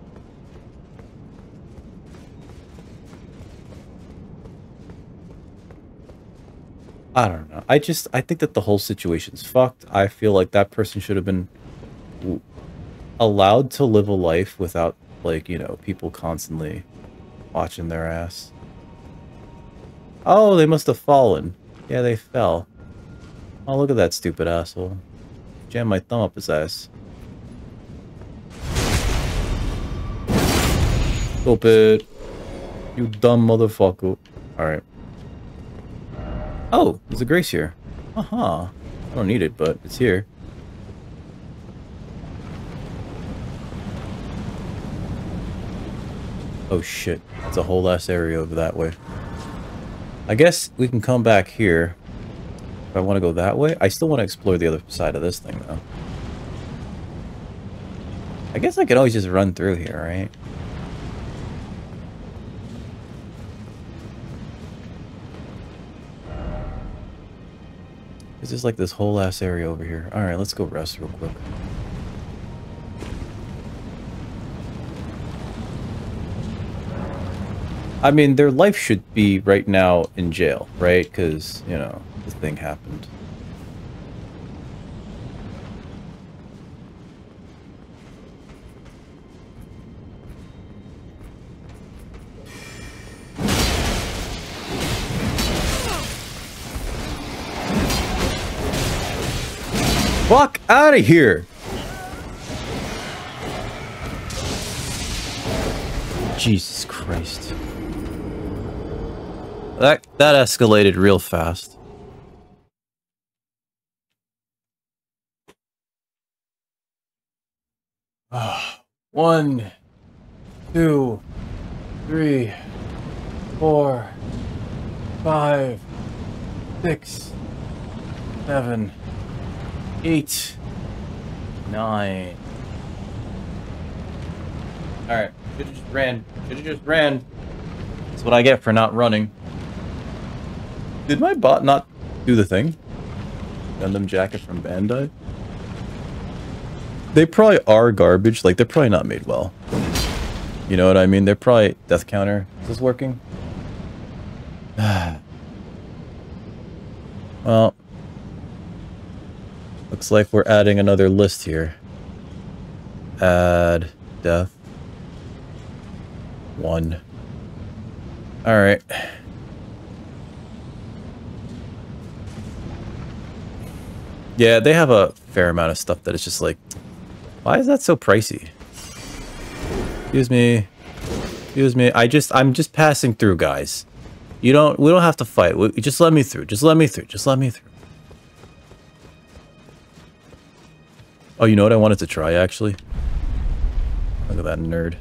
I don't know. I think that the whole situation's fucked. I feel like that person should have been allowed to live a life without, like, you know, people constantly watching their ass. Oh, they must have fallen. Yeah, they fell. Oh, look at that stupid asshole. Jam my thumb up his ass. Stupid. You dumb motherfucker. Alright. Oh, there's a grace here. I don't need it, but it's here. Oh shit, it's a whole ass area over that way. I guess we can come back here. If I want to go that way, I still want to explore the other side of this thing, though. I guess I could always just run through here, right? There's just like this whole ass area over here. Alright, let's go rest real quick. I mean, their life should be right now in jail, right? Because, you know, this thing happened. Fuck out of here! Jesus Christ. That escalated real fast. One, 2, 3, 4, 5, 6, 7, 8, 9. Alright, should've just ran. Should've just ran. That's what I get for not running. Did my bot not do the thing? Gundam jacket from Bandai? They probably are garbage. Like, they're probably not made well. You know what I mean? They're probably death counter. Is this working? Well, looks like we're adding another list here. Add death. 1. Alright. Yeah, they have a fair amount of stuff that is just like, why is that so pricey? Excuse me. Excuse me. I'm just passing through, guys. We don't have to fight. Just let me through. Just let me through. Just let me through. Oh, you know what I wanted to try, actually? Look at that nerd.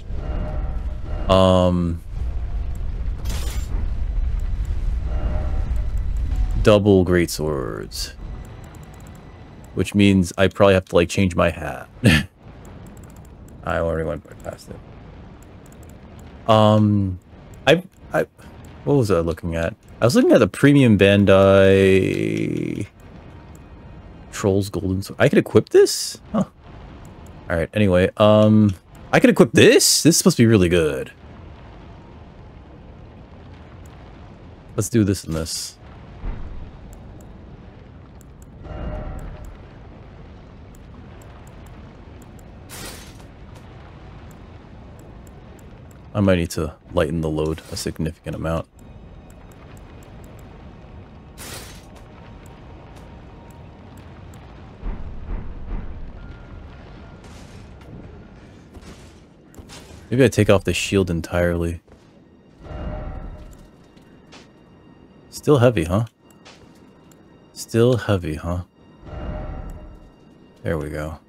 Double greatswords. Which means I probably have to, like, change my hat. I already went past it. What was I looking at? I was looking at the premium Bandai Trolls Golden Sword. I could equip this? Huh. Alright, anyway, I could equip this? This is supposed to be really good. Let's do this and this. I might need to lighten the load a significant amount. Maybe I take off the shield entirely. Still heavy, huh? Still heavy, huh? There we go.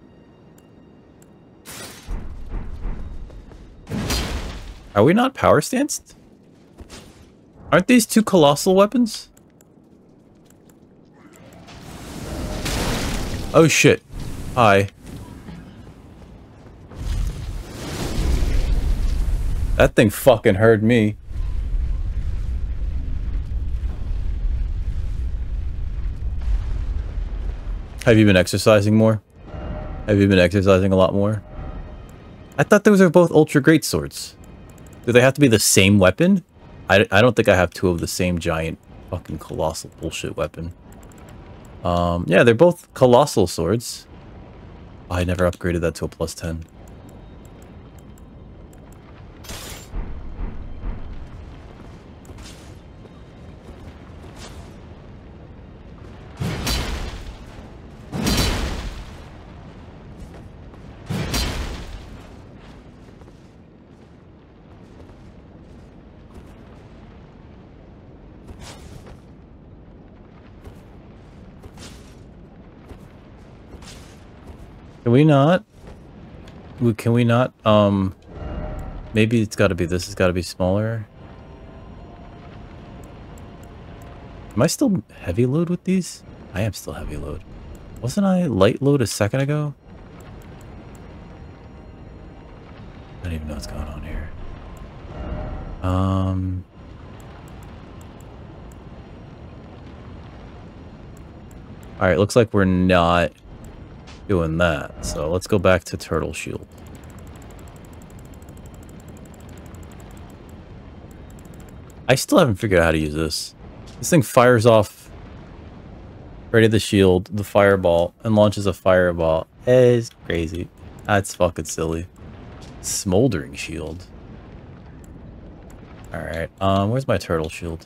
Are we not power stanced? Aren't these 2 colossal weapons? Oh shit. Hi. That thing fucking heard me. Have you been exercising more? Have you been exercising a lot more? I thought those are both ultra great swords. Do they have to be the same weapon? I don't think I have 2 of the same giant fucking colossal bullshit weapon. Yeah, they're both colossal swords. Oh, I never upgraded that to a +10. Can we not? Can we not? Maybe it's got to be this. It's got to be smaller. Am I still heavy load with these? I am still heavy load. Wasn't I light load a second ago? I don't even know what's going on here. Alright, looks like we're not doing that. So let's go back to Turtle Shield. I still haven't figured out how to use this. This thing fires off ready the shield, the fireball, and launches a fireball. It's crazy. That's fucking silly. Smoldering shield. Alright, where's my turtle shield?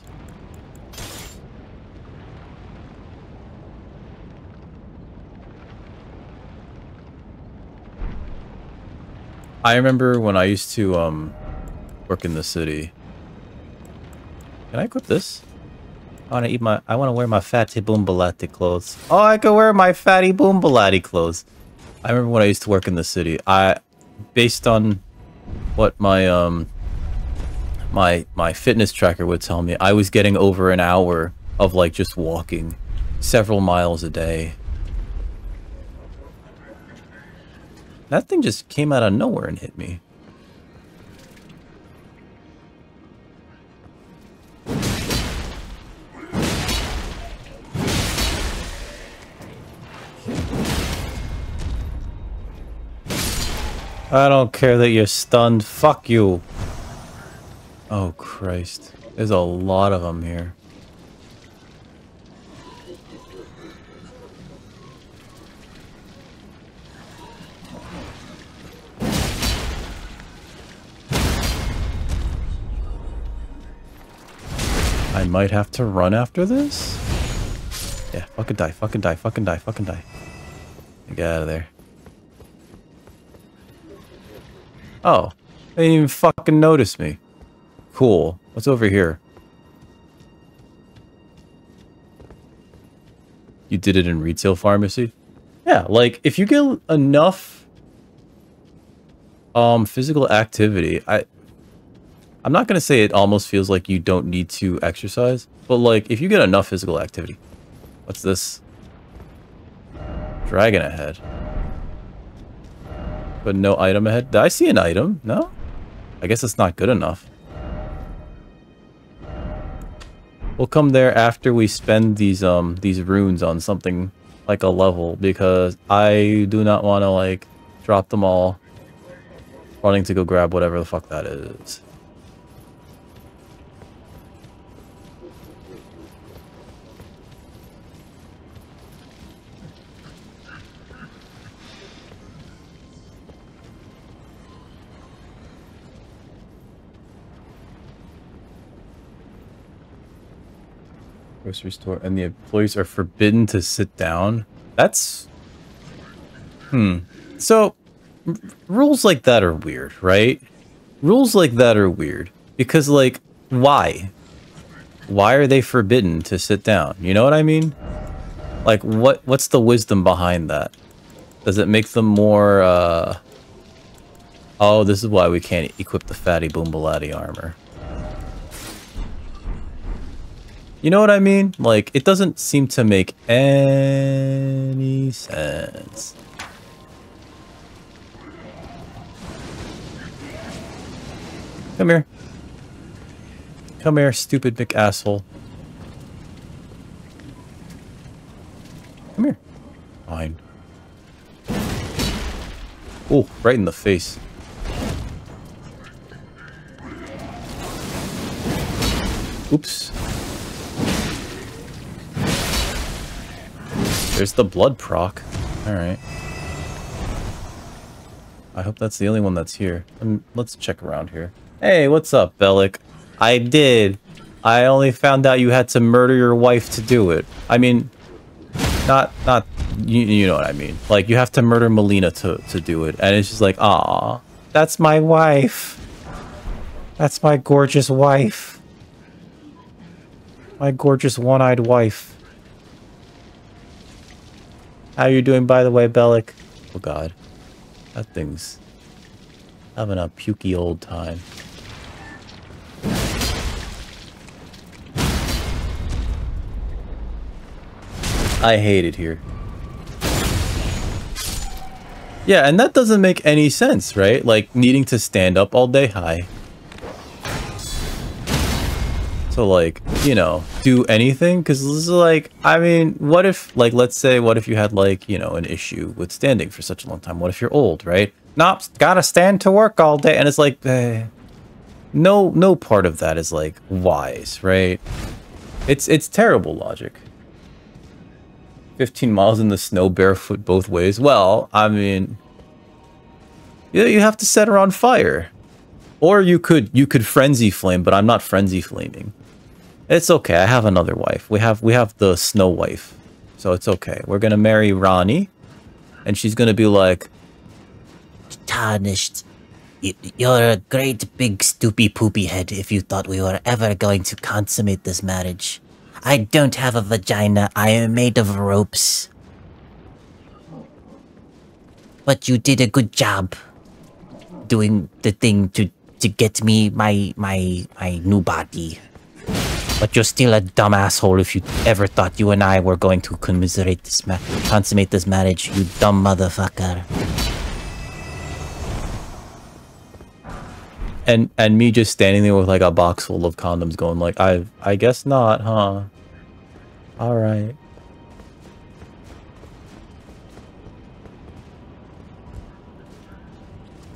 I remember when I used to work in the city. Can I equip this? I want to wear my fatty boombalati clothes. Oh, I can wear my fatty boombalati clothes. I remember when I used to work in the city. Based on what my my fitness tracker would tell me, I was getting over an hour of like just walking several miles a day. That thing just came out of nowhere and hit me. I don't care that you're stunned. Fuck you. Oh, Christ. There's a lot of them here. I might have to run after this? Yeah, fucking die, fucking die, fucking die, fucking die. Get out of there. Oh, they didn't even fucking notice me. Cool. What's over here? You did it in retail pharmacy? Yeah, like, if you get enough physical activity, I'm not gonna say it almost feels like you don't need to exercise, but like, if you get enough physical activity. What's this? Dragon ahead. But no item ahead. Did I see an item? No? I guess it's not good enough. We'll come there after we spend these runes on something like a level, because I do not want to like drop them all running to go grab whatever the fuck that is. Grocery store, and the employees are forbidden to sit down. That's so rules like that are weird, right? Rules like that are weird because, like, why are they forbidden to sit down? You know what I mean? Like, what's the wisdom behind that? Does it make them more oh, this is why we can't equip the fatty boombalati armor. You know what I mean? Like, it doesn't seem to make any sense. Come here. Come here, stupid big asshole. Come here. Fine. Oh, right in the face. Oops. There's the blood proc. Alright. I hope that's the only one that's here. Let's check around here. Hey, what's up, Bellic? I did. I only found out you had to murder your wife to do it. I mean, not you know what I mean. Like, you have to murder Melina to do it. And it's just like, ah, that's my wife. That's my gorgeous wife. My gorgeous one-eyed wife. How you doing, by the way, Bellic? Oh god. That thing's having a pukey old time. I hate it here. Yeah, and that doesn't make any sense, right? Like, needing to stand up all day. Hi. So, like, you know, do anything? Because this is like, I mean, what if, like, let's say, what if you had, like, you know, an issue with standing for such a long time? What if you're old, right? Nope, gotta stand to work all day. And it's like, no part of that is, like, wise, right? It's terrible logic. 15 miles in the snow barefoot both ways. Well, I mean, you have to set her on fire. Or you could frenzy flame, but I'm not frenzy flaming. It's okay. I have another wife. We have the Snow Wife. So it's okay. We're going to marry Ronnie, and she's going to be like, Tarnished. You're a great big stoopy poopy head if you thought we were ever going to consummate this marriage. I don't have a vagina. I am made of ropes. But you did a good job doing the thing to get me my new body. But you're still a dumb asshole if you ever thought you and I were going to consummate this marriage, you dumb motherfucker. and me just standing there with like a box full of condoms going like, I guess not, huh? All right.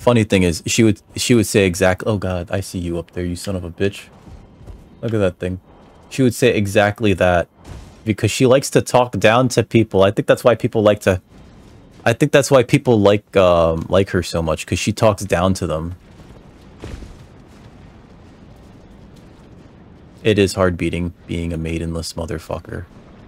funny thing is, she would say exactly. Oh God, I see you up there, you son of a bitch. Look at that thing. She would say exactly that because she likes to talk down to people. I think that's why people like to. I think that's why people like her so much, because she talks down to them. It is hard being a maidenless motherfucker.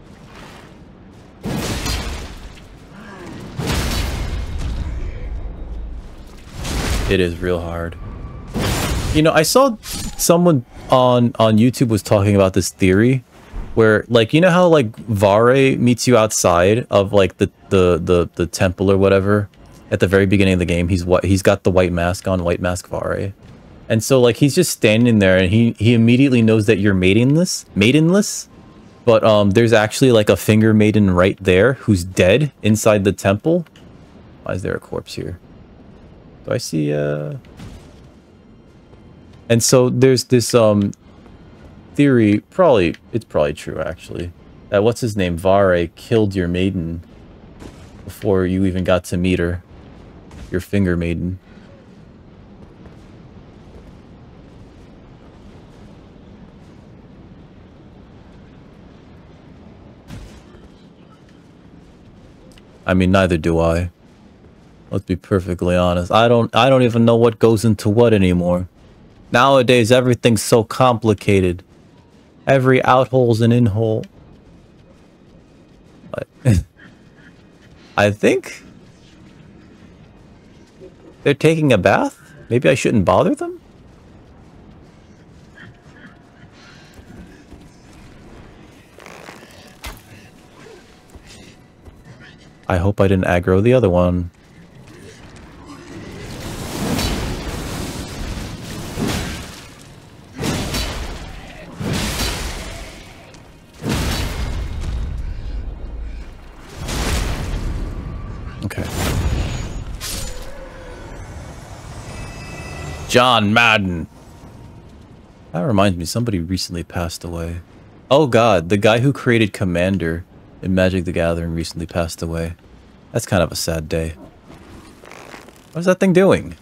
It is real hard. You know, I saw someone on YouTube was talking about this theory where, like, you know how like Vare meets you outside of like the temple or whatever at the very beginning of the game. He's got the white mask on, white mask Vare. And so like he's just standing there and he immediately knows that you're maidenless. But there's actually like a finger maiden right there who's dead inside the temple. Why is there a corpse here? Do I see And so there's this theory, it's probably true actually, that what's his name, Vare, killed your maiden before you even got to meet her. Your finger maiden. I mean, neither do I. Let's be perfectly honest. I don't even know what goes into what anymore. Nowadays, everything's so complicated. Every out-hole's an in-hole. I think they're taking a bath? Maybe I shouldn't bother them? I hope I didn't aggro the other one. Okay. John Madden. That reminds me, somebody recently passed away. Oh God, the guy who created Commander in Magic the Gathering recently passed away. That's kind of a sad day. What's that thing doing?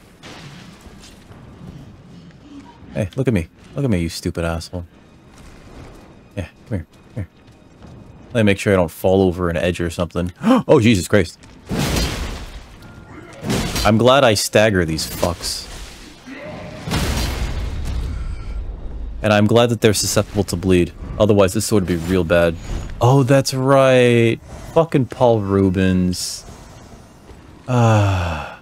Hey, look at me. Look at me, you stupid asshole. Yeah, come here. Here. Let me make sure I don't fall over an edge or something. Oh, Jesus Christ. I'm glad I stagger these fucks. And I'm glad that they're susceptible to bleed. Otherwise, this would be real bad. Oh, that's right. Fucking Paul Rubens. God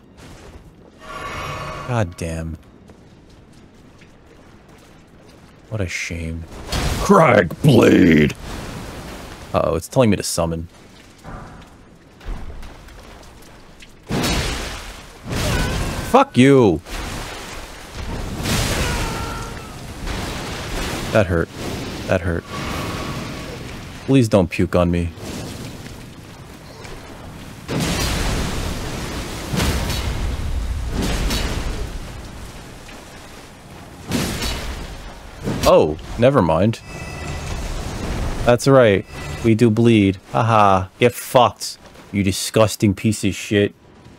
damn. What a shame. Cragblade! Uh-oh, it's telling me to summon. Fuck you! That hurt. That hurt. Please don't puke on me. Oh, never mind. That's right. We do bleed. Haha. Get fucked, you disgusting piece of shit.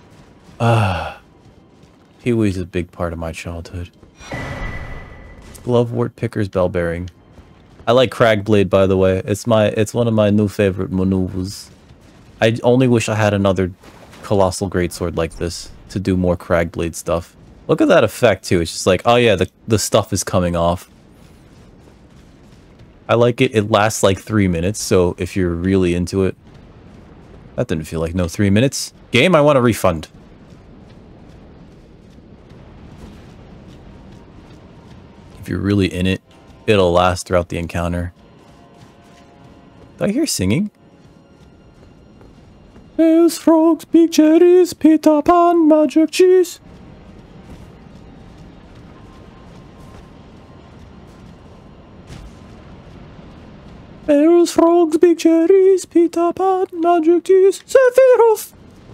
Pee-wee's a big part of my childhood. Glovewort Picker's Bell Bearing. I like Cragblade, by the way. It's one of my new favorite maneuvers. I only wish I had another Colossal Greatsword like this to do more Cragblade stuff. Look at that effect too. It's just like, oh yeah, the stuff is coming off. I like it. It lasts like 3 minutes, so if you're really into it. That didn't feel like no 3 minutes. Game, I want a refund. If you're really in it, it'll last throughout the encounter. Did I hear singing? There's frogs, big cherries, Peter Pan, magic cheese. There's frogs, big cherries, Peter Pan, magic cheese, Sephiroth.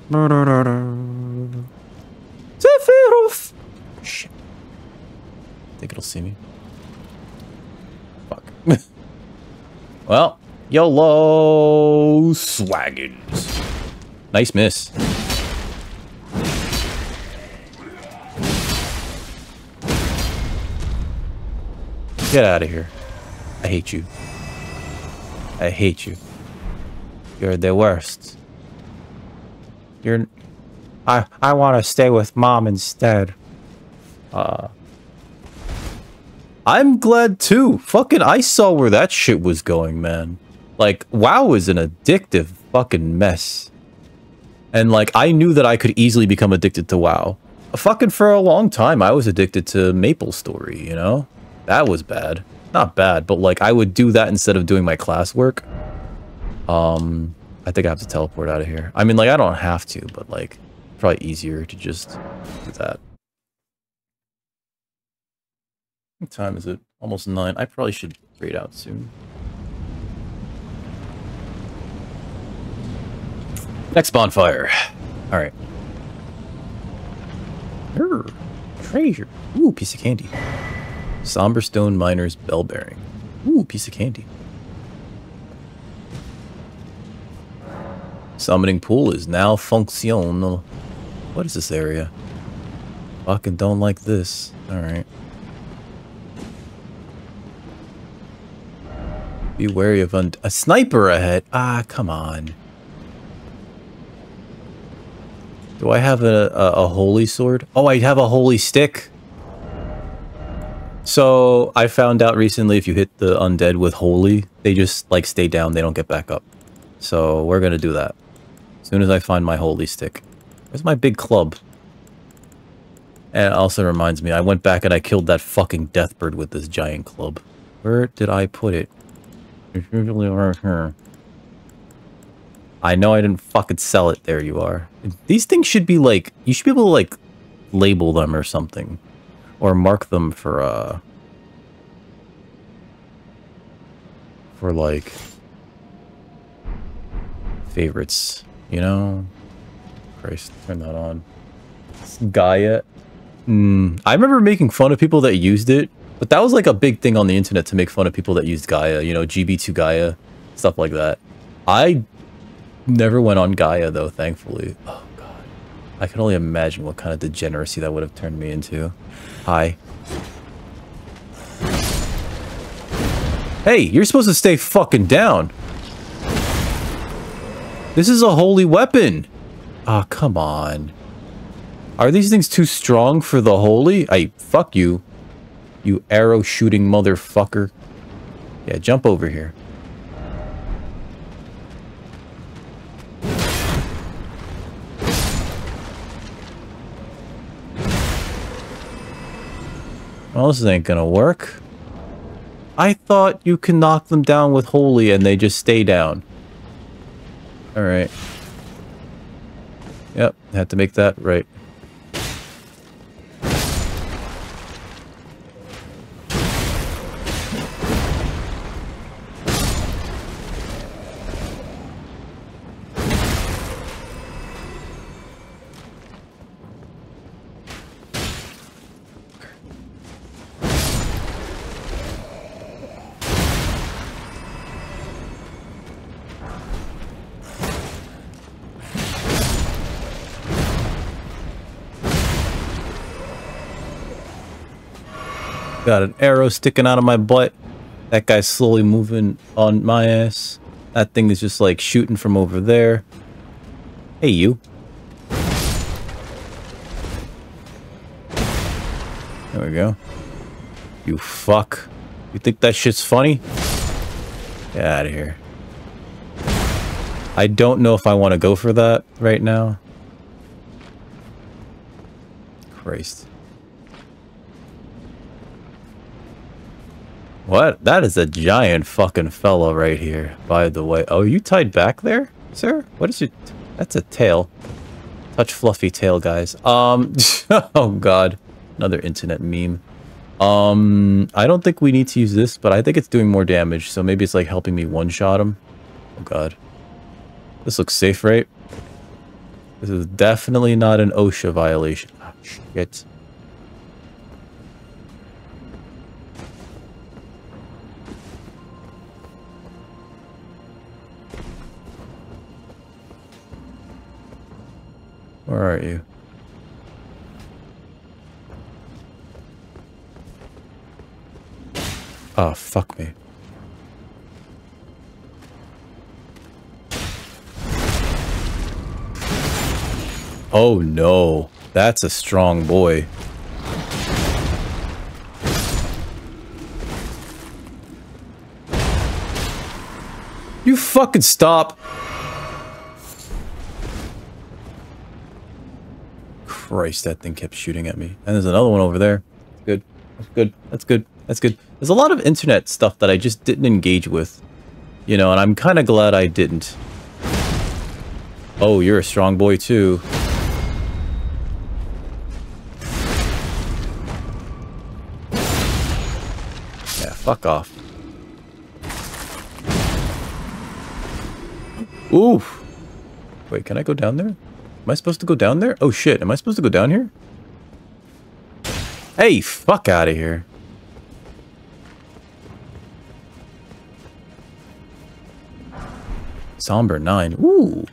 Sephiroth. Shit. Think it'll see me. Fuck. Well, YOLO Swaggins. Nice miss. Get out of here. I hate you. I hate you. You're the worst. You're... I want to stay with Mom instead. I'm glad too. Fucking, I saw where that shit was going, man. Like, WoW is an addictive fucking mess. And like, I knew that I could easily become addicted to WoW. Fucking for a long time, I was addicted to MapleStory, you know? That was bad. Not bad, but like, I would do that instead of doing my classwork. I think I have to teleport out of here. I mean, like, I don't have to, but like, probably easier to just do that. What time is it? Almost 9. I probably should raid out soon. Next bonfire. Alright. Treasure. Ooh, piece of candy. Somberstone Miner's Bell Bearing. Ooh, piece of candy. Summoning pool is now functional. What is this area? Fucking don't like this. Alright. Be wary of a sniper ahead. Ah, come on. Do I have a holy sword? Oh, I have a holy stick. So I found out recently if you hit the undead with holy, they just like stay down. They don't get back up. So we're gonna do that as soon as I find my holy stick. Where's my big club? And it also reminds me, I went back and I killed that fucking deathbird with this giant club. Where did I put it? It's usually right here. I know I didn't fucking sell it. There you are. These things should be like, you should be able to like label them or something. Or mark them for like favorites, you know? Christ, turn that on. It's Gaia. I remember making fun of people that used it, but that was like a big thing on the internet to make fun of people that used Gaia, you know, GB2 Gaia, stuff like that. I never went on Gaia though, thankfully. Oh god. I can only imagine what kind of degeneracy that would have turned me into. Hi. Hey, you're supposed to stay fucking down. This is a holy weapon. Ah, come on. Are these things too strong for the holy? Fuck you. You arrow shooting motherfucker. Yeah, jump over here. Well, this ain't gonna work. I thought you can knock them down with holy and they just stay down. Alright. Yep, had to make that right. Got an arrow sticking out of my butt. That guy's slowly moving on my ass. That thing is just like shooting from over there. Hey, you. There we go. You fuck. You think that shit's funny? Get out of here. I don't know if I want to go for that right now. Christ. What? That is a giant fucking fella right here, by the way. Oh, you tied back there, sir? What is your... That's a tail. Touch fluffy tail, guys. Oh god. Another internet meme. I don't think we need to use this, but I think it's doing more damage, so maybe it's like helping me one-shot him. Oh god. This looks safe, right? This is definitely not an OSHA violation. Oh, shit. Where are you? Oh, fuck me. Oh no, that's a strong boy. You fucking stop. Christ, that thing kept shooting at me. And there's another one over there. Good. That's good. That's good. That's good. There's a lot of internet stuff that I just didn't engage with. You know, and I'm kind of glad I didn't. Oh, you're a strong boy too. Yeah, fuck off. Oof. Wait, can I go down there? Am I supposed to go down there? Oh shit, am I supposed to go down here? Hey, fuck out of here. Somber 9. Ooh.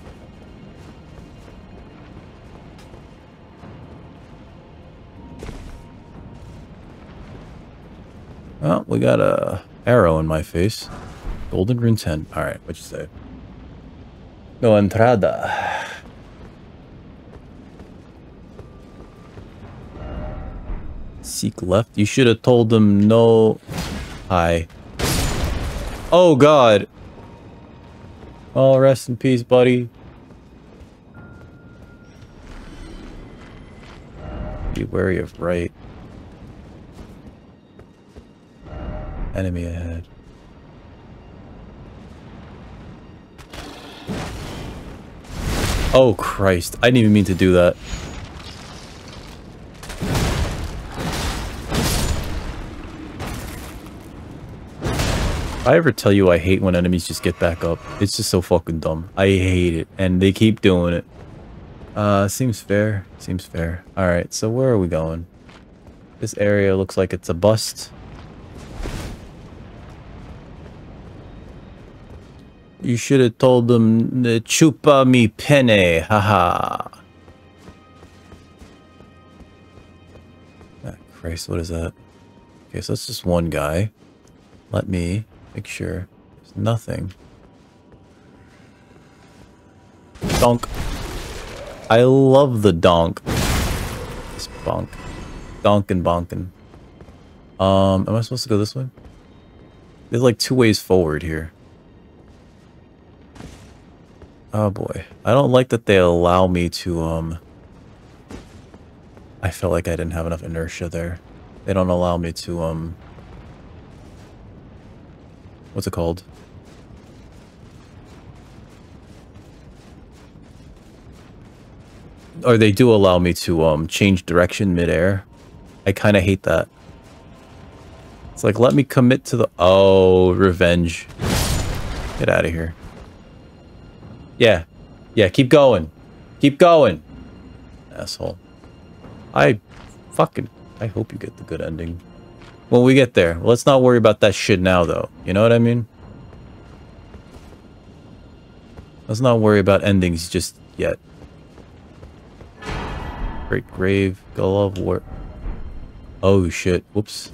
Well, we got a arrow in my face. Golden rune 10. Alright, what'd you say? No entrada. Seek left. You should have told them no. Hi. Oh god. Oh, rest in peace, buddy. Be wary of right. Enemy ahead. Oh Christ, I didn't even mean to do that. If I ever tell you I hate when enemies just get back up, it's just so fucking dumb. I hate it, and they keep doing it. Seems fair. Seems fair. Alright, so where are we going? This area looks like it's a bust. You should have told them chupa mi pene, haha. Ah, Christ, what is that? Okay, so that's just one guy. Let me make sure there's nothing. Donk. I love the donk. This bonk. Donkin' bonkin'. Am I supposed to go this way? There's like 2 ways forward here. Oh boy. I don't like that they allow me to, I felt like I didn't have enough inertia there. They don't allow me to, what's it called? Or they do allow me to, change direction midair. I kind of hate that. It's like, let me commit to the... Oh, revenge. Get out of here. Yeah. Yeah, keep going. Keep going. Asshole. I hope you get the good ending. When we get there. Let's not worry about that shit now, though. You know what I mean? Let's not worry about endings just yet. Great grave. Go of war. Oh, shit. Whoops.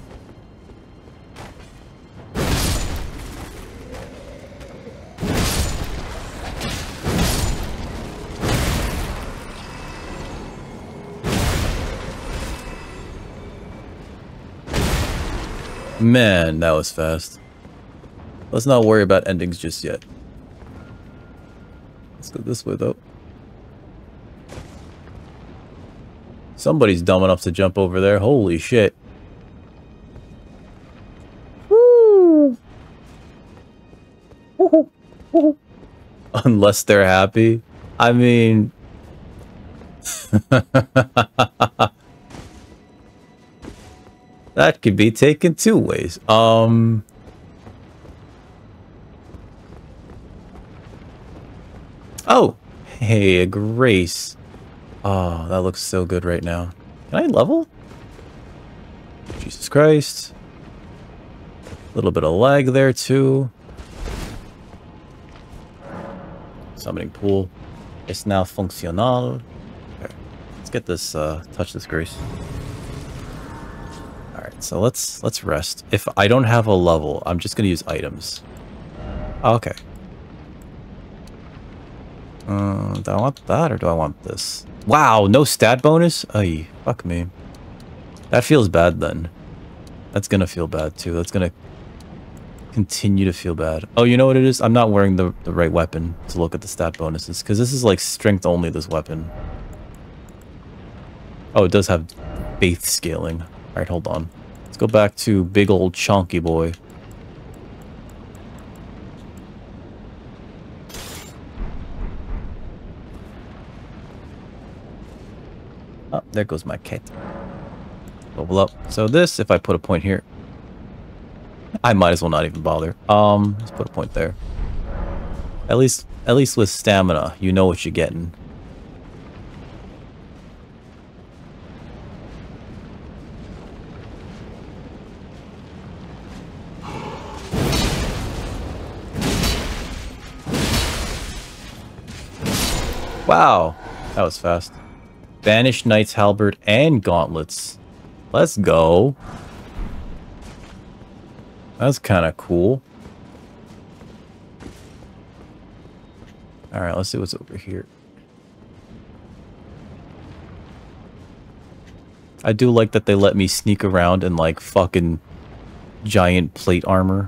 Man, that was fast. Let's not worry about endings just yet. Let's go this way, though. Somebody's dumb enough to jump over there. Holy shit. Woo! Unless they're happy. I mean... That could be taken 2 ways. Oh, hey, a grace. Oh, that looks so good right now. Can I level? Jesus Christ. A little bit of lag there too. Summoning pool. It's now functional. Okay. Let's get this, touch this grace. so let's rest. If I don't have a level, I'm just gonna use items. Okay. Do I want that or do I want this? Wow, no stat bonus? Ay, fuck me. That feels bad then. That's gonna feel bad too. That's gonna continue to feel bad. Oh, you know what it is? I'm not wearing the right weapon to look at the stat bonuses because this is like strength only, this weapon. Oh, it does have faith scaling. Alright, hold on. Let's go back to big old chonky boy. Oh, there goes my cat. Level up. So this, if I put a point here, I might as well not even bother. Let's put a point there. At least with stamina, you know what you're getting. Wow, that was fast. Banished Knight's Halberd and Gauntlets. Let's go. That's kind of cool. Alright, let's see what's over here. I do like that they let me sneak around in like fucking giant plate armor.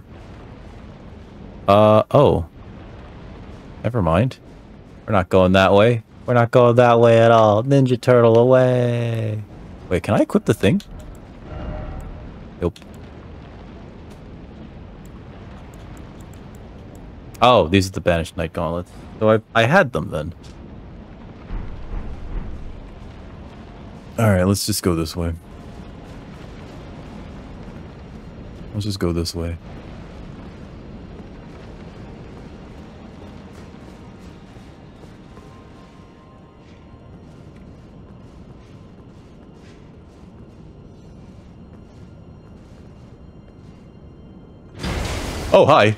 Oh. Never mind. We're not going that way. We're not going that way at all. Ninja Turtle away. Wait, can I equip the thing? Nope. Oh, these are the Banished Knight Gauntlets. So I had them then. Alright, let's just go this way. Let's just go this way. Oh, hi.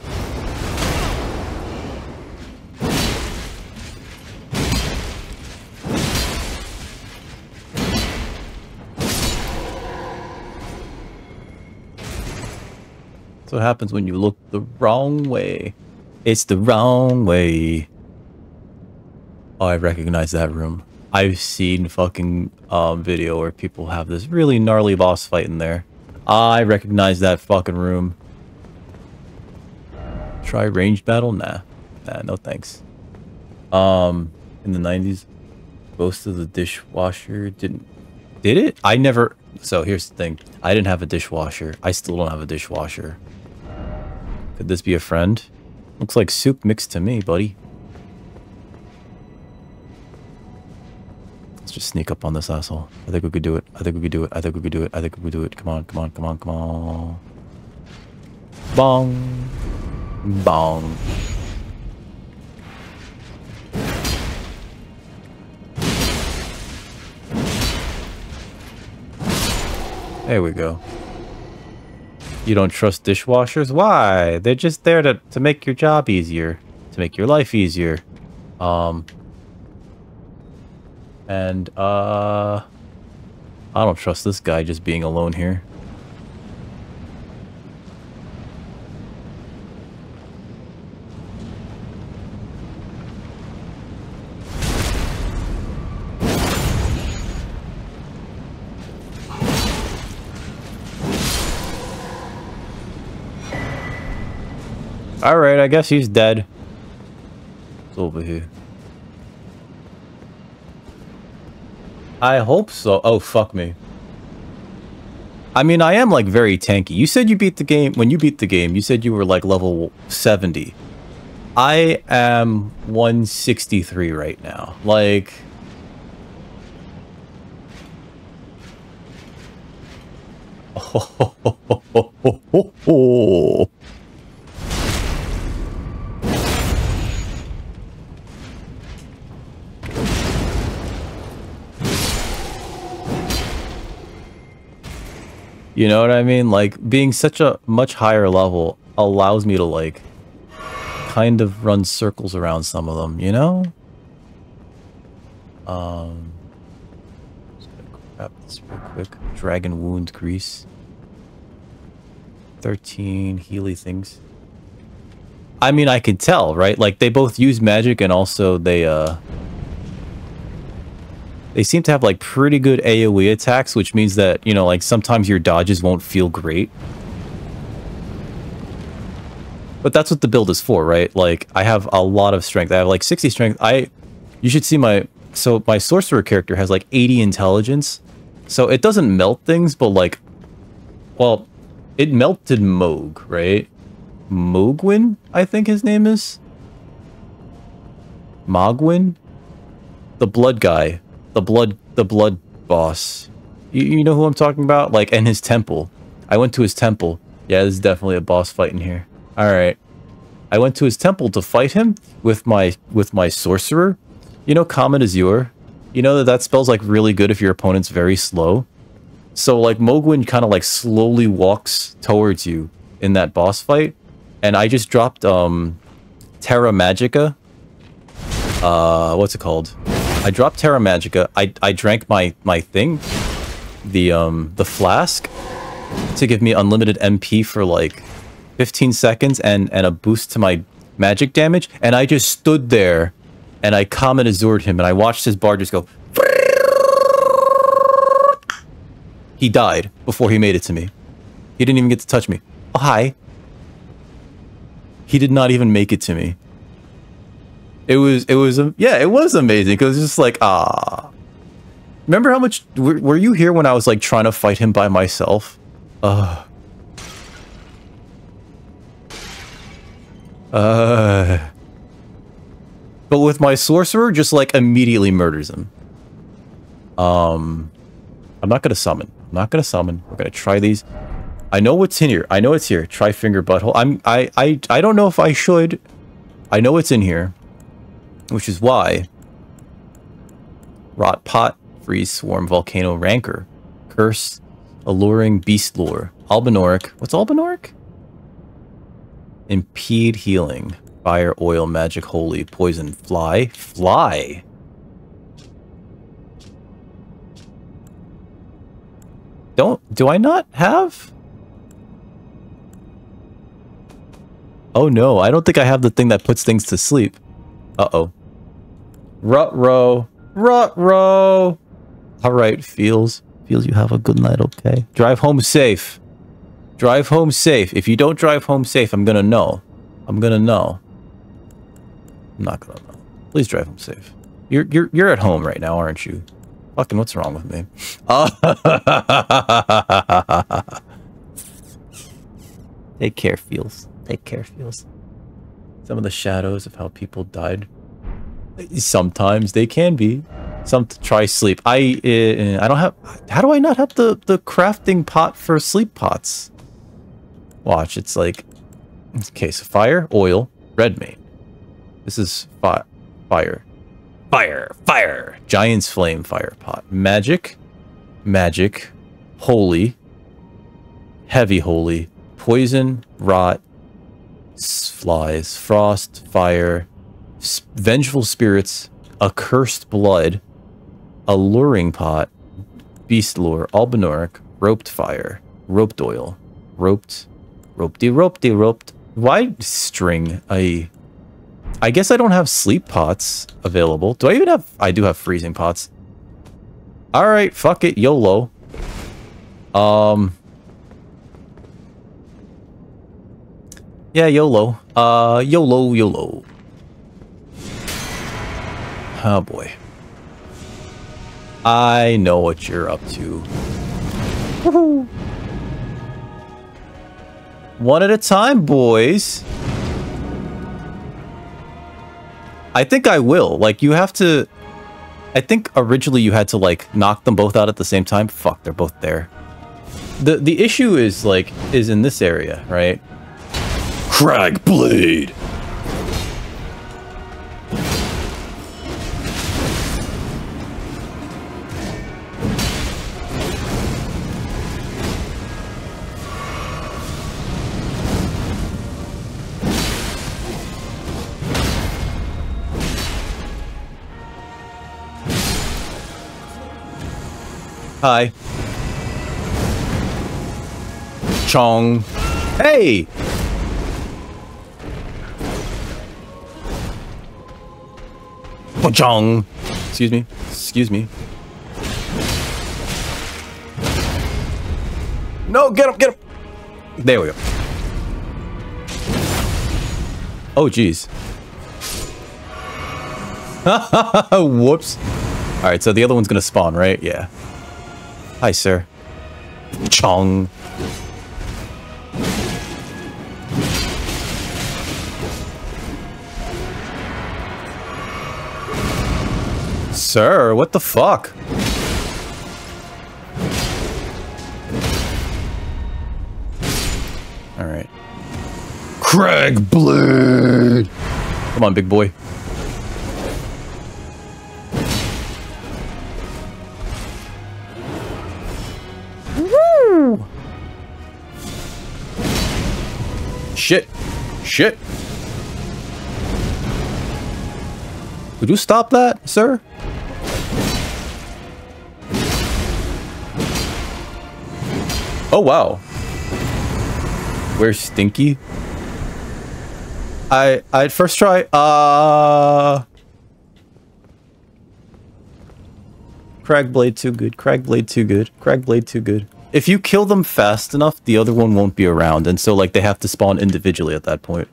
That's what happens when you look the wrong way. It's the wrong way. Oh, I recognize that room. I've seen fucking video where people have this really gnarly boss fight in there. I recognize that fucking room. Try ranged battle? Nah, no thanks. In the 90s, Ghost of the Dishwasher did it? I never. So here's the thing. I didn't have a dishwasher. I still don't have a dishwasher. Could this be a friend? Looks like soup mixed to me, buddy. Let's just sneak up on this asshole. I think we could do it. I think we could do it. I think we could do it. I think we could do it. Come on, come on, come on, come on. Bong. Bong. There we go. You don't trust dishwashers? Why? They're just there to make your job easier. To make your life easier. I don't trust this guy just being alone here. Alright, I guess he's dead. It's over here. I hope so. Oh, fuck me. I mean, I am, like, very tanky. You said you beat the game. When you beat the game, you said you were, like, level 70. I am 163 right now. Like... Oh. You know what I mean? Like, being such a much higher level allows me to, like, kind of run circles around some of them, you know? Just gonna grab this real quick. Dragon wound grease. 13 Healy things. I mean, I could tell, right? Like, they both use magic and also they seem to have, like, pretty good AoE attacks, which means that, you know, like, sometimes your dodges won't feel great. But that's what the build is for, right? Like, I have a lot of strength. I have, like, 60 strength. You should see so my sorcerer character has, like, 80 intelligence. So it doesn't melt things, but, like, well, it melted Moog, right? Mogwin, I think his name is? Mogwin? The blood guy. The blood boss. You know who I'm talking about? Like, and his temple. I went to his temple. Yeah, this is definitely a boss fight in here. Alright. I went to his temple to fight him with my sorcerer. You know Comet Azure? You know that spell's like really good if your opponent's very slow. So like Mogwin kind of like slowly walks towards you in that boss fight. And I just dropped Terra Magica. What's it called? I dropped Terra Magica. I drank my thing, the flask, to give me unlimited MP for like 15 seconds and a boost to my magic damage. And I just stood there and I Comet Azured him and I watched his bar just go. He died before he made it to me. He didn't even get to touch me. Oh, hi. He did not even make it to me. It was amazing because it's just like, ah. Remember how much, were you here when I was like trying to fight him by myself? But with my sorcerer, just like immediately murders him. I'm not gonna summon. We're gonna try these. I know what's in here. I know it's here. Try finger butthole. I don't know if I should. I know it's in here. Which is why. Rot pot, freeze, swarm, volcano, rancor, curse, alluring, beast lore, albinoric. What's albinoric? Impede healing, fire, oil, magic, holy, poison, fly. Do I not have? Oh no, I don't think I have the thing that puts things to sleep. Uh-oh. Rut-row. Alright, feels you have a good night, okay? Drive home safe. If you don't drive home safe, I'm gonna know. I'm not gonna know. Please drive home safe. You're at home right now, aren't you? Fucking what's wrong with me? Take care, feels. Some of the shadows of how people died. Sometimes they can be. Try sleep. I don't have. How do I not have the crafting pot for sleep pots? Watch, it's like. Okay, so fire, oil, red mane. This is fire. Giant's flame fire pot. Magic, holy, heavy holy, poison, rot, flies, frost, fire, vengeful spirits, accursed blood, alluring pot, beast lore, albinoric, roped fire, roped oil, roped. Why string? I guess I don't have sleep pots available. Do I even have? I do have freezing pots. All right, fuck it, YOLO. Yeah, YOLO. YOLO. Oh boy. I know what you're up to. Woohoo! One at a time, boys. I think I will. Like, you have to... I think originally you had to, like, knock them both out at the same time. Fuck, they're both there. The issue is, like, is in this area, right? Crag Blade! Hi. Chong. Hey! Ba-chong! Excuse me. Excuse me. No, get him, get him! There we go. Oh, jeez. Whoops. Alright, so the other one's gonna spawn, right? Yeah. Hi, sir. Chong. Sir, what the fuck? Alright. Crag Blade! Come on, big boy. Woo! Shit. Shit. Would you stop that, sir? Oh, wow. Where's Stinky? I'd first try, Crag Blade too good, Crag Blade too good, Crag Blade too good. If you kill them fast enough, the other one won't be around, and so, like, they have to spawn individually at that point.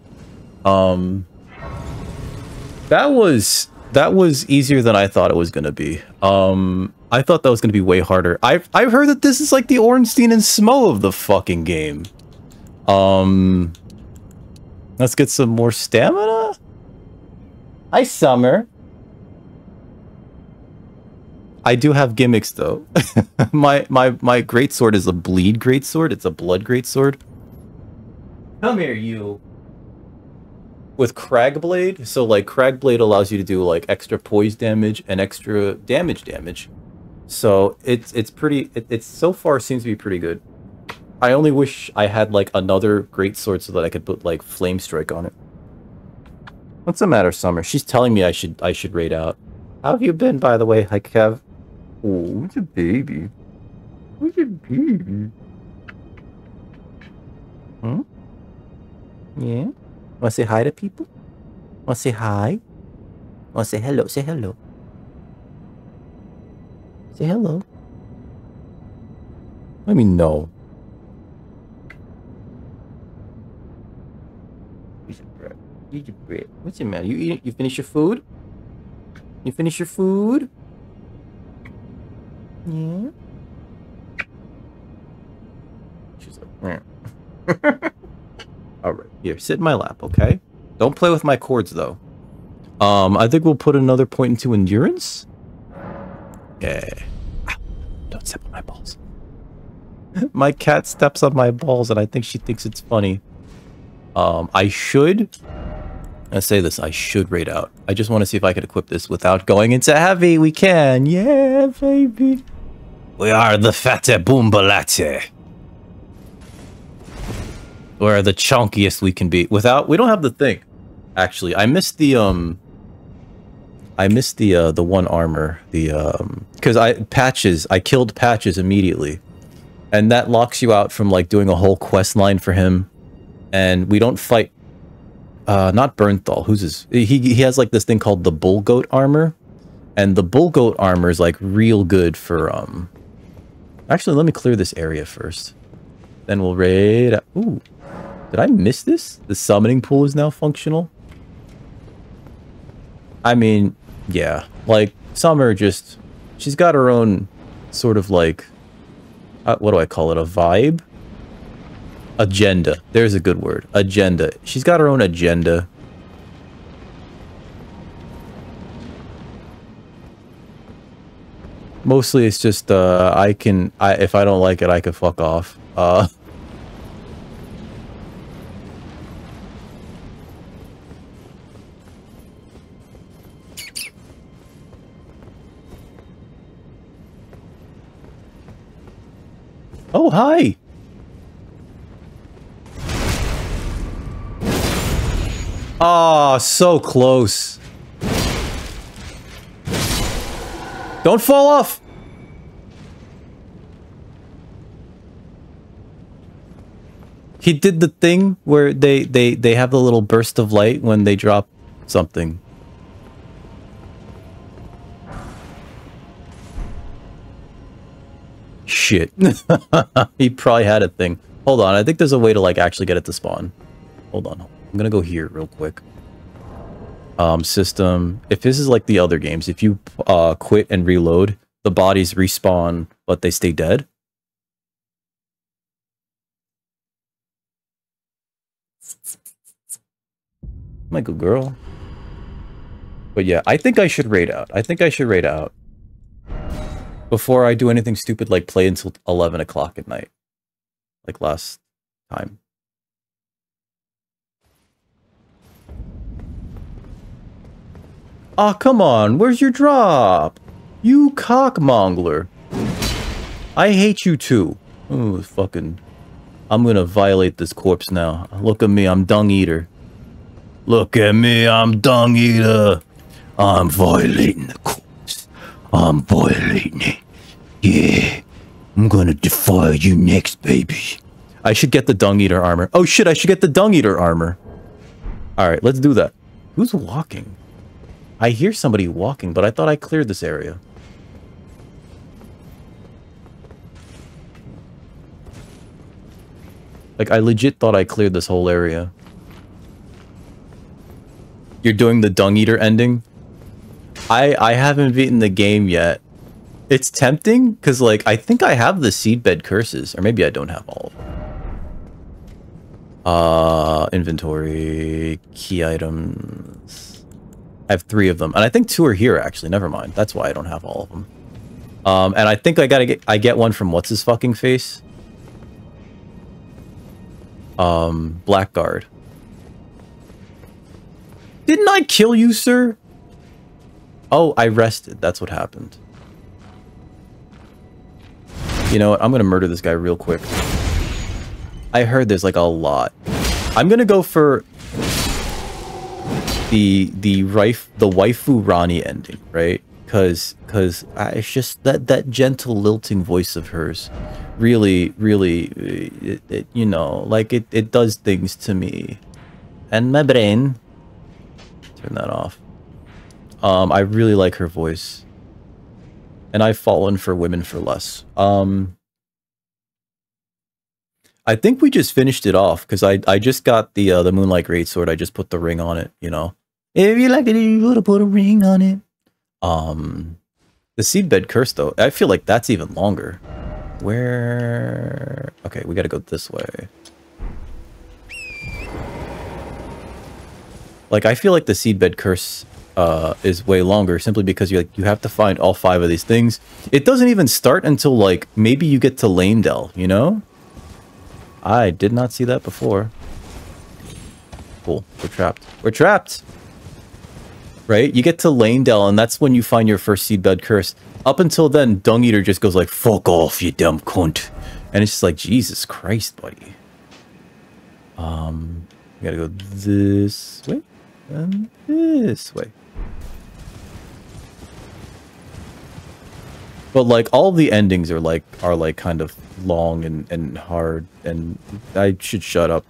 That was easier than I thought it was gonna be. I thought that was gonna be way harder. I've heard that this is like the Ornstein and Smo of the fucking game. Let's get some more stamina. Hi, Summer. I do have gimmicks though. my greatsword is a bleed greatsword. It's a blood greatsword. Come here, you. With Crag Blade, so like Crag Blade allows you to do like extra poise damage and extra damage. So it's pretty. It's so far seems to be pretty good. I only wish I had like another greatsword so that I could put like Flame Strike on it. What's the matter, Summer? She's telling me I should raid out. How have you been, by the way? Hi, Kev. Oh, who's a baby? Who's a baby? Hmm? Yeah? Wanna say hi to people? Wanna say hi? Wanna say hello? Say hello. Say hello. Let me know. Eat your bread. What's the matter? You eat it? You finish your food? You finish your food? Yeah. She's like, alright, here, sit in my lap, okay? Don't play with my cords, though. I think we'll put another point into endurance. Yeah. Ah, don't step on my balls. My cat steps on my balls, and I think she thinks it's funny. I should raid out. I just want to see if I could equip this without going into heavy. We can. Yeah, baby. We are the Fate Boombalate. We're the chunkiest we can be. We don't have the thing. Actually, I missed the one armor. Because I killed Patches immediately. And that locks you out from like doing a whole quest line for him. And we don't fight not Bernthal. Who's his? He has like this thing called the Bull Goat armor, and the Bull Goat armor is like real good for Actually, let me clear this area first. Then we'll raid. Ooh, did I miss this? The summoning pool is now functional. I mean, yeah, like Summer she's got her own sort of like what do I call it? A vibe. Agenda. There's a good word. Agenda. She's got her own agenda. Mostly it's just, if I don't like it, I can fuck off. Oh, hi! Oh, so close. Don't fall off. He did the thing where they have the little burst of light when they drop something. Shit. He probably had a thing. Hold on, I think there's a way to like actually get it to spawn. Hold on. I'm gonna go here real quick. System. If this is like the other games, if you quit and reload, the bodies respawn, but they stay dead. My good girl. But yeah, I think I should raid out. I think I should raid out. Before I do anything stupid like play until 11 o'clock at night. Like last time. Aw, oh, come on. Where's your drop? You cockmongler. I hate you too. Oh, fucking... I'm gonna violate this corpse now. Look at me, I'm dung eater. Look at me, I'm dung eater. I'm violating the corpse. I'm violating it. Yeah. I'm gonna defile you next, baby. I should get the dung eater armor. Oh shit, I should get the dung eater armor. Alright, let's do that. Who's walking? I hear somebody walking, but I thought I cleared this area. Like, I legit thought I cleared this whole area. You're doing the dung eater ending? I haven't beaten the game yet. It's tempting, because, like, I think I have the seedbed curses. Or maybe I don't have all of them. Inventory. Key items. I have 3 of them. And I think 2 are here, actually. Never mind. That's why I don't have all of them. And I think I get one from what's his fucking face? Blackguard. Didn't I kill you, sir? Oh, I rested. That's what happened. You know what? I'm gonna murder this guy real quick. I heard there's like a lot. I'm gonna go for the waifu Rani ending, right? Cause it's just that gentle lilting voice of hers, really, you know, like it does things to me, and my brain. Turn that off. I really like her voice, and I've fallen for women for less. I think we just finished it off because I just got the Moonlight Greatsword. I just put the ring on it, you know. If you like it, you would have put a ring on it. The Seedbed Curse though, I feel like that's even longer. Where? Okay, we gotta go this way. Like, I feel like the Seedbed Curse is way longer simply because you have to find all 5 of these things. It doesn't even start until like maybe you get to Lanedell, you know? I did not see that before. Cool, we're trapped. We're trapped! Right? You get to Lanedell and that's when you find your first Seedbed Curse. Up until then, Dung Eater just goes like, fuck off, you dumb cunt. And it's just like, Jesus Christ, buddy. We gotta go this way and this way. But like all the endings are like kind of long and hard, and I should shut up.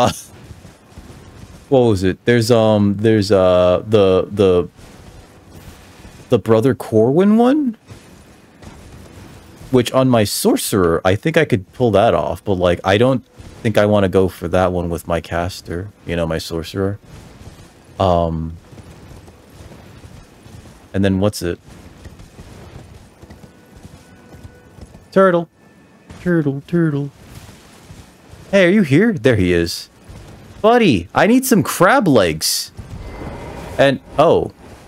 What was it? There's the Brother Corwin one, which on my sorcerer I think I could pull that off, but like I don't think I want to go for that one with my caster, you know, my sorcerer. And then what's it? Turtle. Turtle. Hey, are you here? There he is. Buddy, I need some crab legs. And, oh.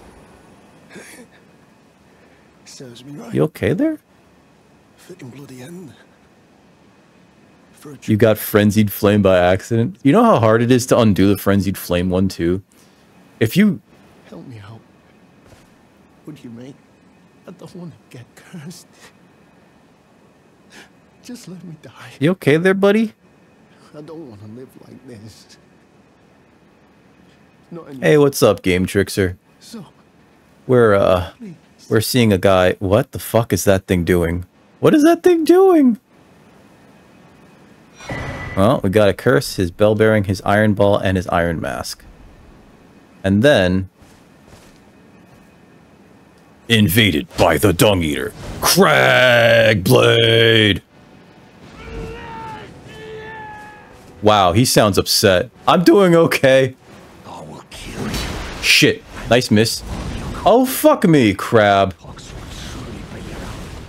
Serves me right. You okay there? Fitting bloody end. You got Frenzied Flame by accident. You know how hard it is to undo the Frenzied Flame one too? If you... Help me out. Would you, mate? I don't want to get cursed. Just let me die. You okay there, buddy? I don't want to live like this. Not anymore. Hey, what's up, Game Trickster? So, We're seeing a guy... What the fuck is that thing doing? What is that thing doing? Well, we got a curse, his bell bearing, his iron ball, and his iron mask. And then... invaded by the Dung Eater. Crag Blade! Wow, he sounds upset. I'm doing okay. I will kill you. Shit. Nice miss. Oh, fuck me, crab. Fox will surely be your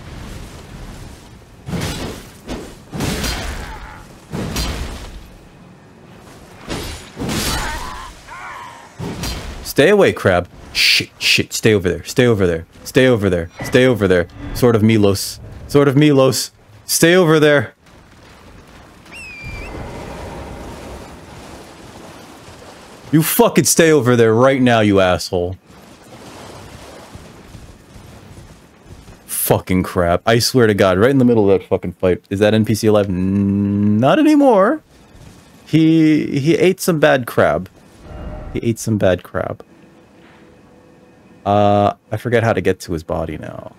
own. Stay away, crab. Shit, shit. Stay over there. Stay over there. Stay over there. Stay over there. Sort of Milos. Sort of Milos. Stay over there. You fucking stay over there right now, you asshole. Fucking crap. I swear to God, right in the middle of that fucking fight. Is that NPC alive? Not anymore. He ate some bad crab. He ate some bad crab. I forget how to get to his body now.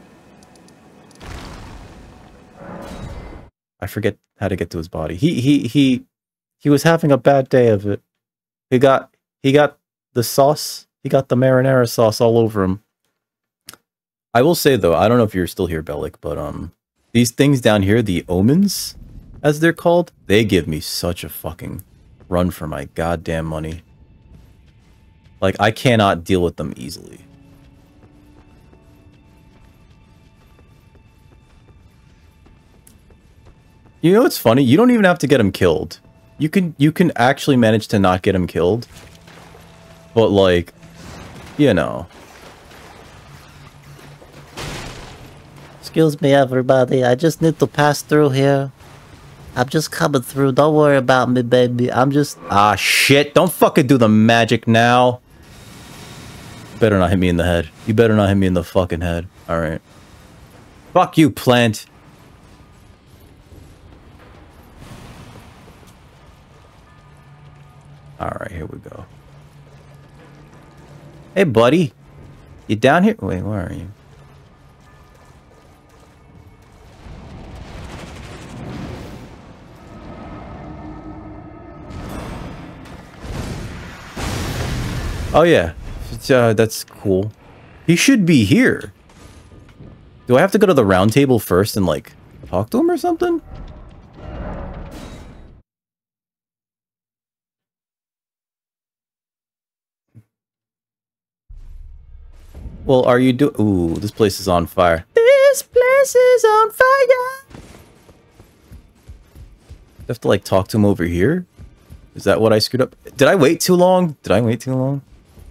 I forget how to get to his body. He was having a bad day of it. He got the sauce. He got the marinara sauce all over him. I will say though, I don't know if you're still here, Bellic, but these things down here, the omens, as they're called, they give me such a fucking run for my goddamn money. Like, I cannot deal with them easily. You know what's funny? You don't even have to get him killed. You can actually manage to not get him killed. But like, you know. Excuse me, everybody. I just need to pass through here. I'm just coming through. Don't worry about me, baby. I'm just... Ah, shit. Don't fucking do the magic now. You better not hit me in the head. You better not hit me in the fucking head. Alright. Fuck you, plant. Alright, here we go. Hey, buddy. You down here? Wait, where are you? Oh, yeah. That's cool. He should be here. Do I have to go to the round table first and, like, talk to him or something? Well, are you Ooh, this place is on fire. This place is on fire! I have to, like, talk to him over here? Is that what I screwed up? Did I wait too long? Did I wait too long?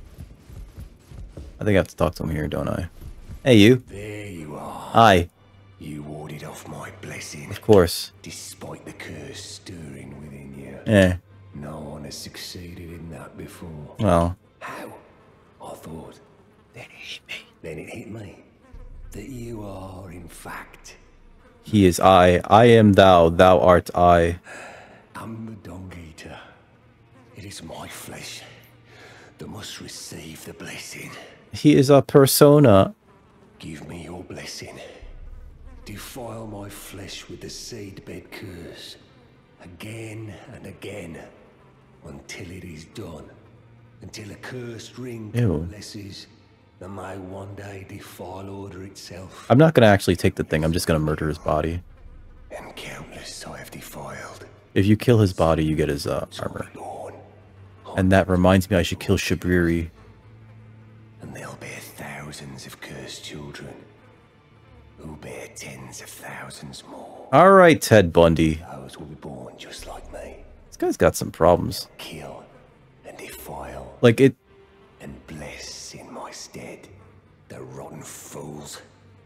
I think I have to talk to him here, don't I? Hey, you. There you are. Hi. You warded off my blessing. Of course. Despite the curse stirring within you. Yeah. No one has succeeded in that before. Well. How? I thought. Then it hit me. Then it hit me. That you are, in fact. He is I. I am thou. Thou art I. I'm the Dung Eater. It is my flesh that must receive the blessing. He is a persona. Give me your blessing. Defile my flesh with the seedbed curse. Again and again. Until it is done. Until a cursed ring coalesces that may one day defile order itself. I'm not going to actually take the thing. I'm just going to murder his body. And countless I have defiled. If you kill his body, you get his armor. And that reminds me I should kill Shabriri. And they'll bear thousands of cursed children. Who bear tens of thousands more. Alright, Ted Bundy. Those will be born just like me. This guy's got some problems. Kill and defile. Like it... And bless in my stead. The rotten fools.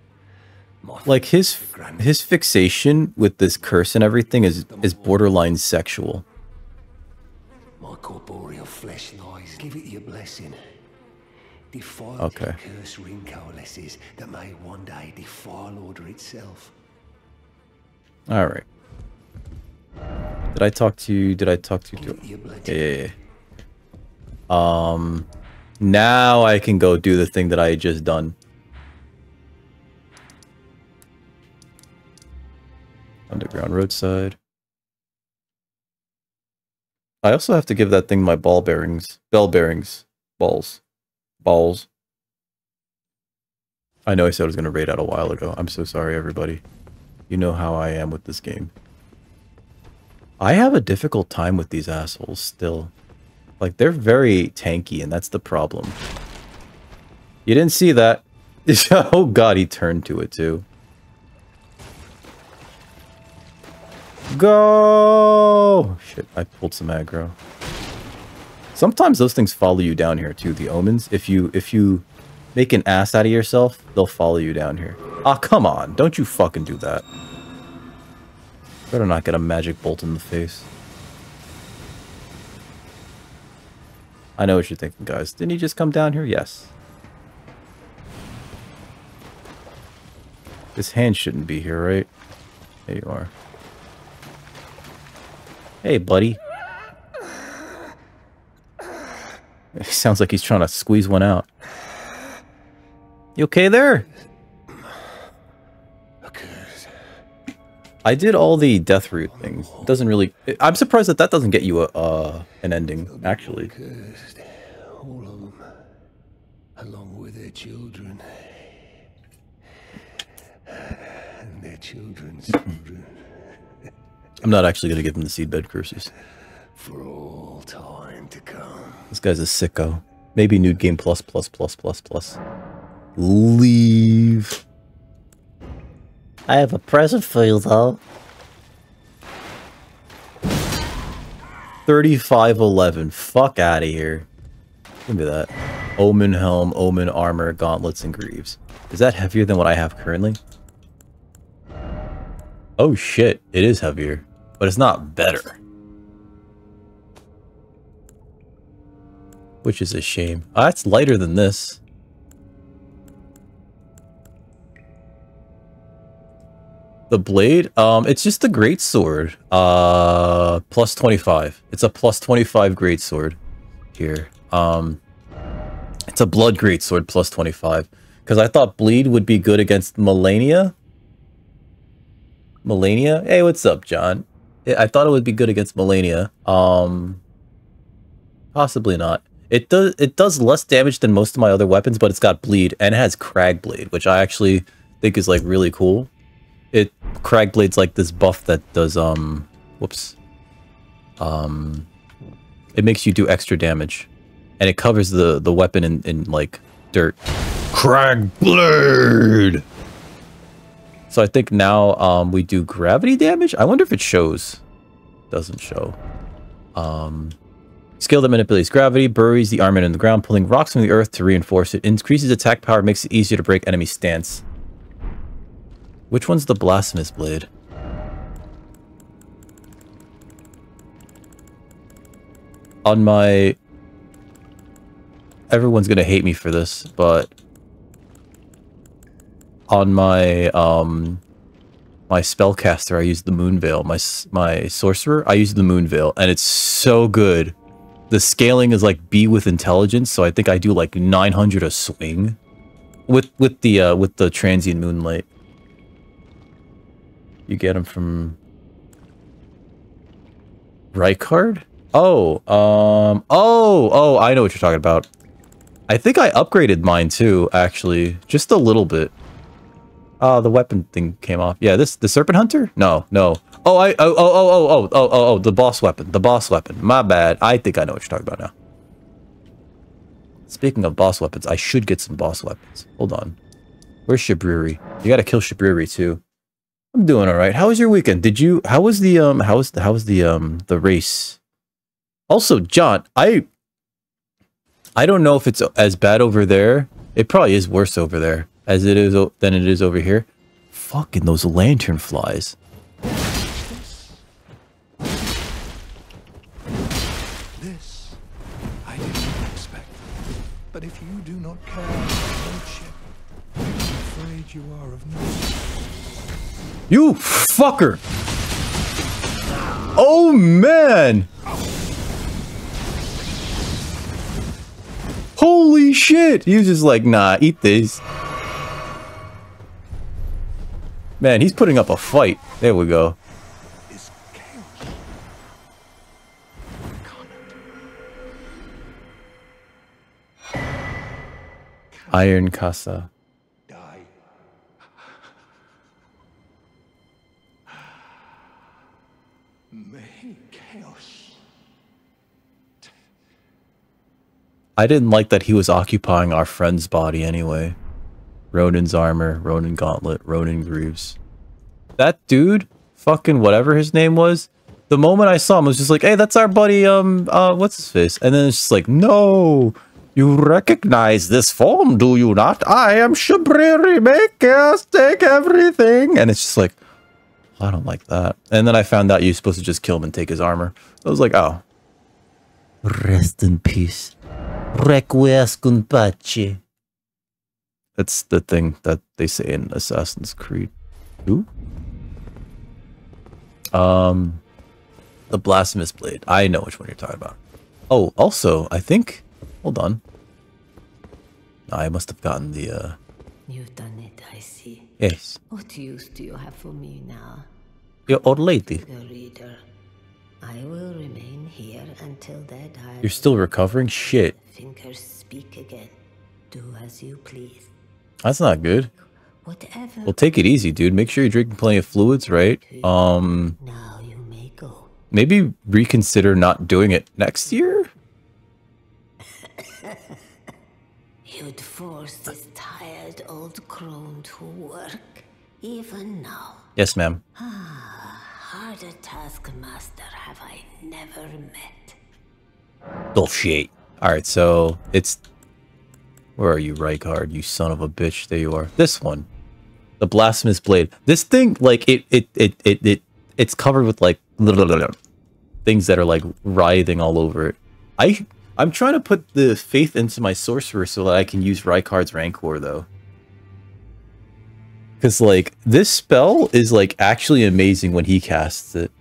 Like his fixation with this curse and everything is borderline sexual. My corporeal flesh lies. Give it your blessing. Defile okay. the curse ring coalesces that may one day defile order itself. Alright. Did I talk to you? Did I talk to you? Yeah. Now I can go do the thing that I had just done. Underground roadside. I also have to give that thing my ball bearings. Bell bearings. Balls. Balls. I know I said I was going to raid out a while ago. I'm so sorry, everybody. You know how I am with this game. I have a difficult time with these assholes still. Like, they're very tanky, and that's the problem. You didn't see that. Oh god, he turned to it too. Go! Shit, I pulled some aggro. Sometimes those things follow you down here too, the omens. If you make an ass out of yourself, they'll follow you down here. Ah, come on. Don't you fucking do that. Better not get a magic bolt in the face. I know what you're thinking, guys. Didn't he just come down here? Yes. This hand shouldn't be here, right? There you are. Hey, buddy. It sounds like he's trying to squeeze one out. You okay there? I did all the death root things. It doesn't really... I'm surprised that that doesn't get you an ending, actually. All of them, along with their children. And their children's children. I'm not actually going to give him the seedbed curses. For all time to come. This guy's a sicko. Maybe nude game plus. Leave. I have a present for you, though. 3511. Fuck out of here. Give me that. Omen helm, omen armor, gauntlets, and greaves. Is that heavier than what I have currently? Oh shit, it is heavier. But it's not better. Which is a shame. Ah, it's lighter than this. The blade? It's just the great sword. Plus 25. It's a plus 25 great sword. Here. It's a blood great sword plus 25. Because I thought bleed would be good against Melania. Melania? Hey, what's up, John? I thought it would be good against Melania. Possibly not. It does less damage than most of my other weapons, but it's got bleed and it has crag blade, which I actually think is like really cool. Crag blade's like this buff that does whoops. It makes you do extra damage. And it covers the weapon in like dirt. Crag blade. So I think now we do gravity damage. I wonder if it shows. Doesn't show. Skill that manipulates gravity, buries the armament in the ground, pulling rocks from the earth to reinforce it. Increases attack power, makes it easier to break enemy stance. Which one's the blasphemous blade? On my... Everyone's gonna hate me for this, but... On my, my spellcaster, I use the Moon Veil. My sorcerer, I use the Moon Veil, and it's so good. The scaling is like B with intelligence, so I think I do like 900 a swing with the transient moonlight. You get them from Rykard? Oh, I know what you're talking about. I think I upgraded mine too, actually, just a little bit. The weapon thing came off. Yeah, the Serpent Hunter? No. Oh, the boss weapon. The boss weapon. My bad. I think I know what you're talking about now. Speaking of boss weapons, I should get some boss weapons. Hold on. Where's Shibriri? You gotta kill Shibriri too. I'm doing alright. How was your weekend? How was the race? Also, John, I don't know if it's as bad over there. It probably is worse over there as it is than it is over here. Fucking those lantern flies. This I did not expect. But if you do not care for lordship, I'm afraid you are of no use. You fucker! Oh man! Holy shit! He was just like, nah, eat these. Man, he's putting up a fight. There we go. Iron Casa. Die. May chaos. I didn't like that he was occupying our friend's body anyway. Ronin's armor, Ronin gauntlet, Ronin greaves. That dude, fucking whatever his name was, the moment I saw him, I was just like, hey, that's our buddy, what's his face? And then it's just like, no, you recognize this form, do you not? I am Shabriri, make us take everything. And it's just like, I don't like that. And then I found out you're supposed to just kill him and take his armor. I was like, oh. Rest in peace. Requiescum pace. That's the thing that they say in Assassin's Creed. Who? The Blasphemous Blade. I know which one you're talking about. Oh, also, I think... Hold on. I must have gotten the, You've done it, I see. Yes. What use do you have for me now? Your old lady. The reader. I will remain here until their time. You're still recovering? Shit. Fingers speak again. Do as you please. That's not good. Whatever. Well, take it easy, dude. Make sure you're drinking plenty of fluids, right? Now you may go. Maybe reconsider not doing it next year? You'd force this tired old crone to work, even now. Yes, ma'am. Harder taskmaster have I never met. Bullshit. Alright, so it's... Where are you, Rykard? You son of a bitch. There you are. This one. The Blasphemous Blade. This thing, like, it's covered with, like, things that are, like, writhing all over it. I'm trying to put the faith into my sorcerer so that I can use Rykard's Rancor, though. Because, like, this spell is, like, actually amazing when he casts it.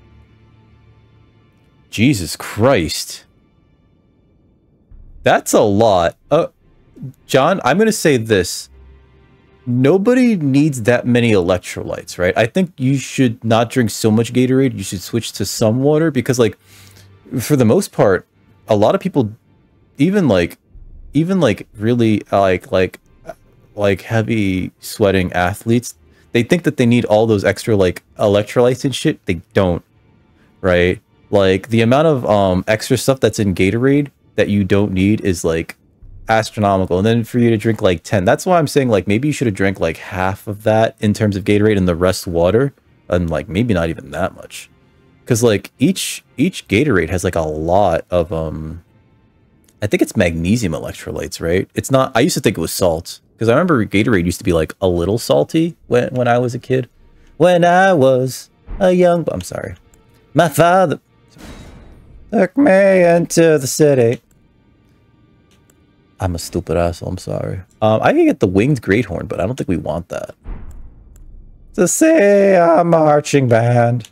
Jesus Christ. That's a lot. John, I'm going to say this. Nobody needs that many electrolytes, right? I think you should not drink so much Gatorade. You should switch to some water because, like, for the most part, a lot of people, even really like heavy sweating athletes, they think that they need all those extra, like, electrolytes and shit. They don't, right? Like, the amount of extra stuff that's in Gatorade that you don't need is, like, astronomical. And then for you to drink like 10, that's why I'm saying, like, maybe you should have drank like half of that in terms of Gatorade and the rest water, and like maybe not even that much, because like each Gatorade has like a lot of I think it's magnesium electrolytes, right? It's not, I used to think it was salt, because I remember Gatorade used to be like a little salty when I was a kid, when I was a young, I'm sorry, my father took me into the city. I'm a stupid asshole, I'm sorry. I can get the winged great horn, but I don't think we want that. To say a marching band.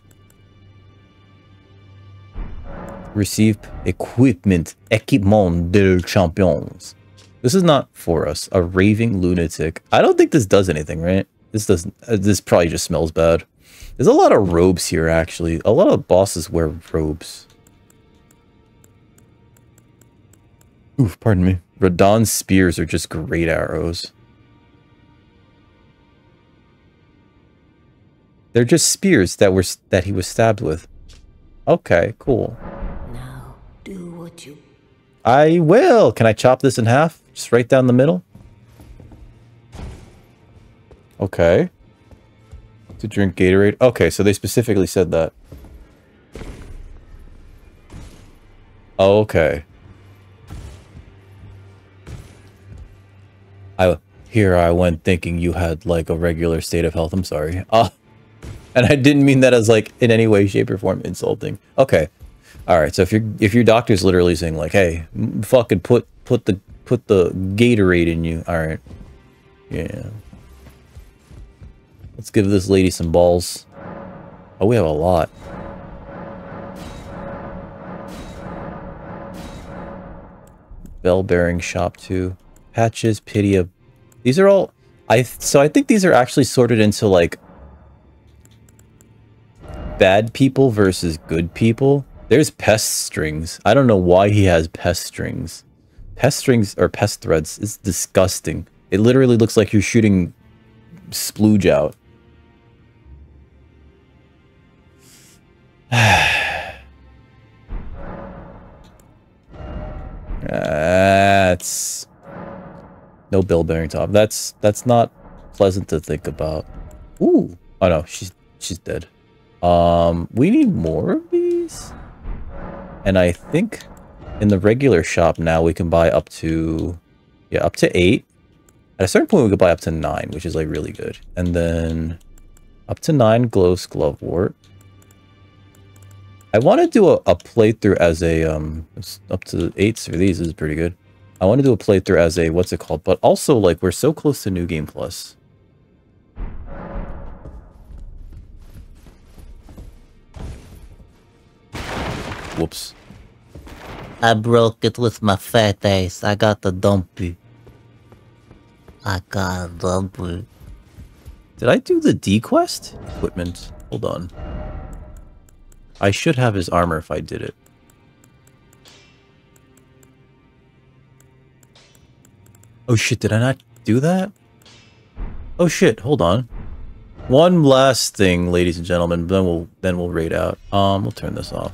Receive equipment des champions. This is not for us. A raving lunatic. I don't think this does anything, right? This doesn't. This probably just smells bad. There's a lot of robes here, actually. A lot of bosses wear robes. Oof, pardon me. Radon's spears are just great arrows. They're just spears that he was stabbed with. Okay, cool. Now, do what you... I will! Can I chop this in half? Just right down the middle? Okay. To drink Gatorade? Okay, so they specifically said that. Okay. Here I went thinking you had like a regular state of health. I'm sorry. And I didn't mean that as like in any way, shape, or form insulting. Okay. All right. So if your doctor's literally saying like, hey, fucking put the Gatorade in you. All right. Yeah. Let's give this lady some balls. Oh, we have a lot. Bell bearing shop too. Patches, Pitia. These are all... So I think these are actually sorted into, like, bad people versus good people. There's pest strings. I don't know why he has pest strings. Pest strings, or pest threads, is disgusting. It literally looks like you're shooting splooge out. That's no bill bearing top. That's not pleasant to think about. Ooh. Oh no, she's dead. We need more of these. And I think in the regular shop now we can buy up to up to 8. At a certain point we could buy up to 9, which is like really good. And then up to 9 glows glovewort. I want to do a playthrough as a up to 8s for these is pretty good. I want to do a playthrough as a what's it called, but also like we're so close to New Game Plus. Whoops. I broke it with my fat ass. I got the dumpy. I got a dumpy. Did I do the D quest? Equipment. Hold on. I should have his armor if I did it. Oh shit, did I not do that? Oh shit, hold on. One last thing, ladies and gentlemen, then we'll raid out. We'll turn this off.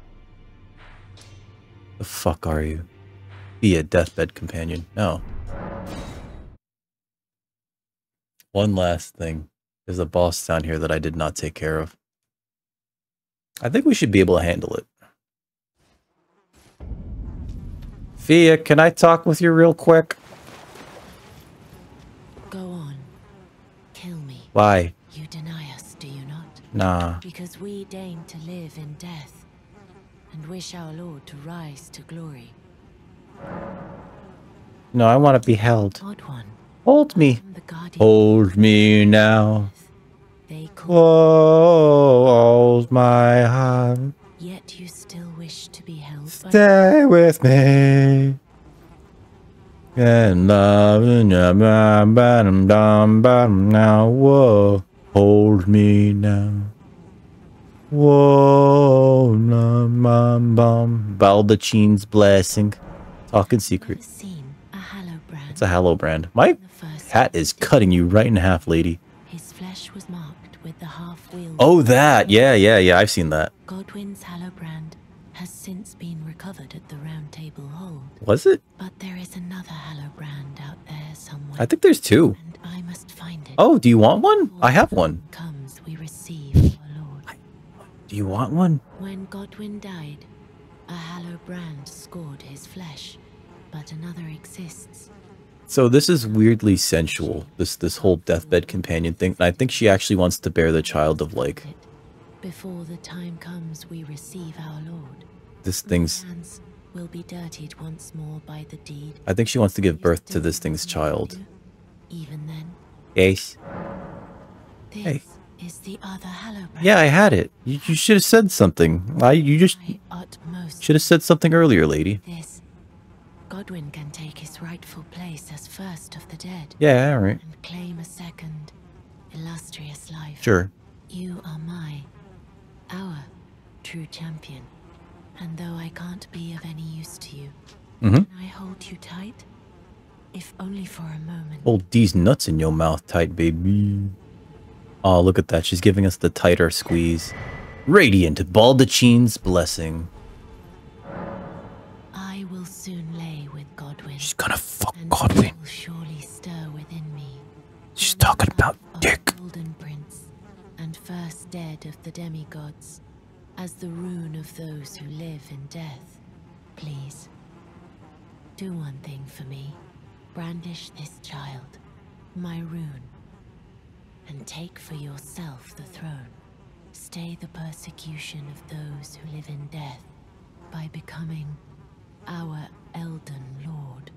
The fuck are you? Be a deathbed companion. No. One last thing. There's a boss down here that I did not take care of. I think we should be able to handle it. Fia, can I talk with you real quick? Go on. Kill me. Why? You deny us, do you not? Nah. Because we deign to live in death, and wish our Lord to rise to glory. No, I want to be held. Odd one. Hold me. The guardian. Hold me now. They call. Hold my heart. Yet you still wish to be held by. Stay with me. And love in your bottom now. Whoa. Hold me now. Whoa. Baldachine's blessing. Talking secret. Seen a hallow brand. It's a hallow brand. My hat is cutting you right in half, lady. His flesh was marked with the half-wheel. Oh, that. Yeah. I've seen that. Godwin's hallow brand has since been recovered at the Round Table Hold. Was it? But there is another hallow brand out there somewhere. I think there's 2. And I must find it. Oh, do you want one? I have one. Comes we receive our Lord. Do you want one? When Godwin died, a hallow brand scored his flesh, but another exists. So this is weirdly sensual, this whole deathbed companion thing. And I think she actually wants to bear the child of, like... Before the time comes we receive our Lord. This thing's... Hands will be dirtied once more by the deed. I think she wants to give birth to this thing's child. Even then. Yes. This Hey. is the other hallow brand. Yeah, I had it. You should have said something. You just should have said something earlier, lady. This. Godwin can take his rightful place as first of the dead. Yeah, alright. And claim a second, illustrious life. Sure. You are our true champion. And though I can't be of any use to you, can I hold you tight? If only for a moment. Hold these nuts in your mouth tight, baby. Oh, look at that. She's giving us the tighter squeeze. Radiant Baldachine's blessing. I will soon lay with Godwin. She's gonna fuck and Godwin. will surely stir within me. She's talking about dick. Golden Prince, and first dead of the demigods, as the rune of those who live in death. Please, do one thing for me. Brandish this child, my rune, and take for yourself the throne. Stay the persecution of those who live in death by becoming our Elden Lord.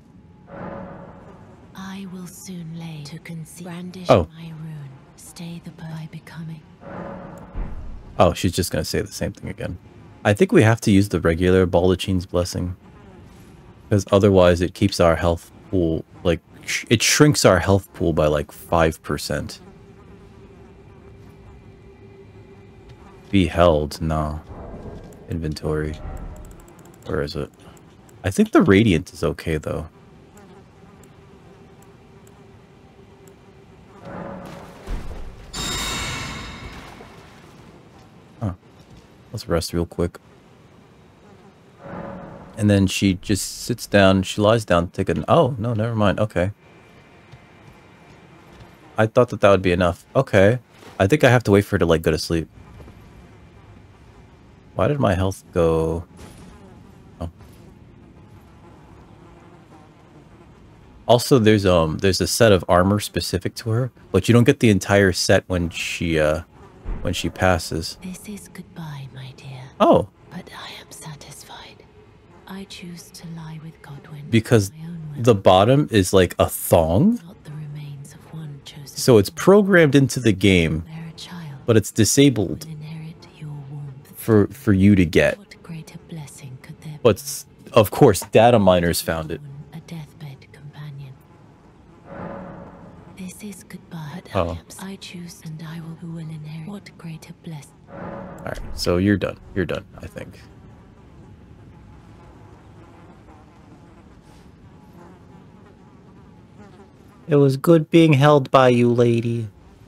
I will soon lay to conceive. Brandish my rune. Stay the by becoming. Oh, she's just gonna say the same thing again. I think we have to use the regular Baldachine's blessing. Because otherwise it keeps our health pool, like, it shrinks our health pool by like 5%. Be held, no. Inventory. Where is it? I think the Radiant is okay though. let's rest real quick. And then she just sits down. She lies down, take an... Oh, no, never mind. Okay. I thought that would be enough. Okay. I think I have to wait for her to, like, go to sleep. Why did my health go... Oh. Also, there's a set of armor specific to her, but you don't get the entire set when she passes. This is goodbye, my dear. Oh. But I am satisfied. I choose to lie with Godwin. Because my own will. the bottom is like a thong. Not the remains of one chosen. So it's programmed into the game, Where a child but it's disabled will inherit your warmth. for you to get. What greater blessing could there be? But of course, data miners found it. A deathbed companion. This is goodbye. But Oh. I choose, and I will who will inherit. What greater blessing? All right, so you're done. You're done, I think. It was good being held by you, lady.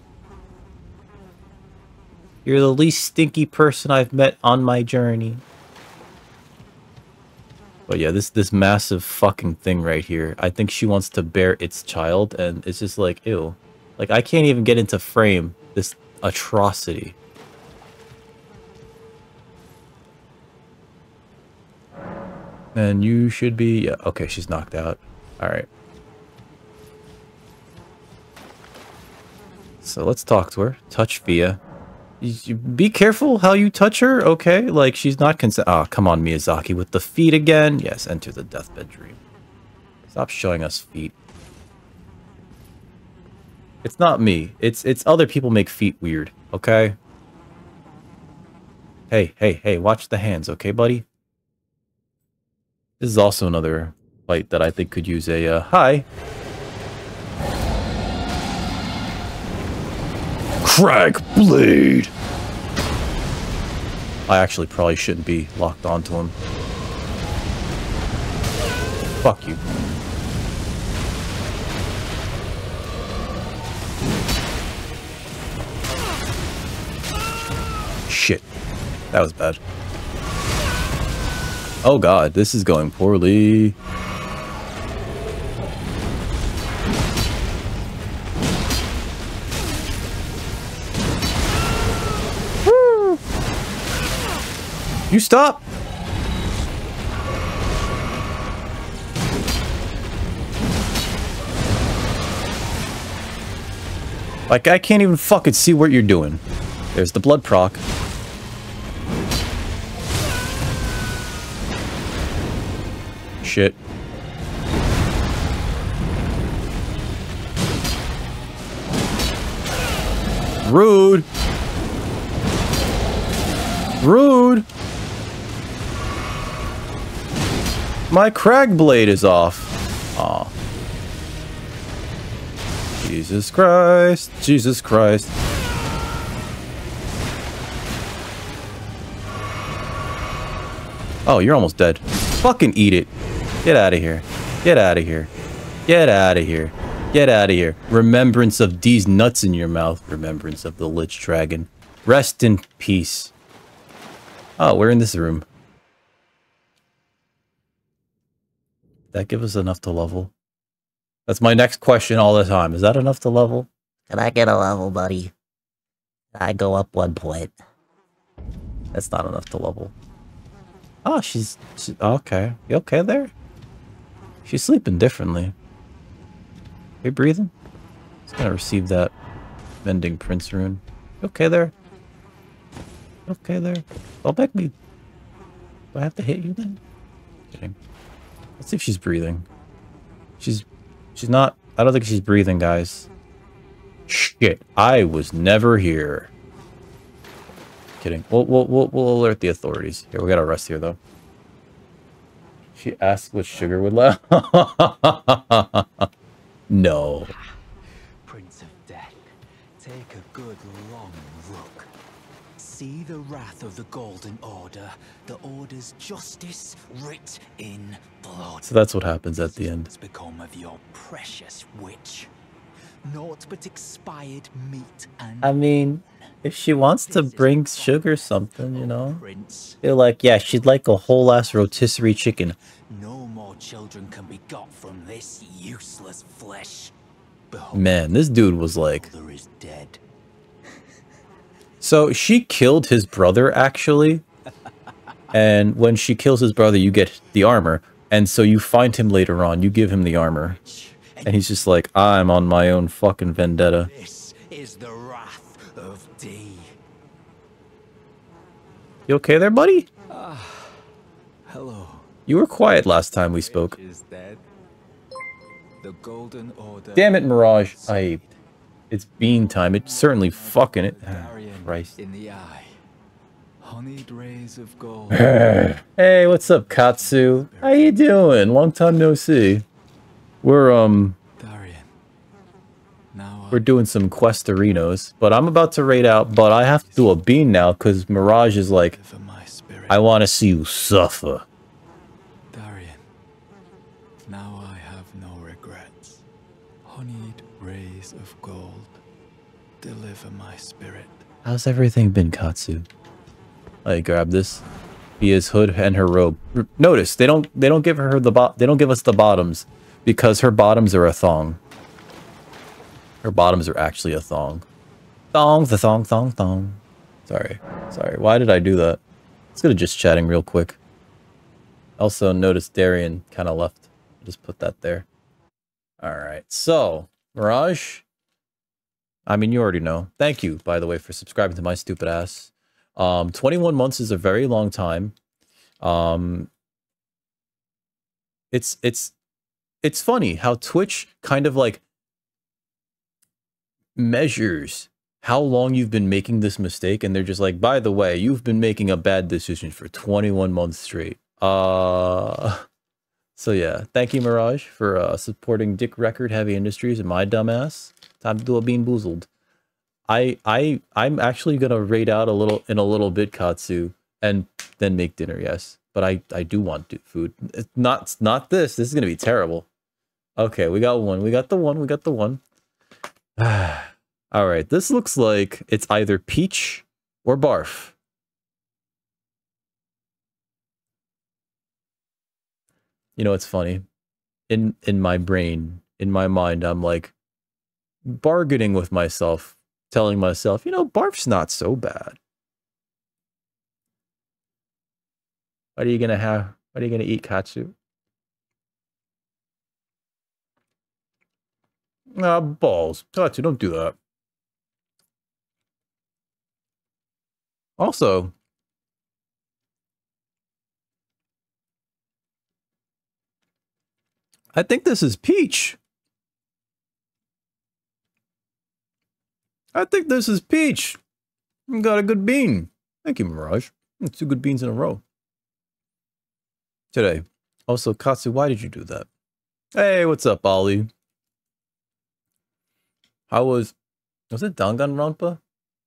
You're the least stinky person I've met on my journey. But yeah, this massive fucking thing right here. I think she wants to bear its child, and it's just like, ew. Like, I can't even get into frame this atrocity. And you should be... Yeah, okay, she's knocked out. Alright. So let's talk to her. Touch Via. Be careful how you touch her, okay? Like, she's not consent... Oh, come on, Miyazaki, with the feet again. Yes, enter the deathbed dream. Stop showing us feet. It's not me. It's other people make feet weird, okay? Hey, watch the hands, okay, buddy? This is also another fight that I think could use a, hi. Crag Blade! I actually probably shouldn't be locked onto him. Fuck you. Shit. That was bad. Oh god, this is going poorly. Woo! You stop! Like, I can't even fucking see what you're doing. There's the blood proc. Shit. Rude. Rude. My crag blade is off. Aw. Jesus Christ. Jesus Christ. Oh, you're almost dead. Fucking eat it. Get out of here. Get out of here. Get out of here. Get out of here. Remembrance of these nuts in your mouth. Remembrance of the Lich Dragon. Rest in peace. Oh, we're in this room. Did that give us enough to level? That's my next question all the time. Is that enough to level? Can I get a level, buddy? I go up 1 point. That's not enough to level. Oh, she's okay. You okay there? She's sleeping differently. You breathing? Just gonna receive that Mending Prince rune. You okay there? You okay there? Don't make me. Do I have to hit you then? Kidding. Let's see if she's breathing. She's not. I don't think she's breathing, guys. Shit, I was never here. Kidding. We'll alert the authorities. Here, we gotta rest here though. She asked what sugar would let. No. Prince of Death, take a good long look. See the wrath of the Golden Order, the Order's justice writ in blood. So that's what happens at the end. Has become of your precious witch. Naught but expired meat and I mean, If she wants to bring sugar something, you know? Prince. They're like, yeah, she'd like a whole ass rotisserie chicken. No more children can be got from this useless flesh. Behold, Man, this dude was like... mother is dead. So she killed his brother, actually. And when she kills his brother, you get the armor. And so you find him later on. You give him the armor. And he's just like, I'm on my own fucking vendetta. This is the wrath of D. You okay there, buddy? Hello. You were quiet last time we spoke. Is dead. The Golden Order. Damn it, Mirage. It's bean time. It's certainly fucking it. Christ. In the eye. Honeyed rays of gold. Hey, what's up, Katsu? How you doing? Long time no see. We're Darian. Now we're doing some questorinos, but I'm about to raid out, but I have to do a bean now because Mirage is like, for my spirit. I want to see you suffer. Darian. Now I have no regrets. Honeyed rays of gold. Deliver my spirit. How's everything been, Katsu? I grab this. Be his hood and her robe. Notice they don't give her they don't give us the bottoms because her bottoms are a thong. Her bottoms are actually a thong. Thong, the thong, thong, thong. Sorry. Why did I do that? Let's go to just chatting real quick. Also, notice Darian kind of left. Just put that there. All right. So, Mirage. I mean, you already know. Thank you, by the way, for subscribing to my stupid ass. 21 months is a very long time. It's funny how Twitch kind of like measures how long you've been making this mistake, and they're just like, by the way, you've been making a bad decision for 21 months straight. So yeah, thank you, Mirage, for supporting Dick Record Heavy Industries and my dumbass. Time to do a bean boozled. I'm actually gonna raid out in a little bit, Katsu, and then make dinner. Yes, but I do want food. It's not this. This is gonna be terrible. Okay, we got one. We got the one. All right. This looks like it's either peach or barf. You know, it's funny. In my brain, in my mind, I'm like bargaining with myself. Telling myself, you know, barf's not so bad. What are you gonna have? What are you gonna eat, Katsu? Ah, balls. Katsu, don't do that. Also, I think this is peach. I think this is peach. Got a good bean. Thank you, Mirage. 2 good beans in a row. Today. Also, Katsu, why did you do that? Hey, what's up, Ollie? How was it Danganronpa?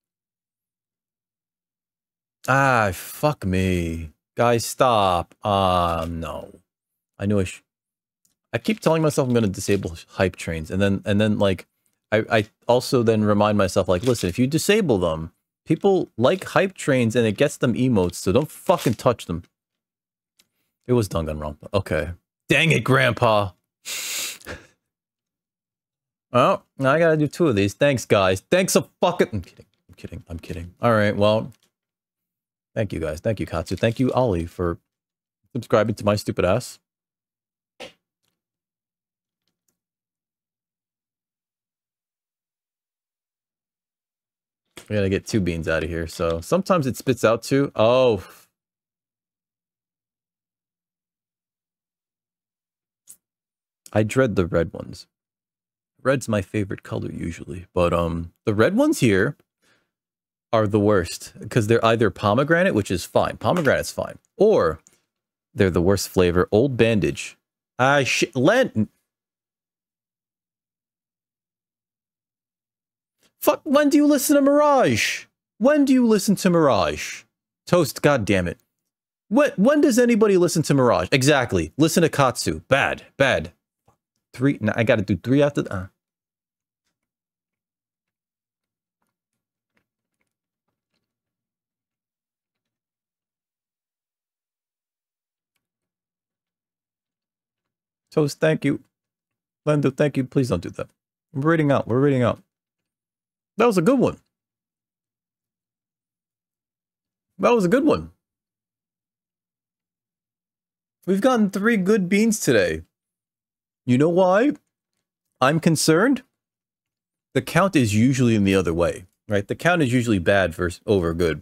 Ah, fuck me. Guys, stop. No. I knew I keep telling myself I'm going to disable hype trains, and then like, I also then remind myself, like, listen, if you disable them, people like hype trains and it gets them emotes, so don't fucking touch them. It was Danganronpa. Okay. Dang it, Grandpa. Oh, now I gotta do 2 of these. Thanks, guys. Thanks a fucking... I'm kidding. All right, well, thank you, guys. Thank you, Katsu. Thank you, Ollie, for subscribing to my stupid ass. We gotta get 2 beans out of here. So sometimes it spits out 2. Oh. I dread the red ones. Red's my favorite color usually. But the red ones here are the worst. Because they're either pomegranate, which is fine. Pomegranate's fine. Or they're the worst flavor. Old Bandage. Lent. Fuck, when do you listen to Mirage? When do you listen to Mirage? Toast, goddammit. When does anybody listen to Mirage? Exactly. Listen to Katsu. Bad. 3. Now I gotta do 3 after that. Toast, thank you. Lando, thank you. Please don't do that. We're reading out. We're reading out. That was a good one. That was a good one. We've gotten 3 good beans today. You know why I'm concerned? The count is usually in the other way, right? The count is usually bad versus over good.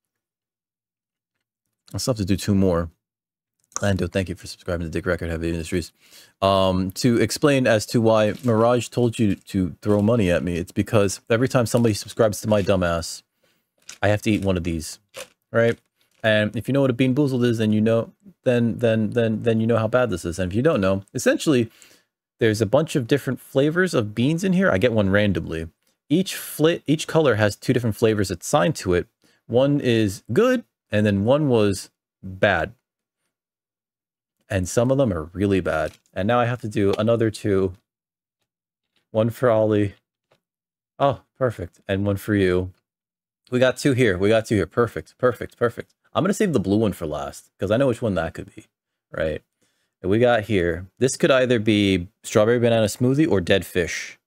I'll still have to do 2 more. Lando, thank you for subscribing to Dick Record Heavy Industries. To explain as to why Mirage told you to throw money at me, it's because every time somebody subscribes to my dumbass, I have to eat one of these, right? And if you know what a Bean Boozled is, then you know, then you know how bad this is. And if you don't know, essentially, there's a bunch of different flavors of beans in here. I get one randomly. Each color has 2 different flavors assigned to it. One is good, and then one was bad. And some of them are really bad. And now I have to do another 2. One for Ollie. Oh, perfect. And one for you. We got 2 here. We got 2 here. Perfect. Perfect. Perfect. I'm going to save the blue one for last, because I know which one that could be, right? And we got here. This could either be strawberry banana smoothie or dead fish.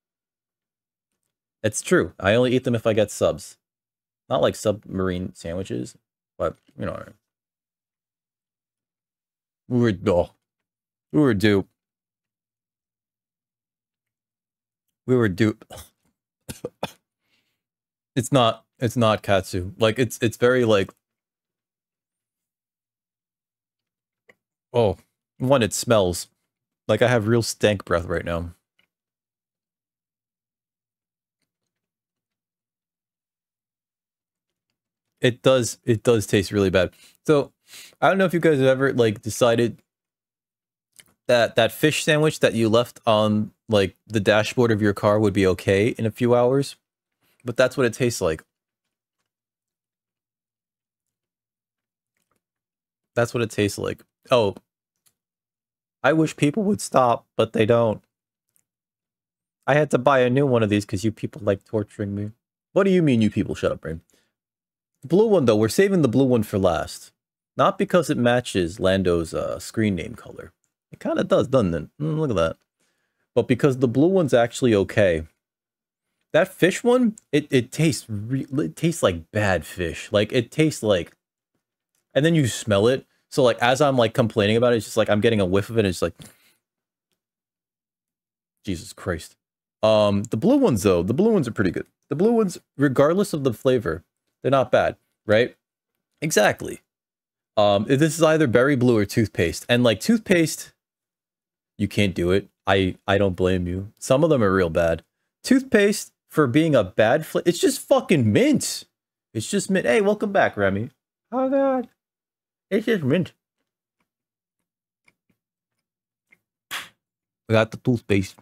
It's true. I only eat them if I get subs. Not like submarine sandwiches, but, you know what I mean. We were due. We were due. It's not katsu. Like it's very like, oh, one, it smells like I have real stank breath right now. It does taste really bad. So I don't know if you guys have ever like decided that that fish sandwich that you left on like the dashboard of your car would be okay in a few hours, but that's what it tastes like. That's what it tastes like. Oh, I wish people would stop, but they don't. I had to buy a new one of these because you people like torturing me. What do you mean you people? Shut up, Brain. Blue one though, we're saving the blue one for last. Not because it matches Lando's screen name color. It kind of does, doesn't it? Look at that. But because the blue one's actually okay. That fish one, it tastes like bad fish. Like it tastes like, and then you smell it. So like as I'm like complaining about it, it's just like I'm getting a whiff of it. And it's like, Jesus Christ. The blue ones though, the blue ones are pretty good. The blue ones, regardless of the flavor, they're not bad, right? Exactly. This is either berry blue or toothpaste. And like toothpaste, you can't do it. I don't blame you. Some of them are real bad. Toothpaste, for being a bad flavor, it's just fucking mint. It's just mint. Hey, welcome back, Remy. Oh god. It's just mint. We got the toothpaste.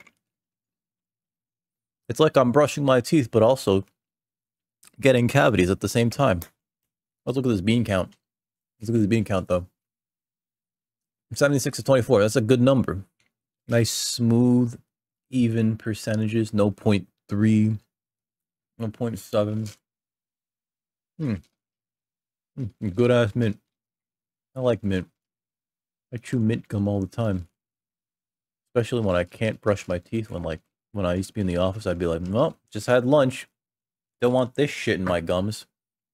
It's like I'm brushing my teeth, but also getting cavities at the same time. Let's look at this bean count. Let's look at this bean count, though. 76 to 24. That's a good number. Nice, smooth, even percentages. No 0.3. No 0.7. Good-ass mint. I like mint. I chew mint gum all the time. Especially when I can't brush my teeth. When I used to be in the office, I'd be like, well, just had lunch. Don't want this shit in my gums.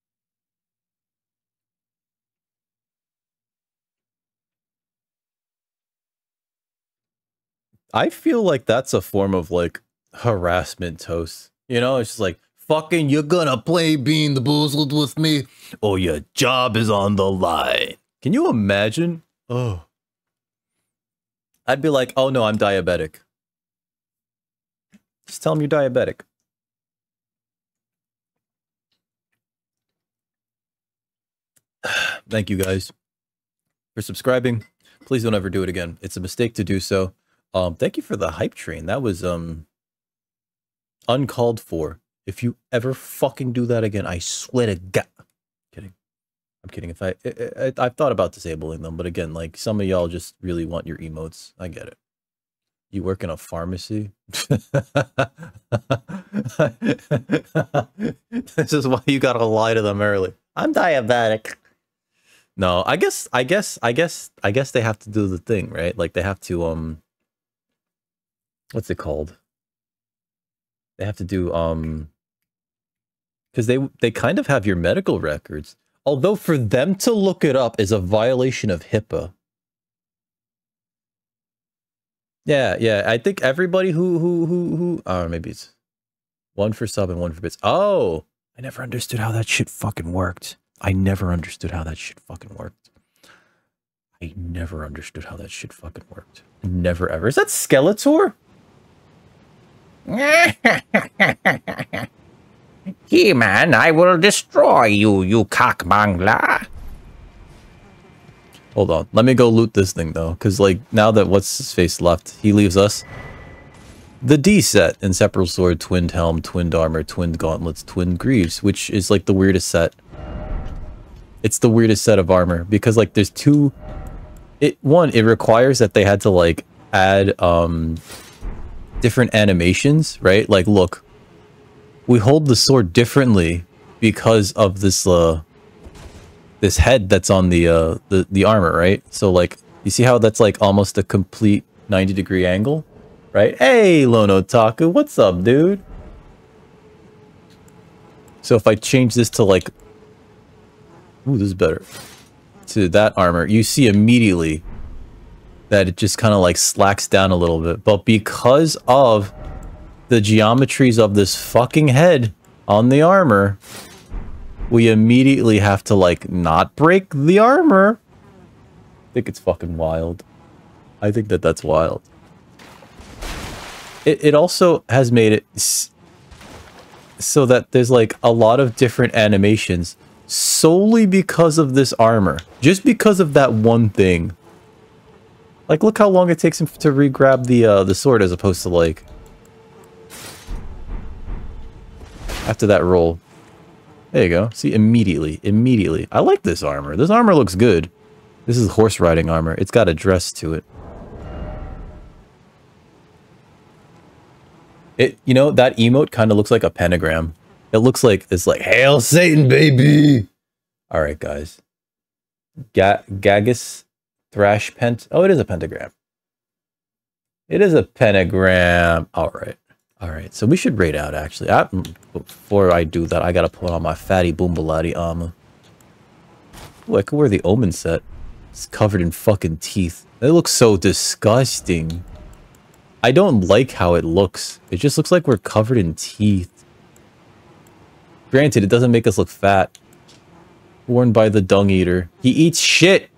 I feel like that's a form of like harassment, Toast. You know, it's just like, fucking, you're gonna play Bean the Boozled with me, or your job is on the line. Can you imagine? Oh. I'd be like, oh no, I'm diabetic. Just tell him you're diabetic. Thank you guys for subscribing. Please don't ever do it again. It's a mistake to do so. Thank you for the hype train. That was uncalled for. If you ever fucking do that again, I swear to God. Kidding. I'm kidding. If I've thought about disabling them, but again, like some of y'all just really want your emotes. I get it. You work in a pharmacy? This is why you gotta lie to them early. I'm diabetic. No, I guess they have to do the thing, right? Like they have to what's it called? They have to do because they kind of have your medical records. Although for them to look it up is a violation of HIPAA. Yeah, I think everybody who maybe it's one for sub and one for bits. Oh, I never understood how that shit fucking worked. I never understood how that shit fucking worked. Never ever. Is that Skeletor? He-Man, I will destroy you, you cockmongler. Hold on. Let me go loot this thing, though. Because, like, now that What's-His-Face left, he leaves us. The D set. Inseparable Sword, Twinned Helm, Twinned Armor, Twinned Gauntlets, Twinned Greaves. Which is, like, the weirdest set. It's the weirdest set of armor. Because, like, there's two... One, it requires that they had to, like, add, different animations, right? Like, look. We hold the sword differently because of this, this head that's on the armor, right? So like you see how that's like almost a complete 90-degree angle, right? Hey, Lone Otaku, what's up, dude? So if I change this to like, ooh, this is better, to that armor, you see immediately that it just kind of like slacks down a little bit. But because of the geometries of this fucking head on the armor, we immediately have to, like, not break the armor. I think it's fucking wild. I think that that's wild. It also has made it so that there's, like, a lot of different animations solely because of this armor. Just because of that one thing. Like, look how long it takes him to re-grab the sword as opposed to, like... after that roll. There you go. See, immediately. I like this armor. This armor looks good. This is horse riding armor. It's got a dress to it. You know, that emote kind of looks like a pentagram. It looks like, it's like, Hail Satan, baby! Alright, guys. Gagus Thrash Oh, it is a pentagram. It is a pentagram. Alright. Alright, so we should raid out, actually. Before I do that, I gotta put on my fatty boombalati armor. Ooh, I could wear the Omen set. It's covered in fucking teeth. It looks so disgusting. I don't like how it looks. It just looks like we're covered in teeth. Granted, it doesn't make us look fat. Worn by the dung eater. He eats shit!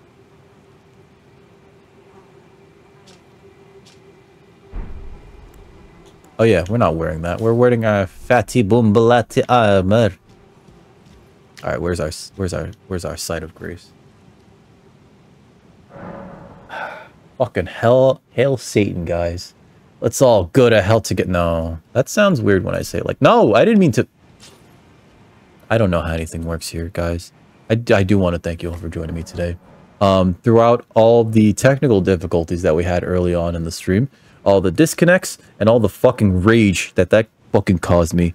Oh yeah, we're not wearing that. We're wearing our fatty boombalati armor. All right, where's our site of grace? Fucking hell, hail Satan, guys. Let's all go to hell to get. No, that sounds weird when I say it. Like, no, I didn't mean to. I don't know how anything works here, guys. I do want to thank you all for joining me today. Throughout all the technical difficulties that we had early on in the stream, all the disconnects, and all the fucking rage that fucking caused me.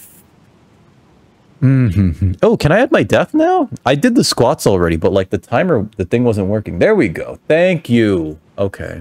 Oh, can I add my death now? I did the squats already, but like the timer, the thing wasn't working. There we go. Thank you. Okay.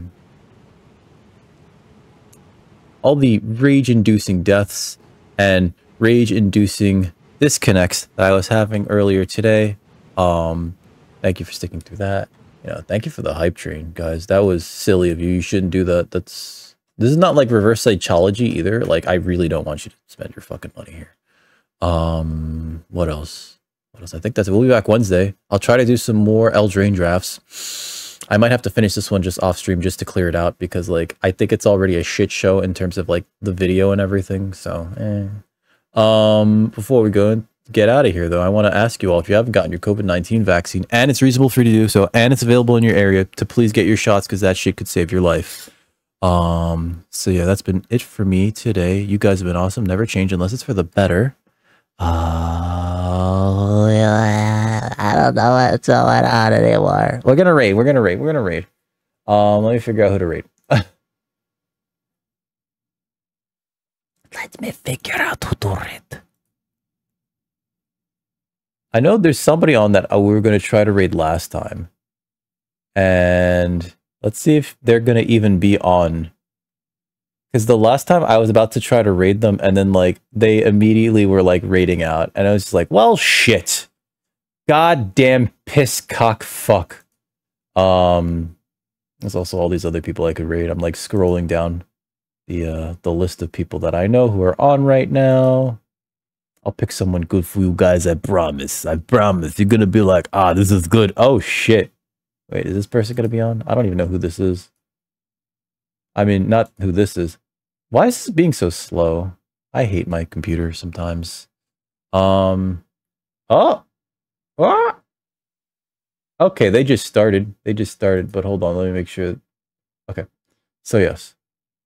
All the rage-inducing deaths and rage-inducing disconnects that I was having earlier today. Thank you for sticking through that. You know, thank you for the hype train, guys. That was silly of you. You shouldn't do that. This is not like reverse psychology either. Like, I really don't want you to spend your fucking money here. What else? I think that's it. We'll be back Wednesday. I'll try to do some more Eldraine drafts. I might have to finish this one just off stream just to clear it out because, like, I think it's already a shit show in terms of, like, the video and everything. So, before we go and get out of here, though, I want to ask you all, if you haven't gotten your COVID-19 vaccine, and it's reasonable for you to do so, and it's available in your area, to please get your shots because that shit could save your life. So yeah, that's been it for me today. You guys have been awesome. Never change unless it's for the better. I don't know what's going on anymore. We're gonna raid. Let me figure out who to raid. Let me figure out who to raid. I know there's somebody on that we were going to try to raid last time. And let's see if they're going to even be on. Because the last time I was about to try to raid them, and then like they immediately were like raiding out. And I was just like, well, shit. Goddamn piss cock fuck. There's also all these other people I could raid. I'm like scrolling down the list of people that I know who are on right now. I'll pick someone good for you guys, I promise. I promise. You're gonna be like, ah, this is good. Oh shit. Wait, is this person gonna be on? I don't even know who this is. I mean, not who this is. Why is this being so slow? I hate my computer sometimes. Oh! Ah! Okay, they just started. They just started, but hold on, let me make sure. Okay. So yes.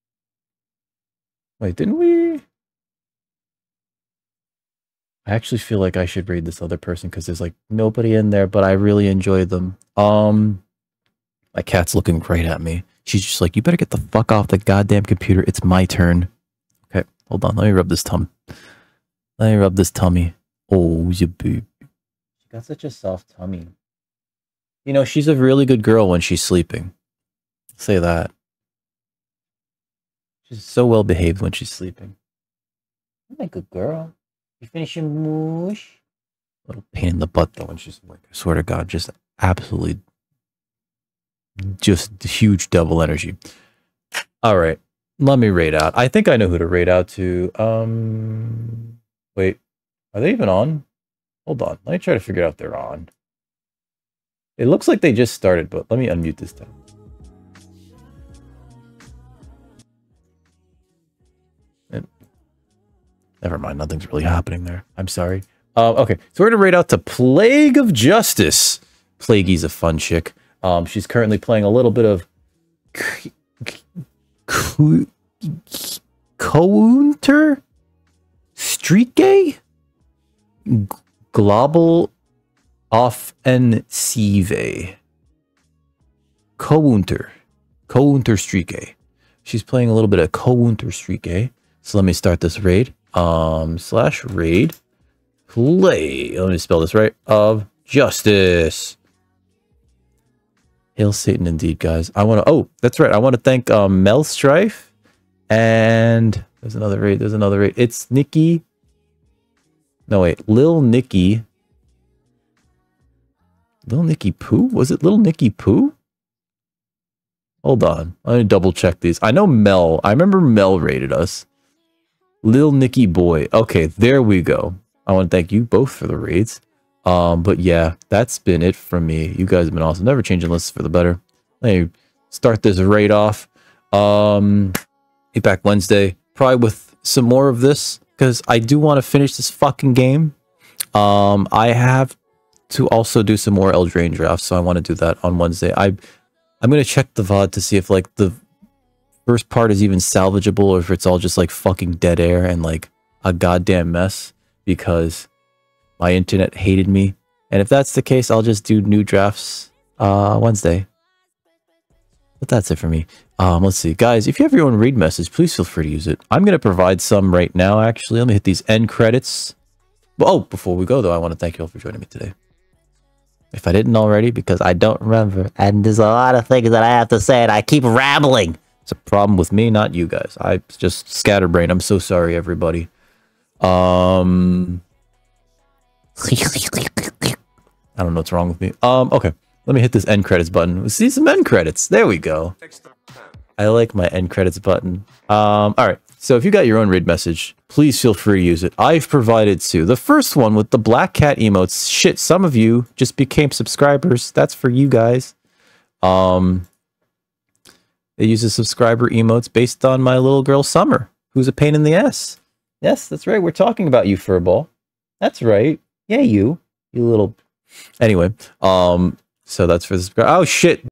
Wait, didn't we? I actually feel like I should raid this other person because there's like nobody in there, but I really enjoy them. My cat's looking right at me. She's just like, you better get the fuck off the goddamn computer. It's my turn. Okay, hold on. Let me rub this tummy. Let me rub this tummy. Oh, you baby. She got such a soft tummy. You know, she's a really good girl when she's sleeping. I'll say that. She's so well behaved when she's sleeping. I'm a good girl. You finish your moosh? Little pain in the butt though when she's like, I swear to God, just absolutely just huge devil energy. All right, let me raid out. I think I know who to raid out to. Wait, are they even on? Hold on, let me try to figure out if they're on. It looks like they just started, but let me unmute this time. Never mind, nothing's really happening there. I'm sorry. Okay, so we're gonna raid out to Plague of Justice. Plaguey's a fun chick. She's currently playing a little bit of Counter Street Gay Global Offensive Counter Street Gay. She's playing a little bit of Counter Street Gay. So let me start this raid. Slash raid play. Let me spell this right. Of Justice. Hail Satan indeed, guys. I want to, oh, that's right. I want to thank Mel Strife. And there's another raid. There's another raid. It's Nikki. No, wait. Lil Nikki. Lil Nikki Poo? Was it Lil Nikki Poo? Hold on. Let me double check these. I know Mel. I remember Mel raided us. Lil Nicky Boy. Okay, there we go. I want to thank you both for the raids. But yeah, that's been it from me. You guys have been awesome. Never changing lists for the better. Let me start this raid off. Be back Wednesday, probably with some more of this, because I do want to finish this fucking game. I have to also do some more Eldraine drafts, so I want to do that on Wednesday. I'm gonna check the VOD to see if like the first part is even salvageable or if it's all just like fucking dead air and like a goddamn mess because my internet hated me. And if that's the case, I'll just do new drafts Wednesday. But that's it for me. Let's see. Guys, if you have your own read message, please feel free to use it. I'm going to provide some right now, actually. Let me hit these end credits. Oh, before we go, though, I want to thank you all for joining me today. If I didn't already, because I don't remember. And there's a lot of things that I have to say, and I keep rambling. It's a problem with me, not you guys. I just scatterbrained. I'm so sorry, everybody. I don't know what's wrong with me. Okay. Let me hit this end credits button. We'll see some end credits. There we go. I like my end credits button. All right. So if you got your own raid message, please feel free to use it. I've provided two. The first one with the black cat emotes. Shit, some of you just became subscribers. That's for you guys. They use the subscriber emotes based on my little girl Summer, who's a pain in the ass. Yes, that's right. We're talking about you, Furball. That's right. Yeah, you little. Anyway, so that's for the subscriber. Oh shit.